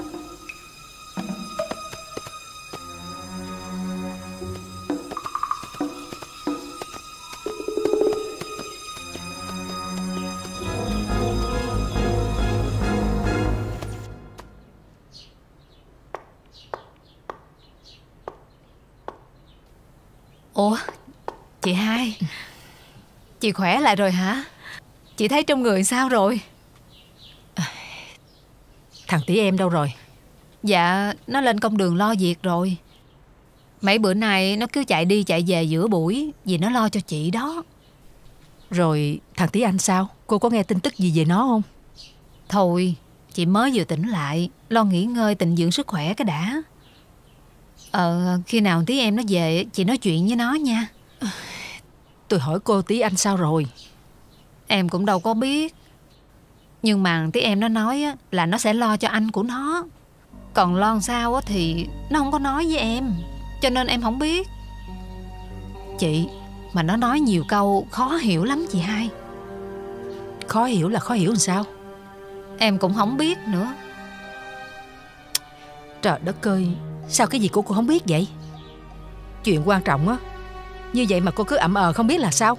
A: Ủa, chị hai, chị khỏe lại rồi hả? Chị thấy trong người sao rồi?
H: Thằng tỷ em đâu rồi?
A: Dạ, nó lên công đường lo việc rồi. Mấy bữa nay nó cứ chạy đi chạy về giữa buổi vì nó lo cho chị đó.
H: Rồi thằng tỷ anh sao? Cô có nghe tin tức gì về nó không?
A: Thôi, chị mới vừa tỉnh lại, lo nghỉ ngơi tịnh dưỡng sức khỏe cái đã. Ờ, khi nào tí em nó về chị nói chuyện với nó nha.
H: Tôi hỏi cô tí anh sao rồi?
A: Em cũng đâu có biết. Nhưng mà tí em nó nói là nó sẽ lo cho anh của nó. Còn lo sao thì nó không có nói với em, cho nên em không biết. Chị, mà nó nói nhiều câu khó hiểu lắm chị hai.
H: Khó hiểu là khó hiểu làm sao?
A: Em cũng không biết nữa.
H: Trời đất ơi, sao cái gì cô cũng không biết vậy? Chuyện quan trọng á, như vậy mà cô cứ ậm ờ không biết là sao?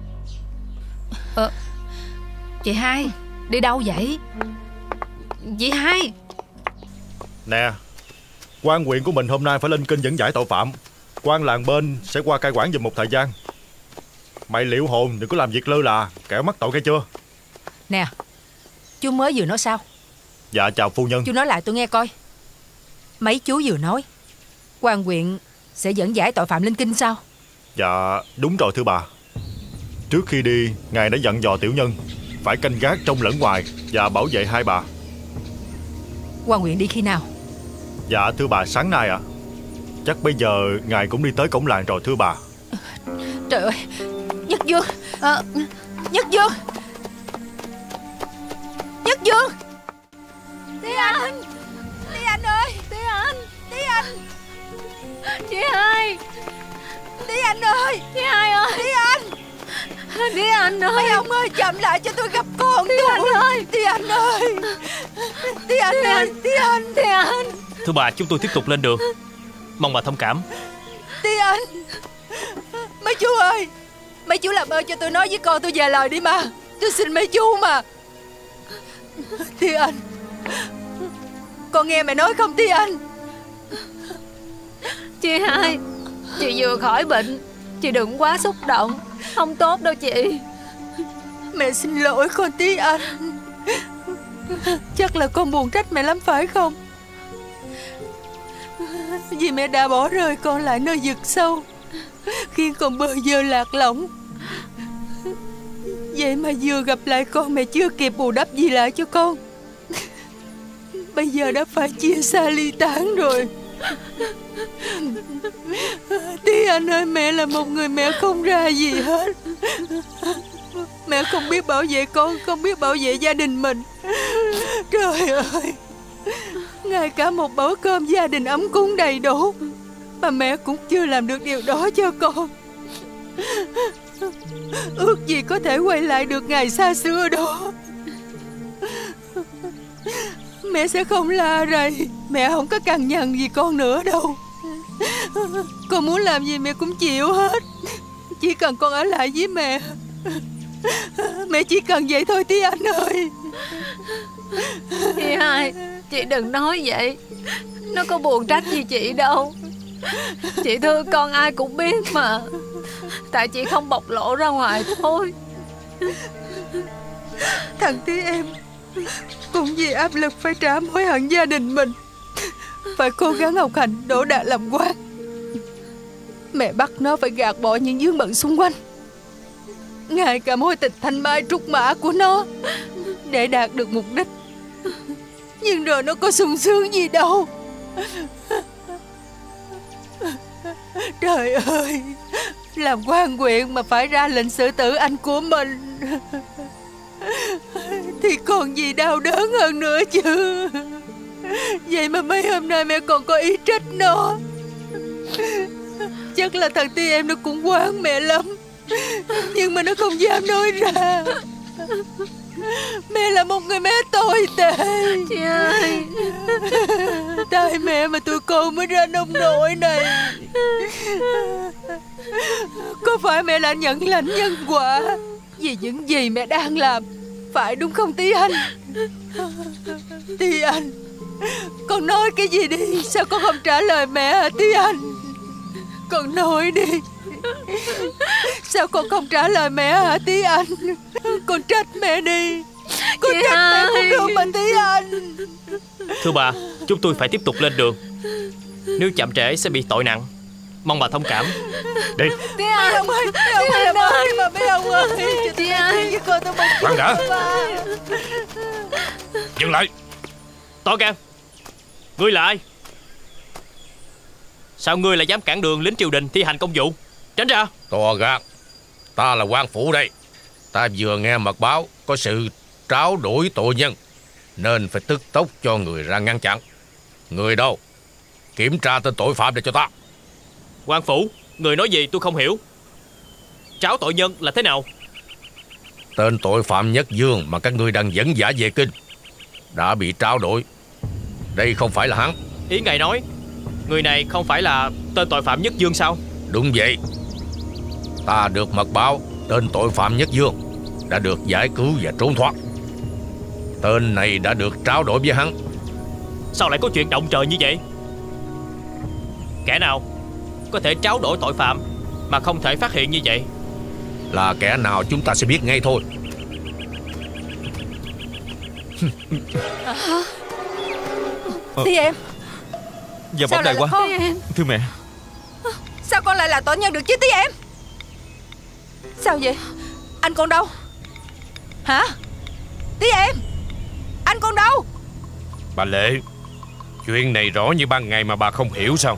A: Ờ, chị hai, đi đâu vậy? Chị hai.
S: Nè, quan huyện của mình hôm nay phải lên kênh dẫn giải tội phạm. Quan làng bên sẽ qua cai quản giùm một thời gian. Mày liệu hồn đừng có làm việc lơ là, kẻo mắc tội nghe chưa?
H: Nè, chú mới vừa nói sao?
S: Dạ chào phu nhân.
H: Chú nói lại tôi nghe coi. Mấy chú vừa nói quan huyện sẽ dẫn giải tội phạm lên kinh sao?
S: Dạ đúng rồi thưa bà. Trước khi đi, ngài đã dặn dò tiểu nhân phải canh gác trong lẫn ngoài và bảo vệ hai bà.
H: Quan huyện đi khi nào?
S: Dạ thưa bà, sáng nay ạ. À. Chắc bây giờ ngài cũng đi tới cổng làng rồi thưa bà.
H: Trời ơi, Nhất Dương à, Nhất Dương Nhất Dương
K: Tí anh,
H: Tí anh ơi,
K: Tí anh,
H: Tí anh,
K: chị hai,
H: Tí anh ơi,
K: chị hai ơi,
H: Tí anh,
K: Tí anh ơi,
H: mấy ông ơi chậm lại cho tôi gặp con
K: Tí
H: tôi.
K: anh ơi,
H: Tí anh ơi, Tí anh
K: Tí
H: ơi,
K: anh.
H: Tí anh,
K: Tí anh.
T: Thưa bà, chúng tôi tiếp tục lên đường. Mong bà thông cảm.
H: Tí anh, mấy chú ơi, mấy chú làm ơn cho tôi nói với con tôi vài lời đi mà. Tôi xin mấy chú mà. Tí anh, con nghe mẹ nói không Tí anh?
K: Chị hai, chị vừa khỏi bệnh, chị đừng quá xúc động, không tốt đâu chị.
H: Mẹ xin lỗi con Tí anh. Chắc là con buồn trách mẹ lắm phải không? Vì mẹ đã bỏ rơi con lại nơi vực sâu, khiến con bơ vơ lạc lõng. Vậy mà vừa gặp lại con, mẹ chưa kịp bù đắp gì lại cho con. Bây giờ đã phải chia xa ly tán rồi. Tí anh ơi, mẹ là một người mẹ không ra gì hết. Mẹ không biết bảo vệ con, không biết bảo vệ gia đình mình. Trời ơi, ngay cả một bữa cơm gia đình ấm cúng đầy đủ mà mẹ cũng chưa làm được điều đó cho con. Ước gì có thể quay lại được ngày xa xưa đó. Mẹ sẽ không la rầy, mẹ không có cằn nhằn gì con nữa đâu. Con muốn làm gì mẹ cũng chịu hết, chỉ cần con ở lại với mẹ. Mẹ chỉ cần vậy thôi Tí anh ơi.
K: Chị hai, chị đừng nói vậy, nó có buồn trách gì chị đâu. Chị thương con ai cũng biết mà, tại chị không bộc lộ ra ngoài thôi.
H: Thằng Tí em cũng vì áp lực phải trả mối hận gia đình mình, phải cố gắng học hành đỗ đạt làm quan. Mẹ bắt nó phải gạt bỏ những vướng bận xung quanh, ngay cả mối tình thanh mai trúc mã của nó, để đạt được mục đích. Nhưng rồi nó có sung sướng gì đâu. Trời ơi,
I: làm quan huyện mà phải ra lệnh xử tử anh của mình thì còn gì đau đớn hơn nữa chứ. Vậy mà mấy hôm nay mẹ còn có ý trách nó. Chắc là thằng Tí em nó cũng oán mẹ lắm, nhưng mà nó không dám nói ra. Mẹ là một người mẹ tồi tệ.
K: Chị ơi,
I: tại mẹ mà tụi con mới ra nông nỗi này. Có phải mẹ là nhận lãnh nhân quả vì những gì mẹ đang làm, phải đúng không Tí Anh? Tí Anh, con nói cái gì đi, sao con không trả lời mẹ hả Tí Anh? Con nói đi, sao con không trả lời mẹ hả Tí Anh? Con trách mẹ đi, con
K: chị
I: trách
K: ơi.
I: mẹ không được mà Tí Anh.
T: Thưa bà, chúng tôi phải tiếp tục lên đường. Nếu chậm trễ sẽ bị tội nặng. Mong bà thông cảm. Đi.
K: Tí Anh,
I: Mấy ông ơi, mấy ông ơi, làm ơn đi mà mấy ông ơi.
K: Chị ơi,
I: với con tôi mong
M: Khoan đã. Dừng lại.
T: Tỏ can, ngươi là ai? Sao ngươi lại dám cản đường lính triều đình thi hành công vụ? Tránh ra.
M: To gan, ta là quan phủ đây. Ta vừa nghe mật báo có sự tráo đổi tội nhân, nên phải tức tốc cho người ra ngăn chặn. Người đâu? Kiểm tra tên tội phạm để cho ta.
T: Quan phủ, người nói gì tôi không hiểu. Tráo tội nhân là thế nào?
M: Tên tội phạm Nhất Dương mà các ngươi đang dẫn dã về kinh đã bị tráo đổi. Đây không phải là hắn.
T: Ý ngài nói người này không phải là tên tội phạm Nhất Dương sao?
M: Đúng vậy. Ta được mật báo tên tội phạm Nhất Dương đã được giải cứu và trốn thoát. Tên này đã được tráo đổi với hắn.
T: Sao lại có chuyện động trời như vậy? Kẻ nào có thể tráo đổi tội phạm mà không thể phát hiện như vậy?
M: Là kẻ nào chúng ta sẽ biết ngay thôi.
I: Tí em.
B: Dạ bẩm đại quan. Thưa mẹ.
I: Sao con lại là tội nhân được chứ Tí em? Sao vậy? Anh con đâu? Hả? Tí em, anh con đâu?
M: Bà Lệ, chuyện này rõ như ban ngày mà bà không hiểu sao?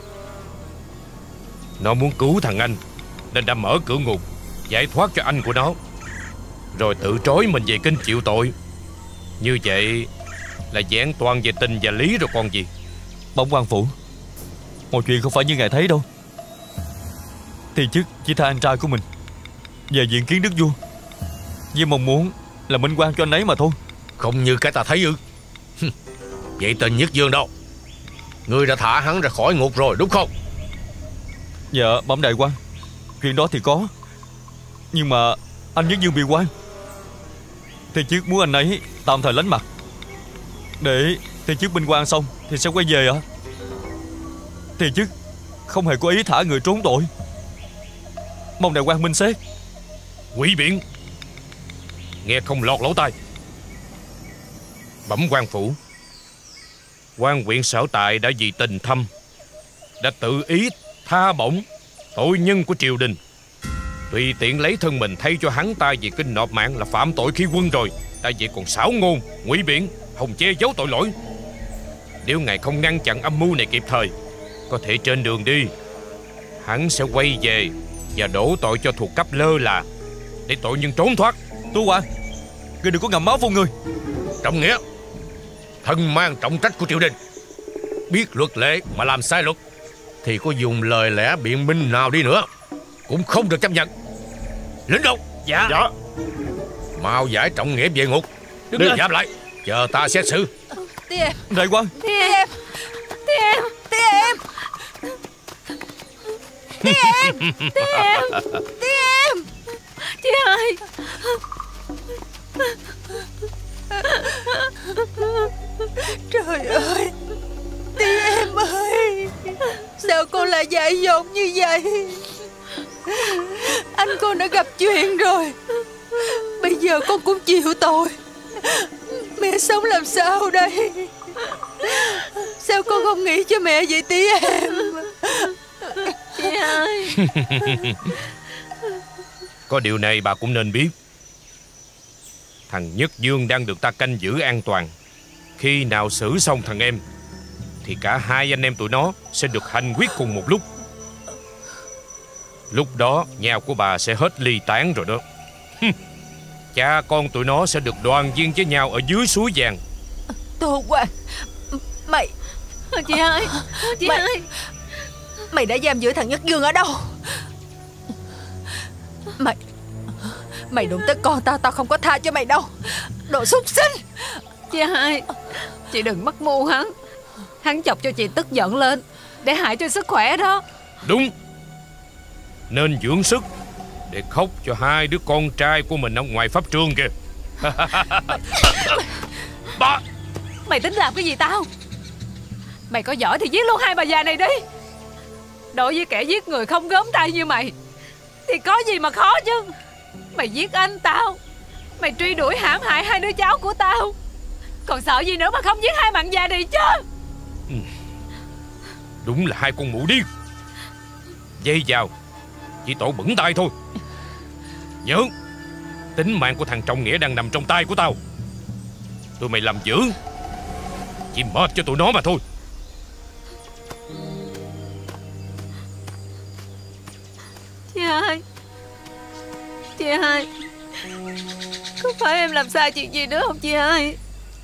M: Nó muốn cứu thằng anh nên đã mở cửa ngục giải thoát cho anh của nó, rồi tự trói mình về kinh chịu tội. Như vậy là vẹn toàn về tình và lý rồi còn gì.
B: Bẩm quan phủ, mọi chuyện không phải như ngài thấy đâu. Thì chức chỉ tha anh trai của mình về diện kiến đức vua, với mong muốn là minh oan cho anh ấy mà thôi.
M: Không như cái ta thấy ư? Vậy tên Nhất Dương đâu? Ngươi đã thả hắn ra khỏi ngục rồi đúng không?
B: Dạ bẩm đại quan, chuyện đó thì có. Nhưng mà anh Nhất Dương bị oan, thì chức muốn anh ấy tạm thời lánh mặt, để thì chức minh oan xong thì sẽ quay về ạ. À? Thì chức không hề có ý thả người trốn tội, mong đại quan minh xét.
M: Quỷ biện, nghe không lọt lỗ tai. Bẩm quan phủ, quan huyện Sở Tại đã vì tình thâm đã tự ý tha bổng tội nhân của triều đình, tùy tiện lấy thân mình thay cho hắn ta vì kinh nộp mạng là phạm tội khi quân rồi. Đã vậy còn xảo ngôn ngụy biện, hòng che giấu tội lỗi. Nếu ngài không ngăn chặn âm mưu này kịp thời, có thể trên đường đi hắn sẽ quay về và đổ tội cho thuộc cấp lơ là, để tội nhân trốn thoát.
B: Tú Hoàng, ngươi đừng có ngậm máu phun người.
M: Trọng Nghĩa, thân mang trọng trách của triều đình, biết luật lệ mà làm sai luật thì có dùng lời lẽ biện minh nào đi nữa cũng không được chấp nhận. Lính đâu?
T: Dạ.
M: Dạ. Mau giải Trọng Nghĩa về ngục. Đừng dám lại, chờ ta xét xử.
I: Tí em.
B: Đại quan.
I: Tí em. Tí em. Tí em. Tí em. Tí em. Tí em.
K: Chị ơi.
I: Trời ơi, Tí em ơi, sao con lại dại dột như vậy? Anh con đã gặp chuyện rồi, bây giờ con cũng chịu tội. Mẹ sống làm sao đây? Sao con không nghĩ cho mẹ vậy Tí em?
K: Chị ơi.
M: Có điều này bà cũng nên biết, thằng Nhất Dương đang được ta canh giữ an toàn. Khi nào xử xong thằng em thì cả hai anh em tụi nó sẽ được hành quyết cùng một lúc. Lúc đó nhà của bà sẽ hết ly tán rồi đó. Cha con tụi nó sẽ được đoàn viên với nhau ở dưới suối vàng.
C: Tô Quang, mày...
K: Chị hai, chị
C: mày,
K: hai
C: mày đã giam giữ thằng Nhất Dương ở đâu? Mày... Mày đụng tới con tao, tao không có tha cho mày đâu. Đồ súc sinh.
K: Chị hai, chị đừng mắc mưu hắn. Hắn chọc cho chị tức giận lên, để hại cho sức khỏe đó.
M: Đúng. Nên dưỡng sức để khóc cho hai đứa con trai của mình ở ngoài pháp trường kìa.
K: Ba. Mày tính làm cái gì tao? Mày có giỏi thì giết luôn hai bà già này đi. Đối với kẻ giết người không gớm tay như mày thì có gì mà khó chứ. Mày giết anh tao, mày truy đuổi hãm hại hai đứa cháu của tao, còn sợ gì nữa mà không giết hai bạn già này chứ.
M: Ừ. Đúng là hai con mụ điên. Dây vào chỉ tội bẩn tay thôi. Nhớ, tính mạng của thằng Trọng Nghĩa đang nằm trong tay của tao. Tụi mày làm dữ chỉ mệt cho tụi nó mà thôi.
K: Chị hai, chị hai, có phải em làm sai chuyện gì nữa không chị hai?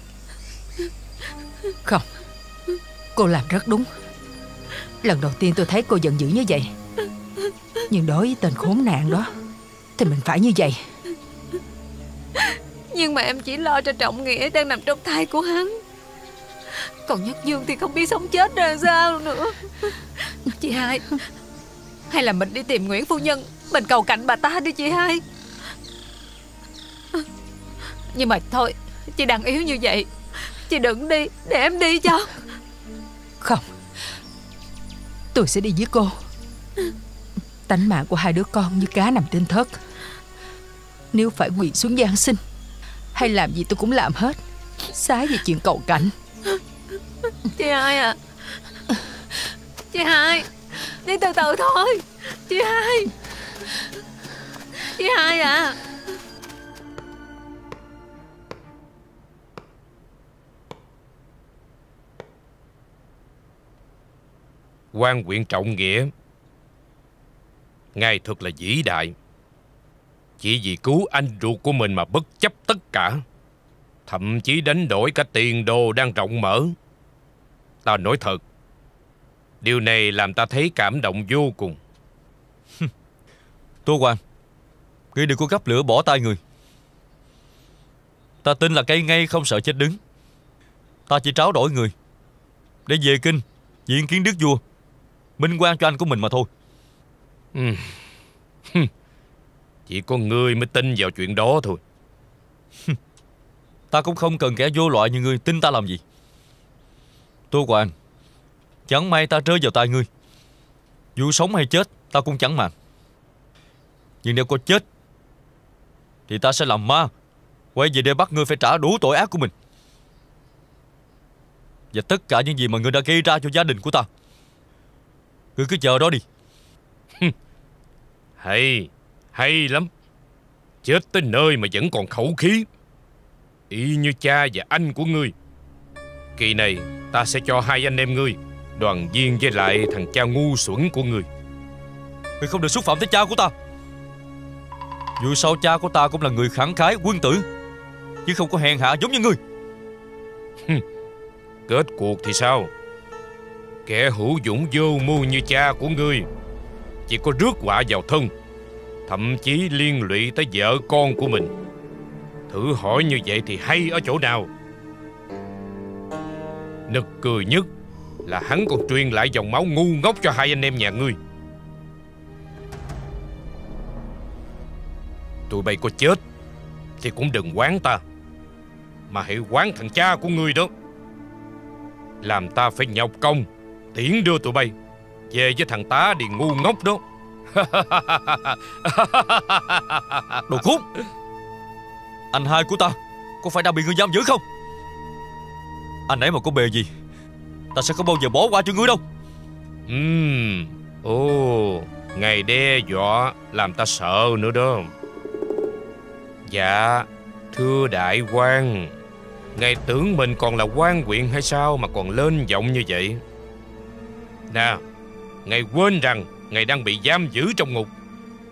C: Không, cô làm rất đúng. Lần đầu tiên tôi thấy cô giận dữ như vậy, nhưng đối với tên khốn nạn đó thì mình phải như vậy.
K: Nhưng mà em chỉ lo cho Trọng Nghĩa đang nằm trong thai của hắn, còn Nhất Dương thì không biết sống chết ra sao nữa. Chị hai, hay là mình đi tìm Nguyễn phu nhân, mình cầu cạnh bà ta đi chị hai. Nhưng mà thôi, chị đang yếu như vậy, chị đừng đi, để em đi cho.
C: Không, tôi sẽ đi với cô. Tánh mạng của hai đứa con như cá nằm trên thớt. Nếu phải quỳ xuống van xin hay làm gì tôi cũng làm hết, xá về chuyện cầu cạnh.
K: Chị hai à, chị hai, đi từ từ thôi. Chị hai, chị hai à.
M: Quan huyện Trọng Nghĩa, ngài thật là vĩ đại. Chỉ vì cứu anh ruột của mình mà bất chấp tất cả, thậm chí đánh đổi cả tiền đồ đang rộng mở. Ta nói thật, điều này làm ta thấy cảm động vô cùng.
B: Tô Quang, ngươi đừng có gấp lửa bỏ tay người. Ta tin là cây ngay không sợ chết đứng. Ta chỉ tráo đổi người để về kinh diện kiến đức vua, minh oan cho anh của mình mà thôi.
M: Ừ. Chỉ có ngươi mới tin vào chuyện đó thôi.
B: Ta cũng không cần kẻ vô loại như ngươi tin ta làm gì. Tô Quang, chẳng may ta rơi vào tay ngươi, dù sống hay chết ta cũng chẳng màng. Nhưng nếu có chết thì ta sẽ làm ma, quay về để bắt ngươi phải trả đủ tội ác của mình và tất cả những gì mà ngươi đã gây ra cho gia đình của ta. Ngươi cứ chờ đó đi.
M: Hay, hay lắm. Chết tới nơi mà vẫn còn khẩu khí, y như cha và anh của ngươi. Kỳ này ta sẽ cho hai anh em ngươi đoàn viên với lại thằng cha ngu xuẩn của ngươi.
B: Ngươi không được xúc phạm tới cha của ta. Dù sao cha của ta cũng là người khẳng khái quân tử, chứ không có hèn hạ giống như ngươi.
M: Kết cuộc thì sao? Kẻ hữu dũng vô mưu như cha của ngươi chỉ có rước họa vào thân, thậm chí liên lụy tới vợ con của mình. Thử hỏi như vậy thì hay ở chỗ nào? Nực cười nhất là hắn còn truyền lại dòng máu ngu ngốc cho hai anh em nhà ngươi. Tụi bay có chết thì cũng đừng oán ta, mà hãy oán thằng cha của ngươi đó, làm ta phải nhọc công tiễn đưa tụi bay về với thằng tá điền ngu ngốc đó.
B: Đồ khốn! Anh hai của ta có phải đang bị ngươi giam giữ không? Anh ấy mà có bề gì, ta sẽ không bao giờ bỏ qua cho ngươi đâu.
M: Ừm, ồ, ngài đe dọa làm ta sợ nữa đó. Dạ, thưa đại quan, ngài tưởng mình còn là quan huyện hay sao mà còn lên giọng như vậy? Nè, ngài quên rằng ngài đang bị giam giữ trong ngục,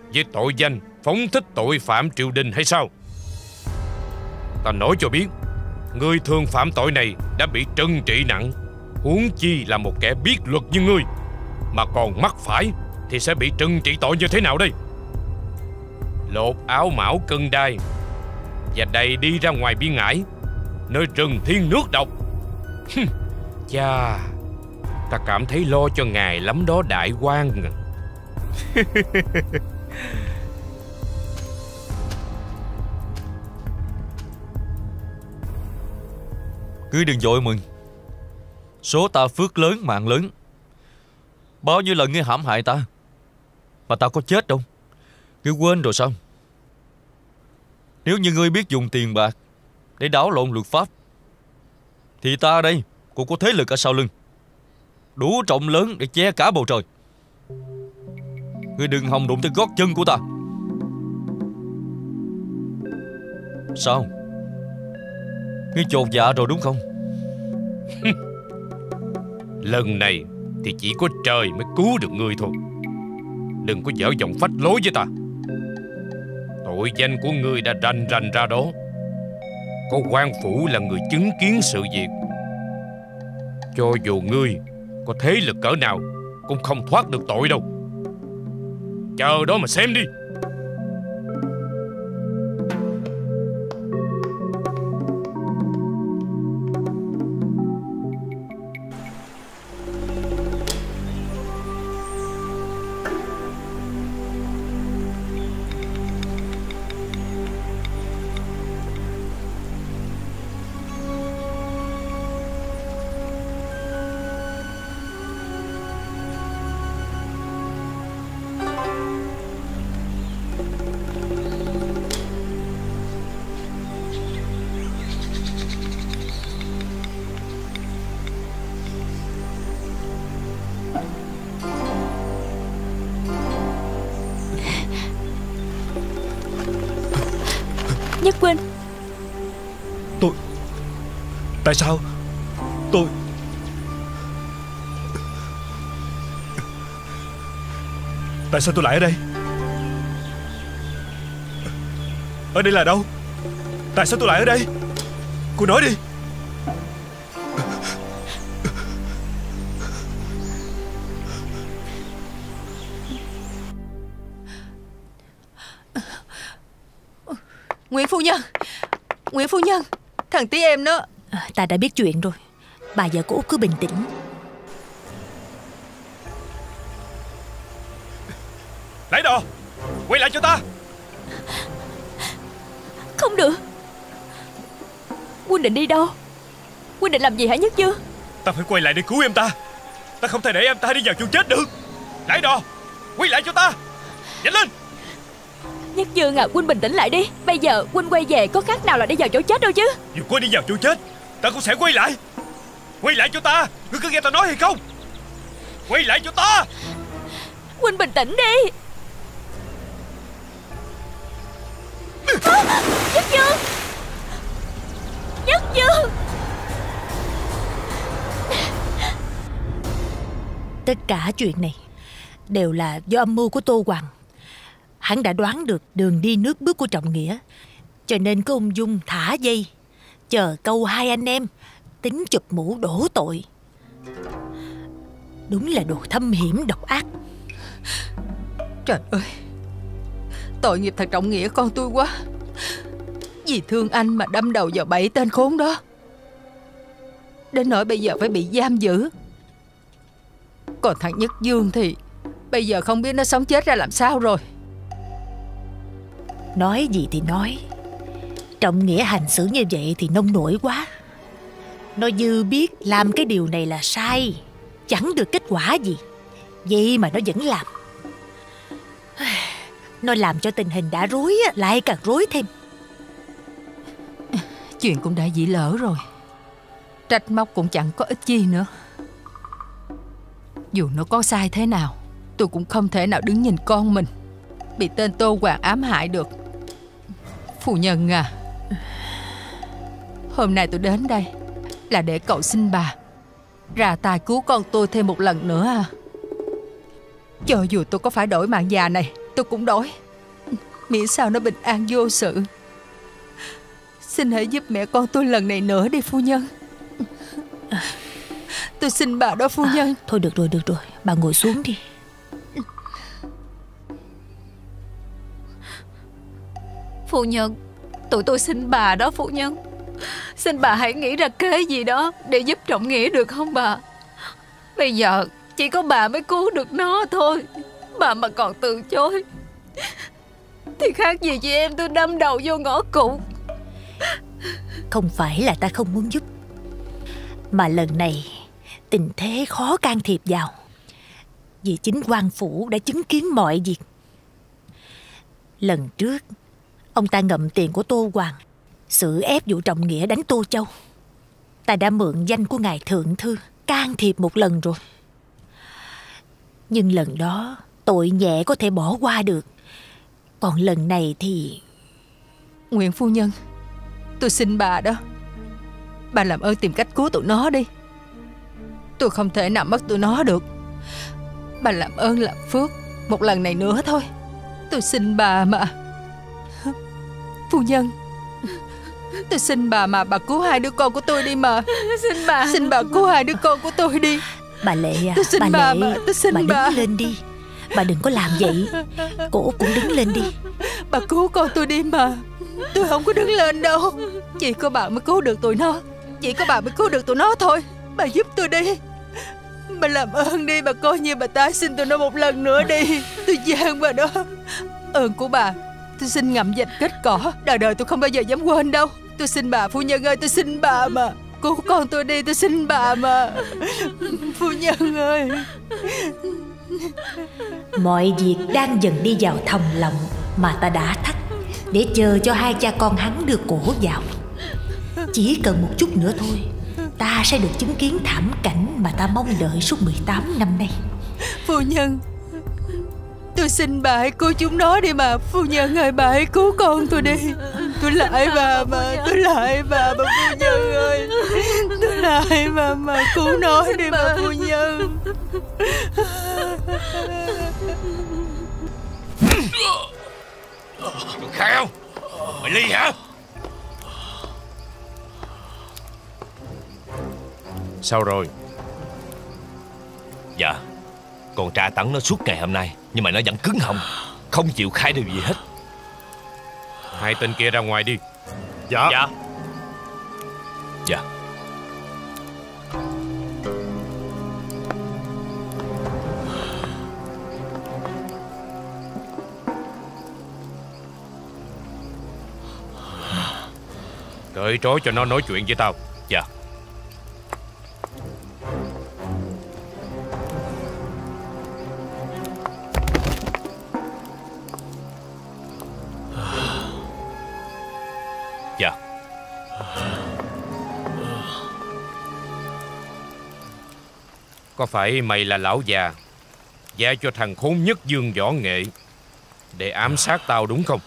M: với tội danh phóng thích tội phạm triều đình hay sao? Ta nói cho biết, người thường phạm tội này đã bị trừng trị nặng, huống chi là một kẻ biết luật như ngươi, mà còn mắc phải thì sẽ bị trừng trị tội như thế nào đây? Lột áo mão cân đai và đầy đi ra ngoài biên ải, nơi rừng thiên nước độc. Chà, ta cảm thấy lo cho ngài lắm đó đại quan.
B: Cứ đừng vội mừng. Số ta phước lớn mạng lớn. Bao nhiêu lần ngươi hãm hại ta mà ta có chết đâu. Ngươi quên rồi sao? Nếu như ngươi biết dùng tiền bạc để đảo lộn luật pháp thì ta đây cũng có thế lực ở sau lưng, đủ trọng lớn để che cả bầu trời. Ngươi đừng hòng đụng tới gót chân của ta. Sao? Ngươi chột dạ rồi đúng không?
M: Lần này thì chỉ có trời mới cứu được ngươi thôi. Đừng có dở giọng phách lối với ta. Tội danh của ngươi đã rành rành ra đó. Có quan phủ là người chứng kiến sự việc. Cho dù ngươi có thế lực cỡ nào cũng không thoát được tội đâu. Chờ đó mà xem đi.
F: Nhất Huynh.
N: Tôi... Tại sao Tôi... Tại sao tôi lại ở đây? Ở đây là đâu? Tại sao tôi lại ở đây? Cô nói đi.
C: Nguyễn phu nhân, Nguyễn phu nhân, thằng tí em nó...
H: À, ta đã biết chuyện rồi. Bà vợ của Út cứ bình tĩnh.
D: Lấy đồ, quay lại cho ta.
F: Không được. Huynh định đi đâu? Huynh định làm gì hả Nhất Dương?
D: Ta phải quay lại để cứu em ta. Ta không thể để em ta đi vào chỗ chết được. Lấy đồ, quay lại cho ta. Nhanh lên.
F: Nhất Dương à, Huynh bình tĩnh lại đi. Bây giờ Huynh quay về có khác nào là đi vào chỗ chết đâu chứ.
D: Dù có đi vào chỗ chết, ta cũng sẽ quay lại. Quay lại cho ta. Ngươi có nghe ta nói hay không? Quay lại cho ta.
F: Huynh bình tĩnh đi. À, Nhất Dương, Nhất Dương.
H: Tất cả chuyện này đều là do âm mưu của Tô Hoàng. Hắn đã đoán được đường đi nước bước của Trọng Nghĩa, cho nên có ung dung thả dây, chờ câu hai anh em tính chụp mũ đổ tội. Đúng là đồ thâm hiểm độc ác.
C: Trời ơi, tội nghiệp thật Trọng Nghĩa con tôi quá. Vì thương anh mà đâm đầu vào bảy tên khốn đó, đến nỗi bây giờ phải bị giam giữ. Còn thằng Nhất Dương thì bây giờ không biết nó sống chết ra làm sao rồi.
H: Nói gì thì nói, Trọng Nghĩa hành xử như vậy thì nông nổi quá. Nó dư biết làm cái điều này là sai, chẳng được kết quả gì, vậy mà nó vẫn làm. Nó làm cho tình hình đã rối lại càng rối thêm.
C: Chuyện cũng đã dĩ lỡ rồi, trách móc cũng chẳng có ích chi nữa. Dù nó có sai thế nào, tôi cũng không thể nào đứng nhìn con mình bị tên Tô Hoàng ám hại được. Phu nhân à, hôm nay tôi đến đây là để cầu xin bà ra tay cứu con tôi thêm một lần nữa à. Cho dù tôi có phải đổi mạng già này
I: tôi cũng đổi, miễn sao nó bình an vô sự. Xin hãy giúp mẹ con tôi lần này nữa đi phu nhân. Tôi xin bà đó phu nhân.
H: À, thôi được rồi, được rồi, bà ngồi xuống đi.
K: Phu nhân, tụi tôi xin bà đó phu nhân. Xin bà hãy nghĩ ra kế gì đó để giúp Trọng Nghĩa được không bà? Bây giờ chỉ có bà mới cứu được nó thôi. Bà mà còn từ chối thì khác gì chị em tôi đâm đầu vô ngõ cụt.
H: Không phải là ta không muốn giúp, mà lần này tình thế khó can thiệp vào, vì chính quan phủ đã chứng kiến mọi việc. Lần trước ông ta ngậm tiền của Tô Hoàng, xử ép vụ Trọng Nghĩa đánh Tô Châu. Ta đã mượn danh của ngài thượng thư can thiệp một lần rồi, nhưng lần đó tội nhẹ có thể bỏ qua được. Còn lần này thì...
I: Nguyện phu nhân, tôi xin bà đó, bà làm ơn tìm cách cứu tụi nó đi. Tôi không thể nào mất tụi nó được. Bà làm ơn làm phước một lần này nữa thôi. Tôi xin bà mà. Phu nhân, tôi xin bà mà bà cứu hai đứa con của tôi đi mà.
K: Xin bà.
I: Xin bà cứu hai đứa con của tôi đi.
H: Bà Lệ à,
I: tôi xin
H: bà,
I: bà
H: Lệ,
I: mà. Tôi xin
H: bà.
I: bà
H: đứng lên đi. Bà đừng có làm vậy. Cổ cũng đứng lên đi.
I: Bà cứu con tôi đi mà. Tôi không có đứng lên đâu. Chỉ có bà mới cứu được tụi nó. Chỉ có bà mới cứu được tụi nó thôi. Bà giúp tôi đi. Bà làm ơn đi. Bà coi như bà tái sinh tụi nó một lần nữa đi. Tôi gian bà đó. Ơn của bà tôi xin ngậm dạch kết cỏ. Đời đời tôi không bao giờ dám quên đâu. Tôi xin bà phu nhân ơi. Tôi xin bà mà. Cứu con tôi đi. Tôi xin bà mà. Phu nhân ơi.
H: Mọi việc đang dần đi vào thòng lọng mà ta đã thắt, để chờ cho hai cha con hắn đưa cổ vào. Chỉ cần một chút nữa thôi, ta sẽ được chứng kiến thảm cảnh mà ta mong đợi suốt mười tám năm nay.
I: Phu nhân, tôi xin bà hãy cứu chúng nó đi mà. Phu nhân ơi, bà hãy cứu con tôi đi. Tôi lại bà mà. Tôi lại bà mà phu nhân ơi. Tôi lại bà mà. Cứu nó đi mà phu nhân.
P: Còn khai không? Mày ly hả?
M: Sao rồi?
P: Dạ, con tra tấn nó suốt ngày hôm nay, nhưng mà nó vẫn cứng họng, không chịu khai điều gì hết.
M: Hai tên kia ra ngoài đi.
N: Dạ.
T: Dạ.
P: Dạ.
M: Cởi trói cho nó nói chuyện với tao.
P: Dạ. Dạ.
M: Có phải mày là lão già dạy cho thằng khốn nhất Dương võ nghệ để ám sát tao đúng không?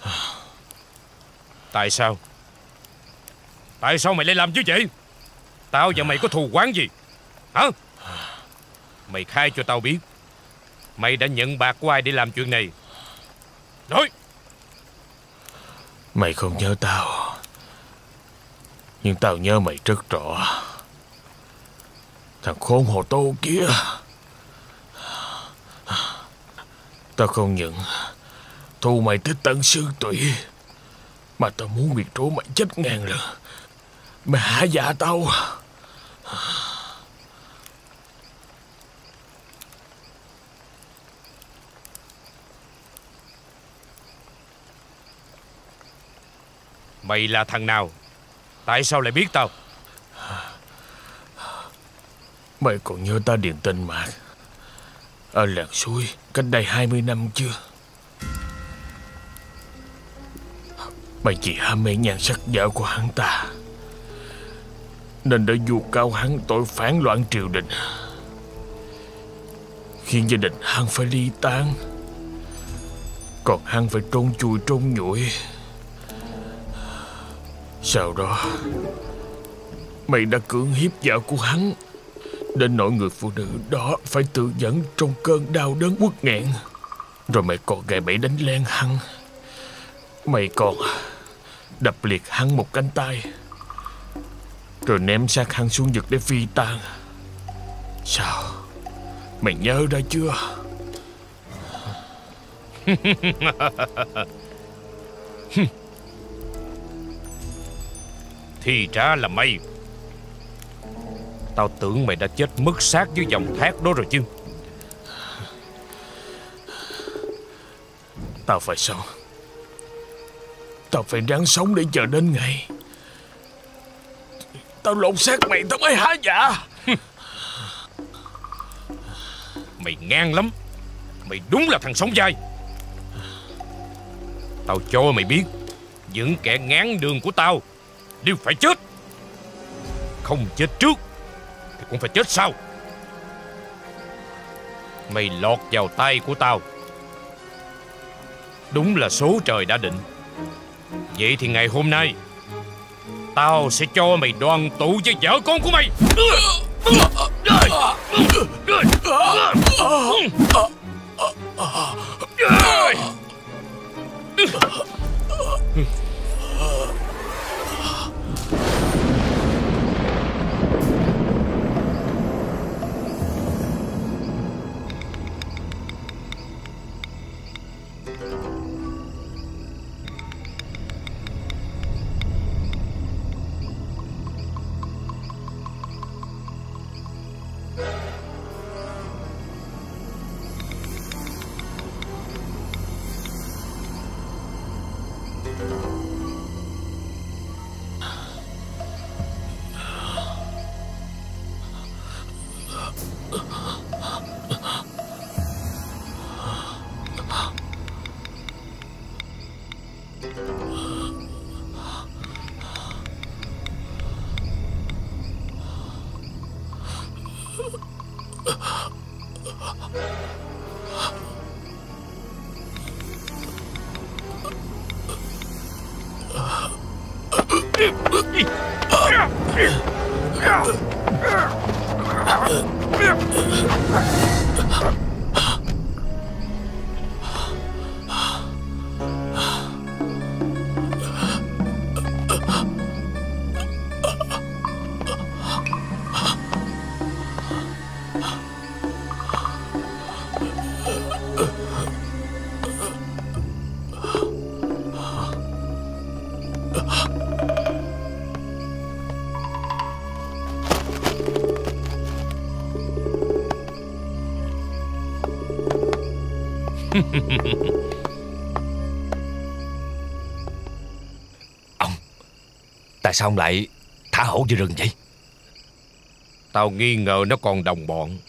M: Tại sao? Tại sao mày lại làm chứ vậy? Tao và mày có thù oán gì hả? Mày khai cho tao biết mày đã nhận bạc của ai để làm chuyện này. Nói.
U: Mày không nhớ tao, nhưng tao nhớ mày rất rõ. Thằng khốn Hồ Tô kia, tao không nhận thù mày tới tận xương tủy, mà tao muốn biệt trố mày chết ngàn lần. Mày hả dạ tao.
M: Mày là thằng nào? Tại sao lại biết tao?
U: Mày còn nhớ ta Điền Tinh Mạc ở làng suối cách đây hai mươi năm chưa? Mày chỉ ham mê nhan sắc dạo của hắn ta, nên đã vu cáo hắn tội phản loạn triều đình, khiến gia đình hắn phải ly tán, còn hắn phải trốn chui trốn nhủi. Sau đó mày đã cưỡng hiếp vợ của hắn, đến nỗi người phụ nữ đó phải tự dẫn trong cơn đau đớn uất nghẹn. Rồi mày còn gài bẫy đánh lén hắn. Mày còn đập liệt hắn một cánh tay, rồi ném xác hắn xuống vực để phi tang. Sao? Mày nhớ ra chưa?
M: Thì ra là mày. Tao tưởng mày đã chết mất xác dưới dòng thác đó rồi chứ.
U: Tao phải sống. Tao phải ráng sống để chờ đến ngày tao lột xác mày tao mới há dạ.
M: Mày ngang lắm. Mày đúng là thằng sống dai. Tao cho mày biết, những kẻ ngáng đường của tao đều phải chết. Không chết trước thì cũng phải chết sau. Mày lọt vào tay của tao, đúng là số trời đã định. Vậy thì ngày hôm nay tao sẽ cho mày đoàn tụ với vợ con của mày.
P: Ông, tại sao ông lại thả hổ vô rừng vậy?
M: Tao nghi ngờ nó còn đồng bọn.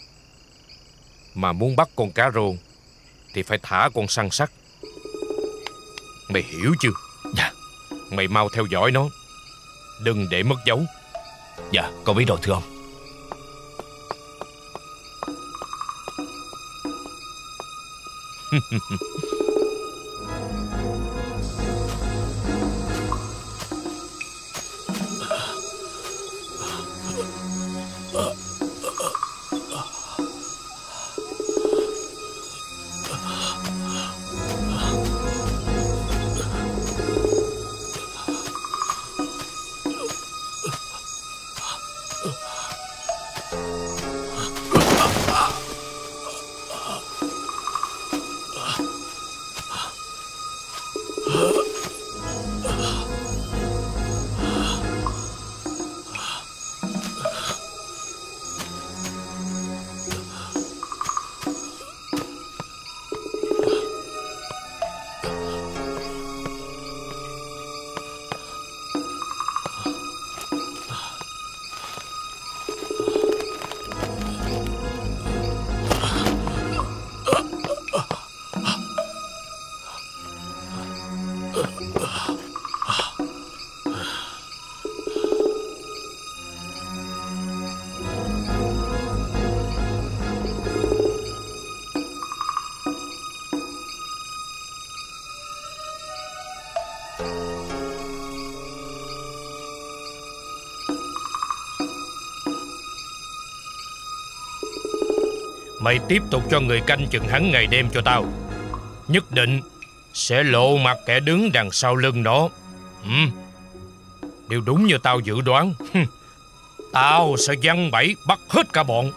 M: Mà muốn bắt con cá rô thì phải thả con săn sắt. Mày hiểu chưa?
P: Dạ.
M: Mày mau theo dõi nó, đừng để mất dấu.
P: Dạ, con biết rồi thưa ông.
M: Mày tiếp tục cho người canh chừng hắn ngày đêm cho tao. nhất định sẽ lộ mặt kẻ đứng đằng sau lưng nó. Ừ. Điều đúng như tao dự đoán. Tao sẽ giăng bẫy bắt hết cả bọn.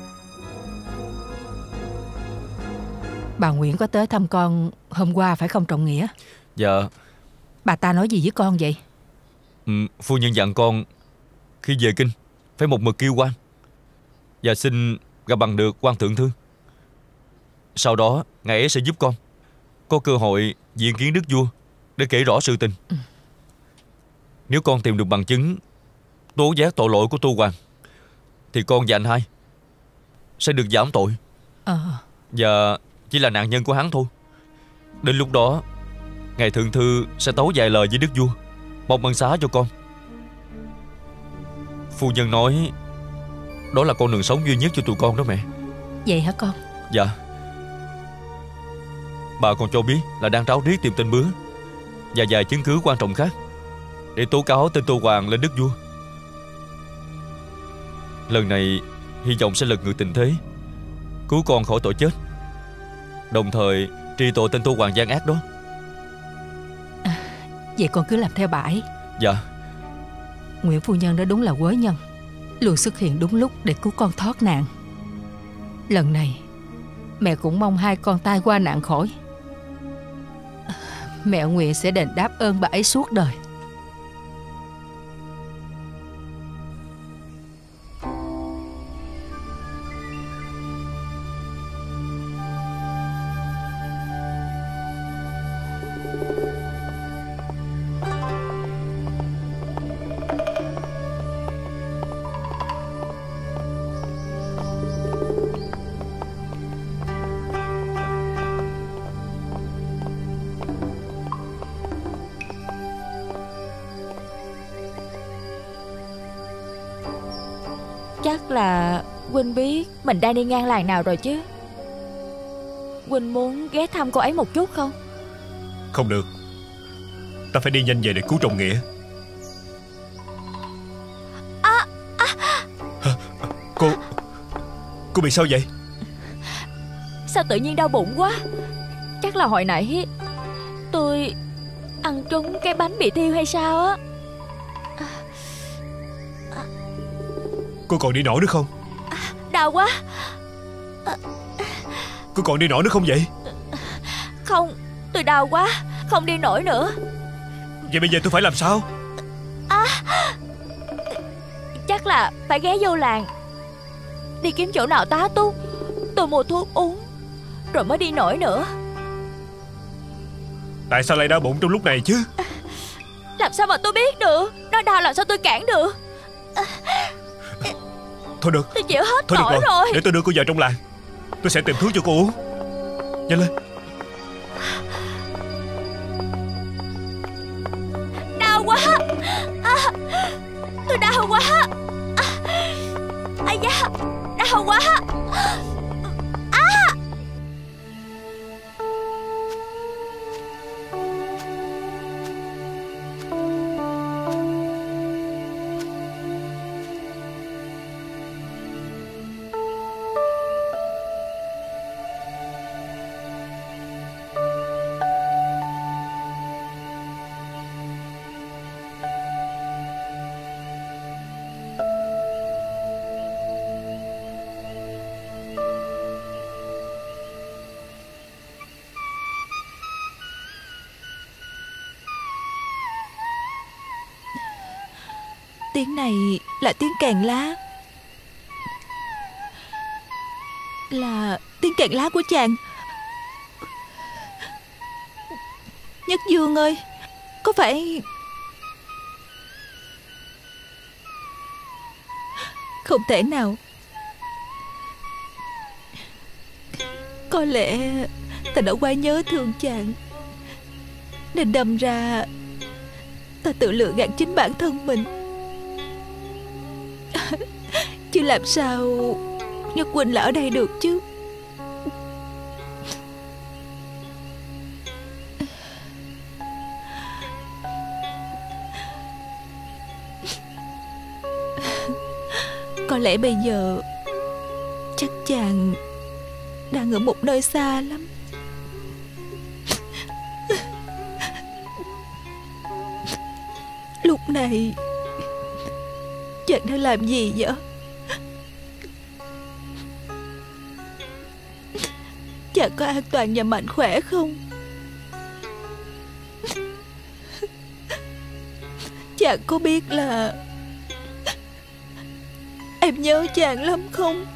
L: Bà Nguyễn có tới thăm con hôm qua phải không Trọng Nghĩa?
B: Dạ.
L: Bà ta nói gì với con vậy?
B: ừ, Phu nhân dặn con khi về kinh phải một mực kêu quan, và xin gặp bằng được quan thượng thư. Sau đó ngài ấy sẽ giúp con có cơ hội diện kiến đức vua để kể rõ sự tình. ừ. Nếu con tìm được bằng chứng tố giác tội lỗi của Tô Hoàng thì con và anh hai sẽ được giảm tội.
L: Ờ.
B: Và chỉ là nạn nhân của hắn thôi. Đến lúc đó ngài thượng thư sẽ tấu vài lời với đức vua, mong ân xá cho con. Phu nhân nói đó là con đường sống duy nhất cho tụi con đó mẹ.
L: Vậy hả con?
B: Dạ. Bà còn cho biết là đang ráo riết tìm tên Bứa và vài chứng cứ quan trọng khác để tố cáo tên Tô Hoàng lên đức vua. Lần này hy vọng sẽ lật ngược tình thế, cứu con khỏi tội chết, đồng thời truy tội tên Tô Hoàng gian ác đó.
L: À, vậy con cứ làm theo bà ấy.
B: Dạ.
L: Nguyễn phu nhân đó đúng là quới nhân, luôn xuất hiện đúng lúc để cứu con thoát nạn. Lần này mẹ cũng mong hai con tai qua nạn khỏi. Mẹ nguyện sẽ đền đáp ơn bà ấy suốt đời.
O: Chắc là Huynh biết mình đang đi ngang làng nào rồi chứ. Huynh muốn ghé thăm cô ấy một chút không?
N: Không được. Ta phải đi nhanh về để cứu Trọng Nghĩa.
O: À, à.
N: Hả? Cô Cô bị sao vậy?
O: Sao tự nhiên đau bụng quá? Chắc là hồi nãy tôi ăn trúng cái bánh bị thiêu hay sao á.
N: Cô còn đi nổi nữa không?
O: Đau quá.
N: Cô còn đi nổi nữa không vậy?
O: Không, tôi đau quá, không đi nổi nữa.
N: Vậy bây giờ tôi phải làm sao?
O: À, chắc là phải ghé vô làng, đi kiếm chỗ nào tá túc, tôi mua thuốc uống, rồi mới đi nổi nữa.
N: Tại sao lại đau bụng trong lúc này chứ?
O: Làm sao mà tôi biết được? Nó đau làm sao tôi cản được?
N: Thôi được,
O: tôi chịu hết
N: Thôi
O: nổi
N: được rồi.
O: rồi.
N: Để tôi đưa cô vào trong làng. Tôi sẽ tìm thuốc cho cô uống. Nhanh lên.
O: Đau quá à, tôi đau quá à, à da, đau quá à.
G: Tiếng này là tiếng kèn lá, là tiếng kèn lá của chàng. Nhất Dương ơi, có phải... Không thể nào. Có lẽ ta đã quá nhớ thương chàng, nên đâm ra ta tự lừa gạt chính bản thân mình. Chứ làm sao Nhất Huynh là ở đây được chứ. Có lẽ bây giờ chắc chàng đang ở một nơi xa lắm. này chàng đã làm gì vậy? Chàng có an toàn và mạnh khỏe không? Chàng có biết là em nhớ chàng lắm không?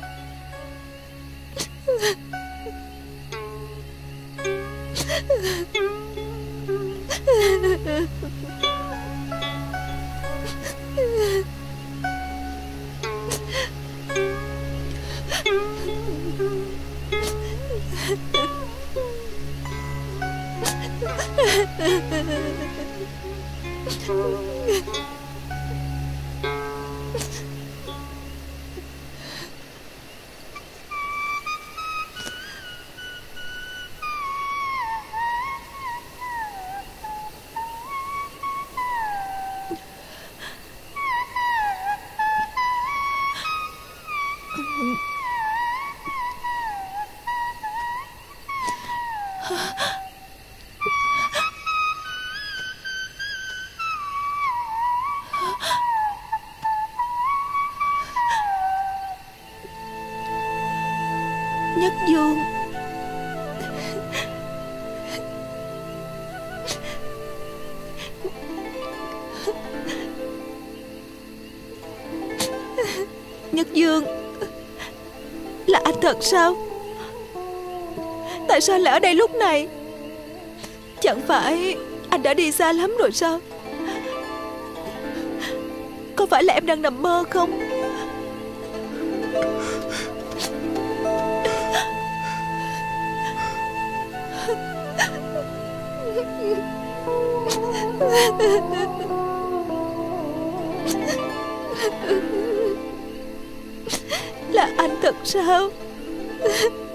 G: Nhất Dương, Nhất Dương, là anh thật sao? Tại sao lại ở đây lúc này? Chẳng phải anh đã đi xa lắm rồi sao? Có phải là em đang nằm mơ không? Là anh thật sao?